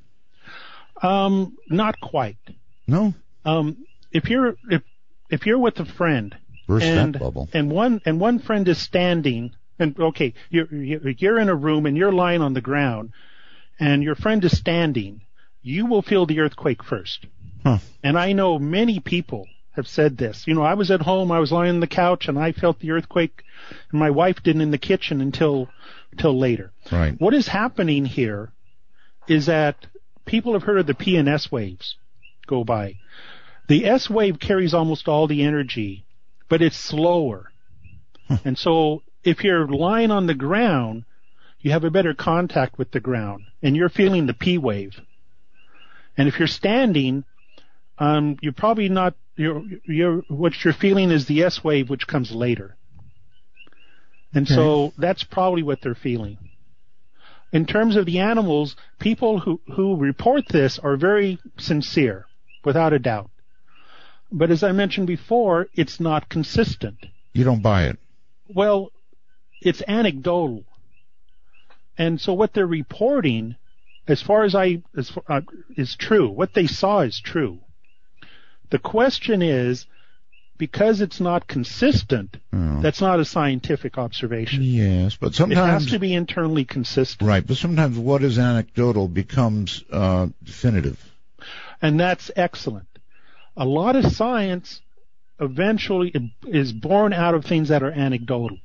Um, not quite. No. Um, if you're if if you're with a friend Burst and that bubble. and one and one friend is standing, and okay, you're you're in a room and you're lying on the ground, and your friend is standing, you will feel the earthquake first. Huh. And I know many people have said this. You know, I was at home, I was lying on the couch, and I felt the earthquake, and my wife didn't in the kitchen until until later. Right. What is happening here is that people have heard of the P and S waves go by. The S wave carries almost all the energy, but it's slower. Huh. And so if you're lying on the ground, you have a better contact with the ground, and you're feeling the P wave. And if you're standing, um, you're probably not, you're, you're, what you're feeling is the S wave, which comes later. And okay. So that's probably what they're feeling. In terms of the animals, people who, who report this are very sincere, without a doubt. But as I mentioned before, it's not consistent. You don't buy it. Well, it's anecdotal. And so what they're reporting, as far as I, as far, uh, is true. What they saw is true. The question is, because it's not consistent, oh. that's not a scientific observation. Yes, but sometimes it has to be internally consistent. Right, but sometimes what is anecdotal becomes uh, definitive. And that's excellent. A lot of science eventually is born out of things that are anecdotal.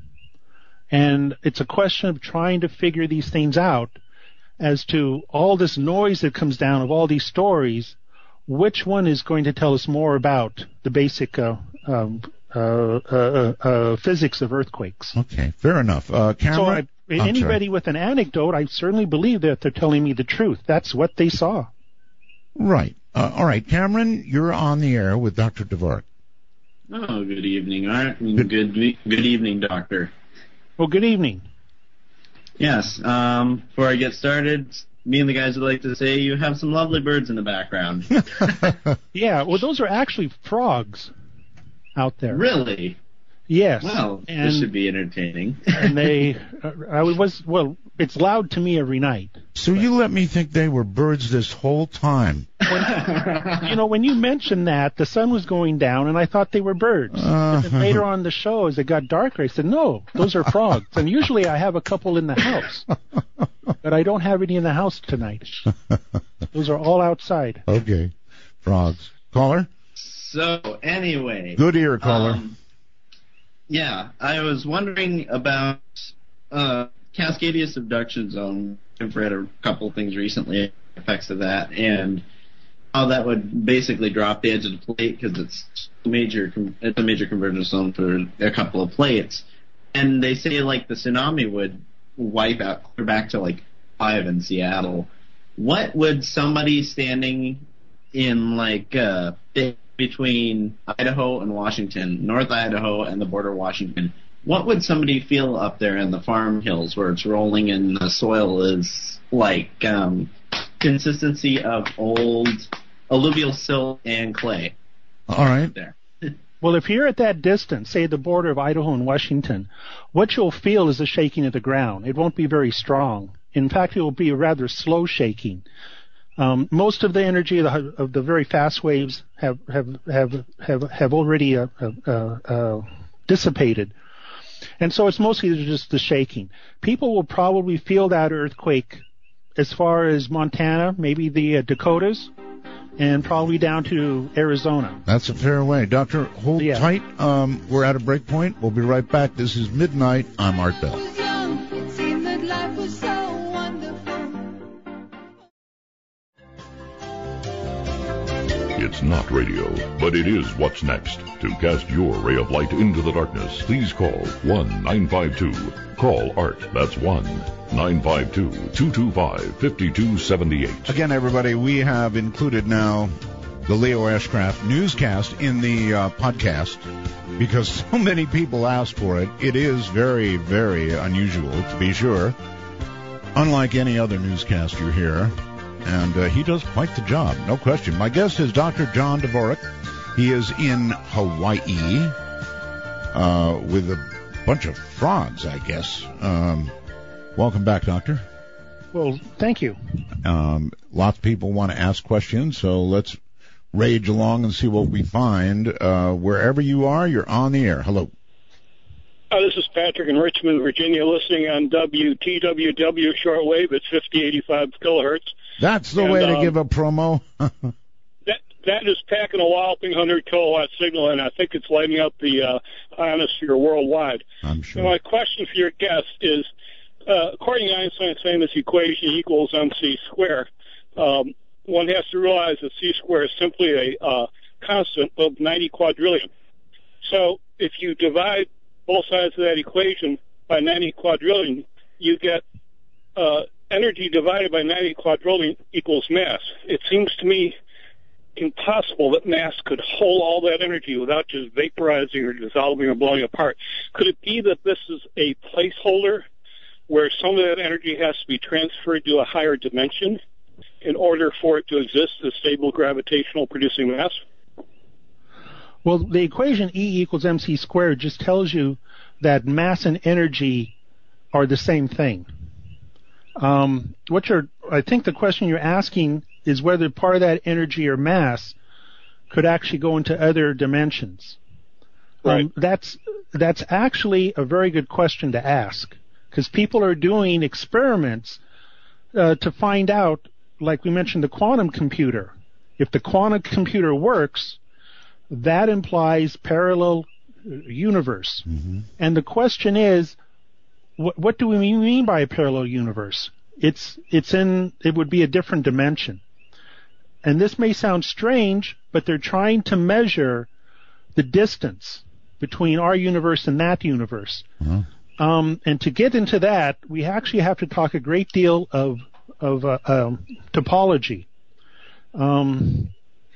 And it's a question of trying to figure these things out as to all this noise that comes down of all these stories. Which one is going to tell us more about the basic uh, um, uh, uh, uh, physics of earthquakes? Okay, fair enough. Uh, Cameron, so I, anybody sorry. with an anecdote, I certainly believe that they're telling me the truth. That's what they saw. Right. Uh, all right, Cameron, you're on the air with Doctor Dvorak. Oh, good evening, Art. Good, good, good evening, Doctor. Well, good evening. Yes. Um, before I get started, me and the guys would like to say you have some lovely birds in the background. Yeah, well, those are actually frogs out there. Really? Yes. Well, and, this should be entertaining. And they, uh, I was, well, it's loud to me every night. So you let me think they were birds this whole time. When, you know, when you mentioned that, the sun was going down, and I thought they were birds. Uh, And then later on the show, as it got darker, I said, no, those are frogs. And usually I have a couple in the house. But I don't have any in the house tonight. Those are all outside. Okay. Frogs. Caller? So, anyway. Good ear, caller. Um, yeah, I was wondering about uh, Cascadia subduction zone. I've read a couple things recently, effects of that, and how that would basically drop the edge of the plate because it's a major, it's a major convergence zone for a couple of plates. And they say like the tsunami would wipe out clear back to like five in Seattle. What would somebody standing in like uh, between Idaho and Washington, North Idaho and the border of Washington, what would somebody feel up there in the farm hills where it's rolling and the soil is like um, consistency of old alluvial silt and clay? All right. There. Well, if you're at that distance, say the border of Idaho and Washington, what you'll feel is a shaking of the ground. It won't be very strong. In fact, it will be a rather slow shaking. Um, most of the energy of the, of the very fast waves have have have have, have already uh, uh, uh, dissipated. And so it's mostly just the shaking. People will probably feel that earthquake as far as Montana, maybe the uh, Dakotas, and probably down to Arizona. That's a fair way. Doctor, hold Yeah. tight. Um, we're at a break point. We'll be right back. This is Midnight. I'm Art Bell. It's not radio, but it is what's next. To cast your ray of light into the darkness, please call one nine five two. Call Art. That's one nine five two, two two five, five two seven eight. Again, everybody, we have included now the Leo Ashcraft newscast in the uh, podcast because so many people asked for it. It is very, very unusual, to be sure. Unlike any other newscast you hear. And uh, he does quite the job, no question. My guest is Doctor John Dvorak. He is in Hawaii uh, with a bunch of frogs, I guess. Um, welcome back, Doctor. Well, thank you. Um, lots of people want to ask questions, so let's rage along and see what we find. Uh, wherever you are, you're on the air. Hello. Uh, this is Patrick in Richmond, Virginia, listening on W T W W shortwave at fifty eighty-five kilohertz. That's the and, way to um, give a promo. that that is packing a walloping one hundred kilowatt signal, and I think it's lighting up the uh, ionosphere worldwide. I'm sure. So my question for your guest is, uh, according to Einstein's famous equation equals mc squared, um, one has to realize that c squared is simply a uh, constant of ninety quadrillion. So if you divide both sides of that equation by ninety quadrillion, you get uh, energy divided by ninety quadrillion equals mass. It seems to me impossible that mass could hold all that energy without just vaporizing or dissolving or blowing apart. Could it be that this is a placeholder where some of that energy has to be transferred to a higher dimension in order for it to exist as stable gravitational producing mass? Well, the equation E equals mc squared just tells you that mass and energy are the same thing. Um, what you're, I think the question you're asking is whether part of that energy or mass could actually go into other dimensions. Right. Um, that's that's actually a very good question to ask because people are doing experiments uh, to find out, like we mentioned, the quantum computer. If the quantum computer works, that implies parallel universe. Mm-hmm. And the question is, what, what do we mean by a parallel universe? It's it's in it would be a different dimension. And this may sound strange, but they're trying to measure the distance between our universe and that universe. Mm-hmm. Um, and to get into that, we actually have to talk a great deal of of uh, um, topology. Um,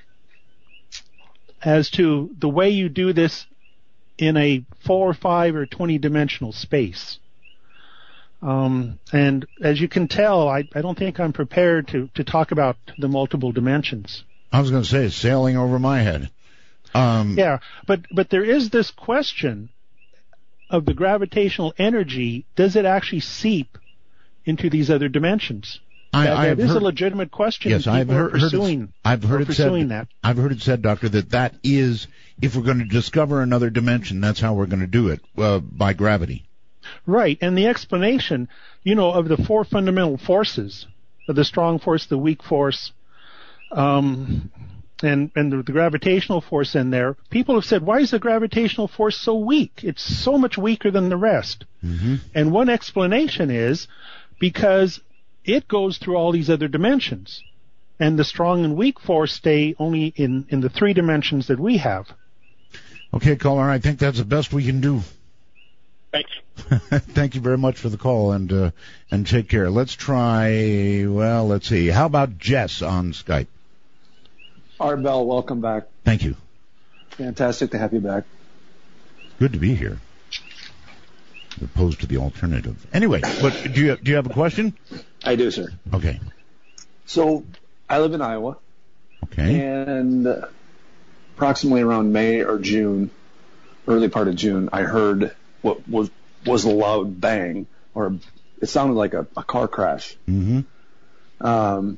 as to the way you do this in a four or five or twenty dimensional space. Um, and as you can tell, I, I don't think I'm prepared to, to talk about the multiple dimensions. I was going to say, it's sailing over my head. Um, yeah, but, but there is this question of the gravitational energy. Does it actually seep into these other dimensions? I, that, I that have is heard, a legitimate question. Yes, I've People heard, are pursuing, heard it, I've heard it pursuing said. that. I've heard it said, Doctor, that that is, if we're going to discover another dimension, that's how we're going to do it, uh, by gravity. Right, and the explanation, you know, of the four fundamental forces, of the strong force, the weak force, um, and and the, the gravitational force in there. People have said, why is the gravitational force so weak? It's so much weaker than the rest. Mm-hmm. And one explanation is because it goes through all these other dimensions, and the strong and weak force stay only in, in the three dimensions that we have. Okay, caller, I think that's the best we can do. Thanks. Thank you very much for the call, and uh, and take care. Let's try, well, let's see. How about Jess on Skype? Art Bell, welcome back. Thank you. Fantastic to have you back. Good to be here, as opposed to the alternative. Anyway, but do you do you have a question? I do, sir. Okay. So I live in Iowa. Okay. And uh, approximately around May or June, early part of June, I heard what was was a loud bang, or it sounded like a, a car crash. Mm-hmm. Um,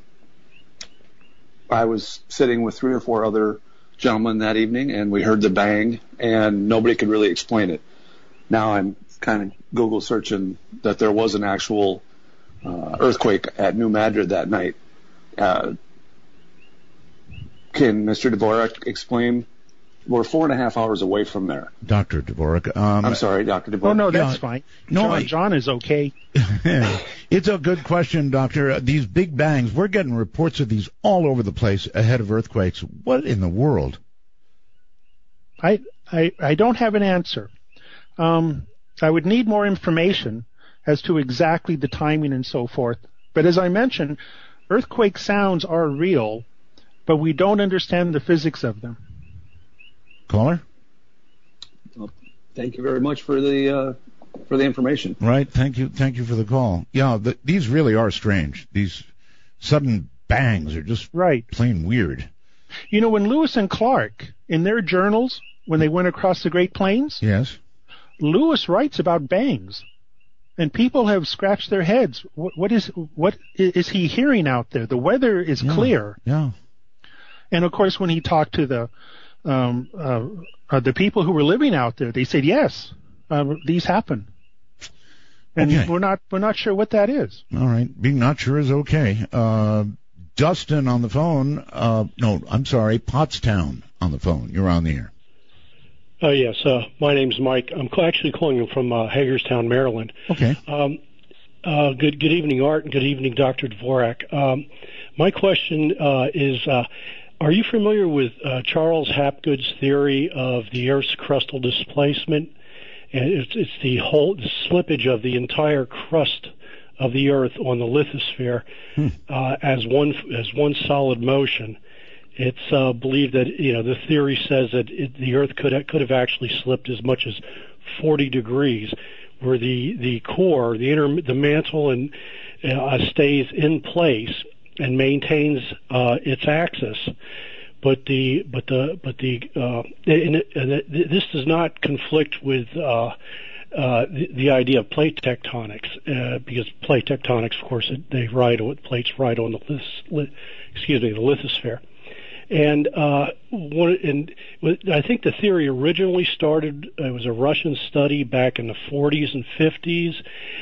I was sitting with three or four other gentlemen that evening, and we heard the bang, and nobody could really explain it. Now I'm kind of Google searching that there was an actual uh, earthquake at New Madrid that night. Uh, can Mister Dvorak explain? We're four and a half hours away from there. Doctor Dvorak. Um, I'm sorry, Doctor Dvorak. Oh, no, that's yeah, fine. No, John, I, John is okay. It's a good question, Doctor. Uh, these big bangs, we're getting reports of these all over the place ahead of earthquakes. What in the world? I I, I don't have an answer. Um, I would need more information as to exactly the timing and so forth. But as I mentioned, earthquake sounds are real, but we don't understand the physics of them. Caller? Well, thank you very much for the uh, for the information. Right. Thank you. Thank you for the call. Yeah, the, these really are strange. These sudden bangs are just right. plain weird. You know, when Lewis and Clark, in their journals, when they went across the Great Plains, yes, Lewis writes about bangs, and people have scratched their heads. What, what is what is he hearing out there? The weather is yeah. clear. Yeah. And of course, when he talked to the um, uh, uh, the people who were living out there, they said yes, uh, these happen. And okay. we're not we're not sure what that is. All right, being not sure is okay. Uh, Dustin on the phone. Uh, no, I'm sorry, Pottstown on the phone. You're on the air. Uh, yes, uh, my name's Mike. I'm actually calling you from uh, Hagerstown, Maryland. Okay. Um, uh, good good evening, Art, and good evening, Doctor Dvorak. Um, my question uh, is, uh, are you familiar with uh, Charles Hapgood's theory of the Earth's crustal displacement? And it's, it's the whole the slippage of the entire crust of the Earth on the lithosphere hmm. uh, as one as one solid motion. It's uh, believed that, you know, the theory says that it, the Earth could have, could have actually slipped as much as forty degrees, where the, the core, the inner, the mantle, and uh, stays in place and maintains uh, its axis. But the but the but the uh, and, it, and it, this does not conflict with uh, uh, the, the idea of plate tectonics, uh, because plate tectonics, of course, they ride on plates ride on the lith, excuse me the lithosphere. And uh, one, and I think the theory originally started, uh, it was a Russian study back in the forties and fifties,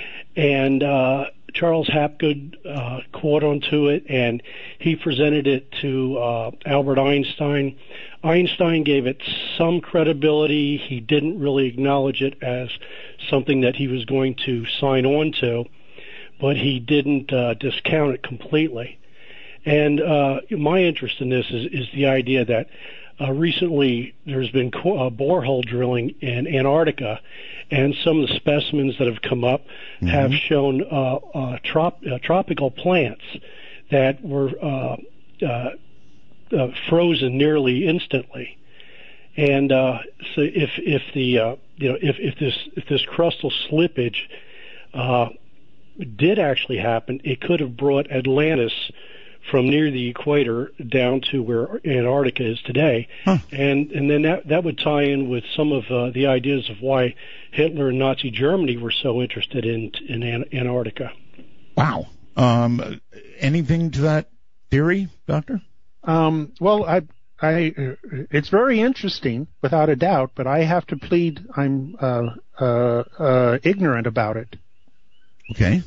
and uh, Charles Hapgood uh, caught onto it, and he presented it to uh, Albert Einstein. Einstein gave it some credibility. He didn't really acknowledge it as something that he was going to sign on to, but he didn't uh, discount it completely. And uh, my interest in this is, is the idea that uh, recently there's been co- uh, borehole drilling in Antarctica, and some of the specimens that have come up mm-hmm. have shown uh, uh, trop- uh, tropical plants that were uh, uh, uh, frozen nearly instantly. And uh, so, if if the uh, you know if, if this if this crustal slippage uh, did actually happen, it could have brought Atlantis from near the equator down to where Antarctica is today, huh. and and then that that would tie in with some of uh, the ideas of why Hitler and Nazi Germany were so interested in in An- Antarctica. Wow. Um, anything to that theory, Doctor? Um, well, I, I, it's very interesting, without a doubt, but I have to plead I'm uh, uh, uh, ignorant about it. Okay.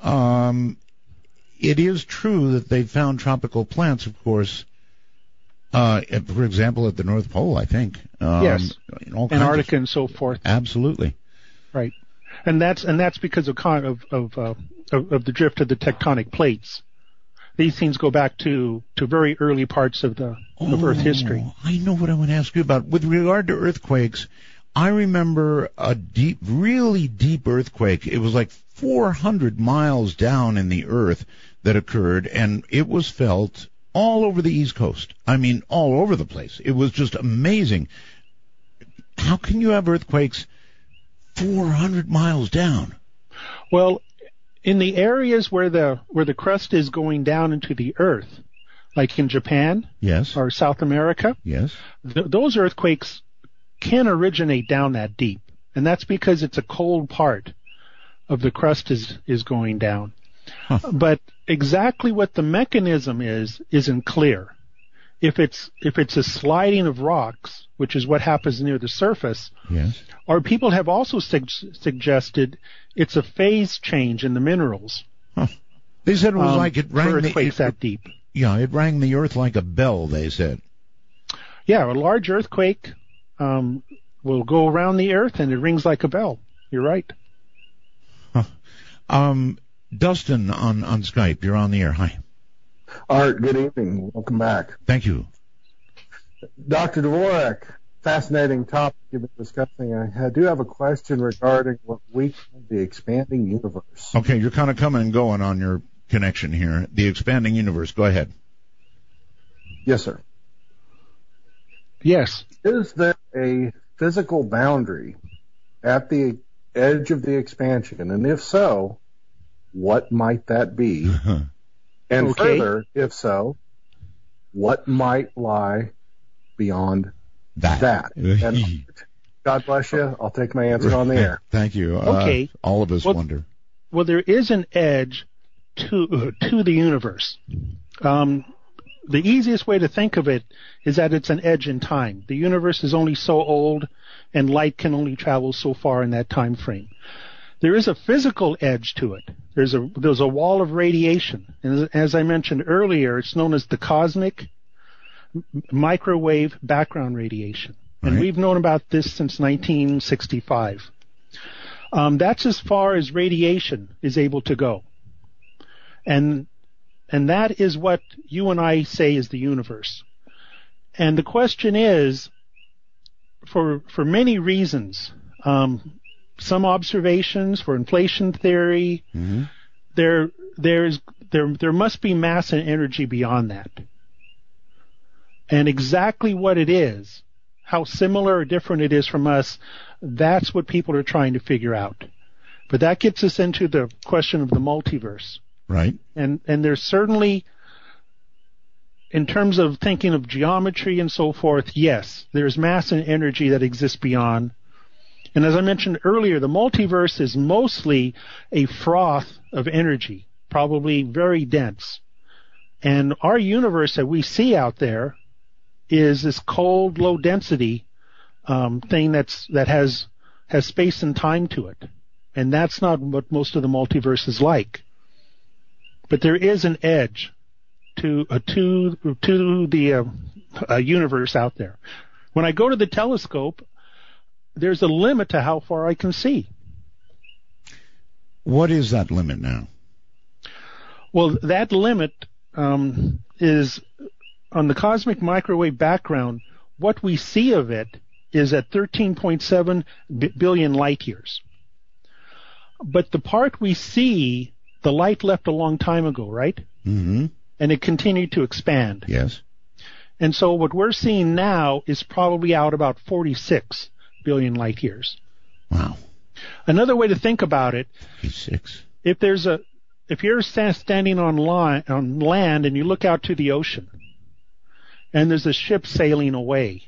Um, it is true that they found tropical plants, of course, uh, for example, at the North Pole, I think. Um, yes. In all Antarctica of, and so forth. Absolutely. Right. And that's and that's because of con- of of, uh, of of the drift of the tectonic plates. These things go back to, to very early parts of the oh, of Earth history. I know what I want to ask you about. With regard to earthquakes, I remember a deep, really deep earthquake. It was like four hundred miles down in the earth that occurred, and it was felt all over the East Coast. I mean, all over the place. It was just amazing. How can you have earthquakes four hundred miles down? Well, in the areas where the where the crust is going down into the earth, like in Japan, yes, or South America, yes, th- those earthquakes can originate down that deep, and that's because it's a cold part of the crust is is going down. Huh. But exactly what the mechanism is isn't clear. If it's if it's a sliding of rocks, which is what happens near the surface, yes, or people have also su- suggested it's a phase change in the minerals. Huh. They said it was um, like it rang for the earthquakes it, that deep. Yeah, it rang the earth like a bell. They said. Yeah, a large earthquake um, will go around the earth and it rings like a bell. You're right. Huh. Um, Dustin on on Skype. You're on the air. Hi. Art, good evening. Welcome back. Thank you. Doctor Dvorak, fascinating topic you've been discussing. I do have a question regarding what we call the expanding universe. Okay, you're kind of coming and going on your connection here. The expanding universe. Go ahead. Yes, sir. Yes. Is there a physical boundary at the edge of the expansion? And if so, what might that be? And okay. further, if so, what might lie beyond that? that? And God bless you. I'll take my answer on the air. Thank you. Okay. Uh, all of us well, wonder. Well, there is an edge to uh, to the universe. Um, the easiest way to think of it is that it's an edge in time. The universe is only so old, and light can only travel so far in that time frame. There is a physical edge to it. There's a there's a wall of radiation, and as I mentioned earlier, it's known as the cosmic microwave background radiation, and right. we've known about this since nineteen sixty-five. Um, that's as far as radiation is able to go, and and that is what you and I say is the universe. And the question is, for for many reasons. Um, Some observations for inflation theory, mm-hmm. there, there's, there, there must be mass and energy beyond that. And exactly what it is, how similar or different it is from us, that's what people are trying to figure out. But that gets us into the question of the multiverse. Right. And, and there's certainly, in terms of thinking of geometry and so forth, yes, there's mass and energy that exists beyond. And as I mentioned earlier, the multiverse is mostly a froth of energy, probably very dense. And our universe that we see out there is this cold, low density um, thing that's that has has space and time to it. And that's not what most of the multiverse is like. But there is an edge to uh, to to the uh, uh, universe out there. When I go to the telescope, there's a limit to how far I can see. What is that limit now? Well, that limit um, is on the cosmic microwave background. What we see of it is at thirteen point seven b- billion light years. But the part we see, the light left a long time ago, right? Mm-hmm. And it continued to expand. Yes. And so what we're seeing now is probably out about forty-six billion light years. Wow. Another way to think about it, forty-six. If there's a, if you're standing on line, on land and you look out to the ocean, and there's a ship sailing away,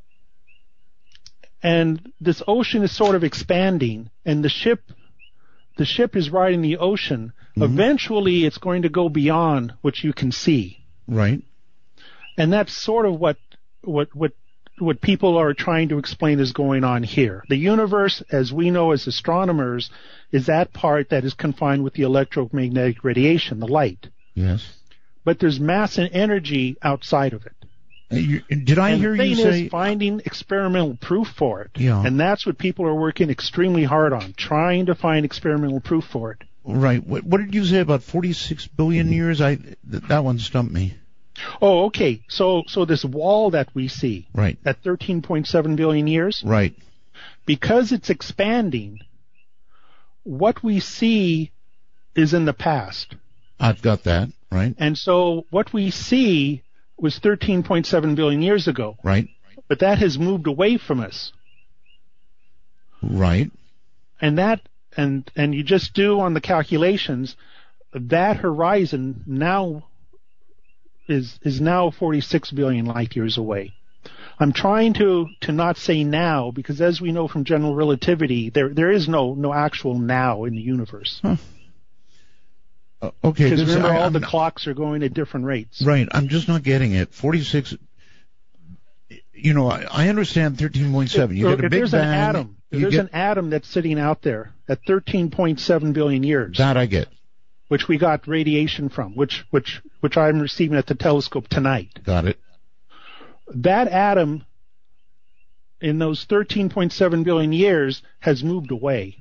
and this ocean is sort of expanding, and the ship the ship is riding the ocean, mm-hmm. eventually it's going to go beyond what you can see. Right. And that's sort of what what what what people are trying to explain is going on here. The universe, as we know as astronomers, is that part that is confined with the electromagnetic radiation, the light. Yes. But there's mass and energy outside of it. Uh, you, did I and hear the you thing say... is finding experimental proof for it. Yeah. And that's what people are working extremely hard on, trying to find experimental proof for it. Right. What, what did you say about forty-six billion years? I th- that one stumped me. Oh, okay. So so this wall that we see, right, at thirteen point seven billion years, right, because it's expanding, what we see is in the past. I've got that, right. And so what we see was thirteen point seven billion years ago. Right. But that has moved away from us. Right. And that and and you just do on the calculations, that horizon now is is now forty-six billion light years away. I'm trying to, to not say now, because as we know from general relativity, there there is no, no actual now in the universe. Huh. Uh, okay. Because this, remember, I, all I'm the not, clocks are going at different rates. Right. I'm just not getting it. forty-six, you know, I, I understand thirteen point seven. You if, get a if big there's bang. An atom, if there's get, an atom that's sitting out there at thirteen point seven billion years. That I get. Which we got radiation from, which which which I'm receiving at the telescope tonight. Got it. That atom, in those thirteen point seven billion years, has moved away.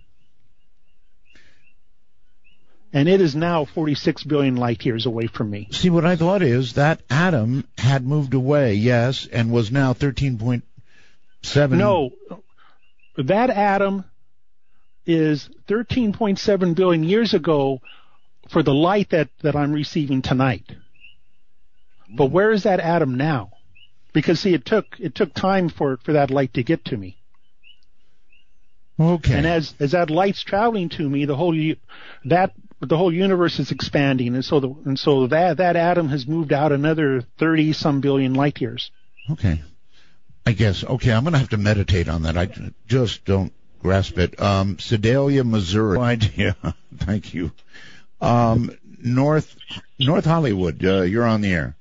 And it is now forty-six billion light years away from me. See, what I thought is that atom had moved away, yes, and was now thirteen point seven. No, that atom is thirteen point seven billion years ago for the light that, that I'm receiving tonight. But where is that atom now? Because see, it took it took time for, for that light to get to me. Okay. And as as that light's traveling to me, the whole that the whole universe is expanding, and so the and so that that atom has moved out another thirty some billion light years. Okay. I guess. Okay, I'm gonna have to meditate on that. I just don't grasp it. Um, Sedalia, Missouri. No idea. Thank you. Um, North North Hollywood. Uh, you're on the air.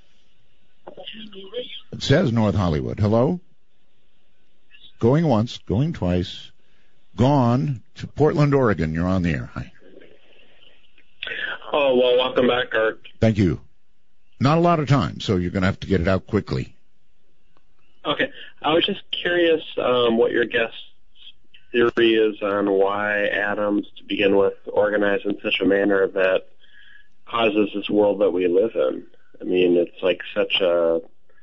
It says North Hollywood. Hello? Going once, going twice. Gone to Portland, Oregon. You're on the air. Hi. Oh, well, welcome back, Art. Thank you. Not a lot of time, so you're going to have to get it out quickly. Okay. I was just curious um, what your guest's theory is on why atoms, to begin with, organize in such a manner that causes this world that we live in. I mean, it's like such a,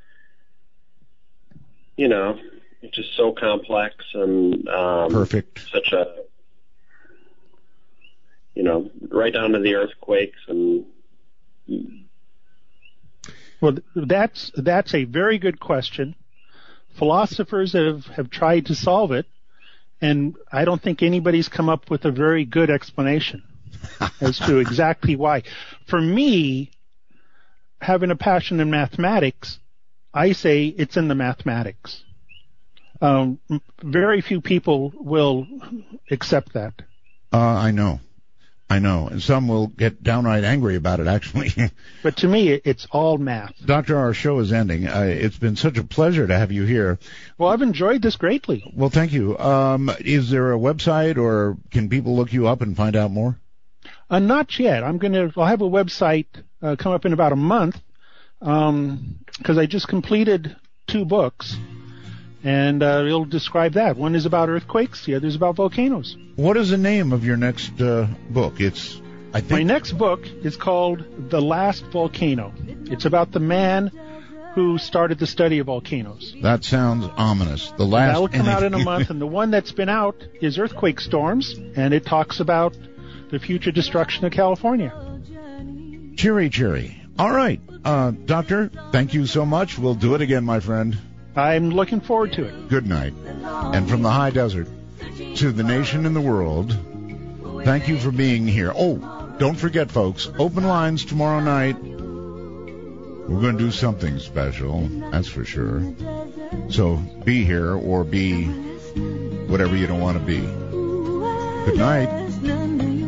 you know, it's just so complex and um, perfect. Such a, you know, right down to the earthquakes and. Well, that's that's a very good question. Philosophers have, have tried to solve it, and I don't think anybody's come up with a very good explanation as to exactly why. For me, having a passion in mathematics, I say it's in the mathematics. Um, very few people will accept that. Uh, I know. I know. And some will get downright angry about it, actually. But to me, it's all math. Doctor, our show is ending. Uh, it's been such a pleasure to have you here. Well, I've enjoyed this greatly. Well, thank you. Um, is there a website, or can people look you up and find out more? Uh, not yet. I'm going to, I'll have a website uh, come up in about a month, um, because I just completed two books. And uh, it'll describe that. One is about earthquakes, the other is about volcanoes. What is the name of your next uh, book? It's, I think... My next book is called The Last Volcano. It's about the man who started the study of volcanoes. That sounds ominous. The last... That will come out in a month, and the one that's been out is Earthquake Storms, and it talks about the future destruction of California. Cheery, cheery. All right. Uh, Doctor, thank you so much. We'll do it again, my friend. I'm looking forward to it. Good night. And from the high desert to the nation and the world, thank you for being here. Oh, don't forget, folks, open lines tomorrow night. We're going to do something special, that's for sure. So be here or be whatever you don't want to be. Good night.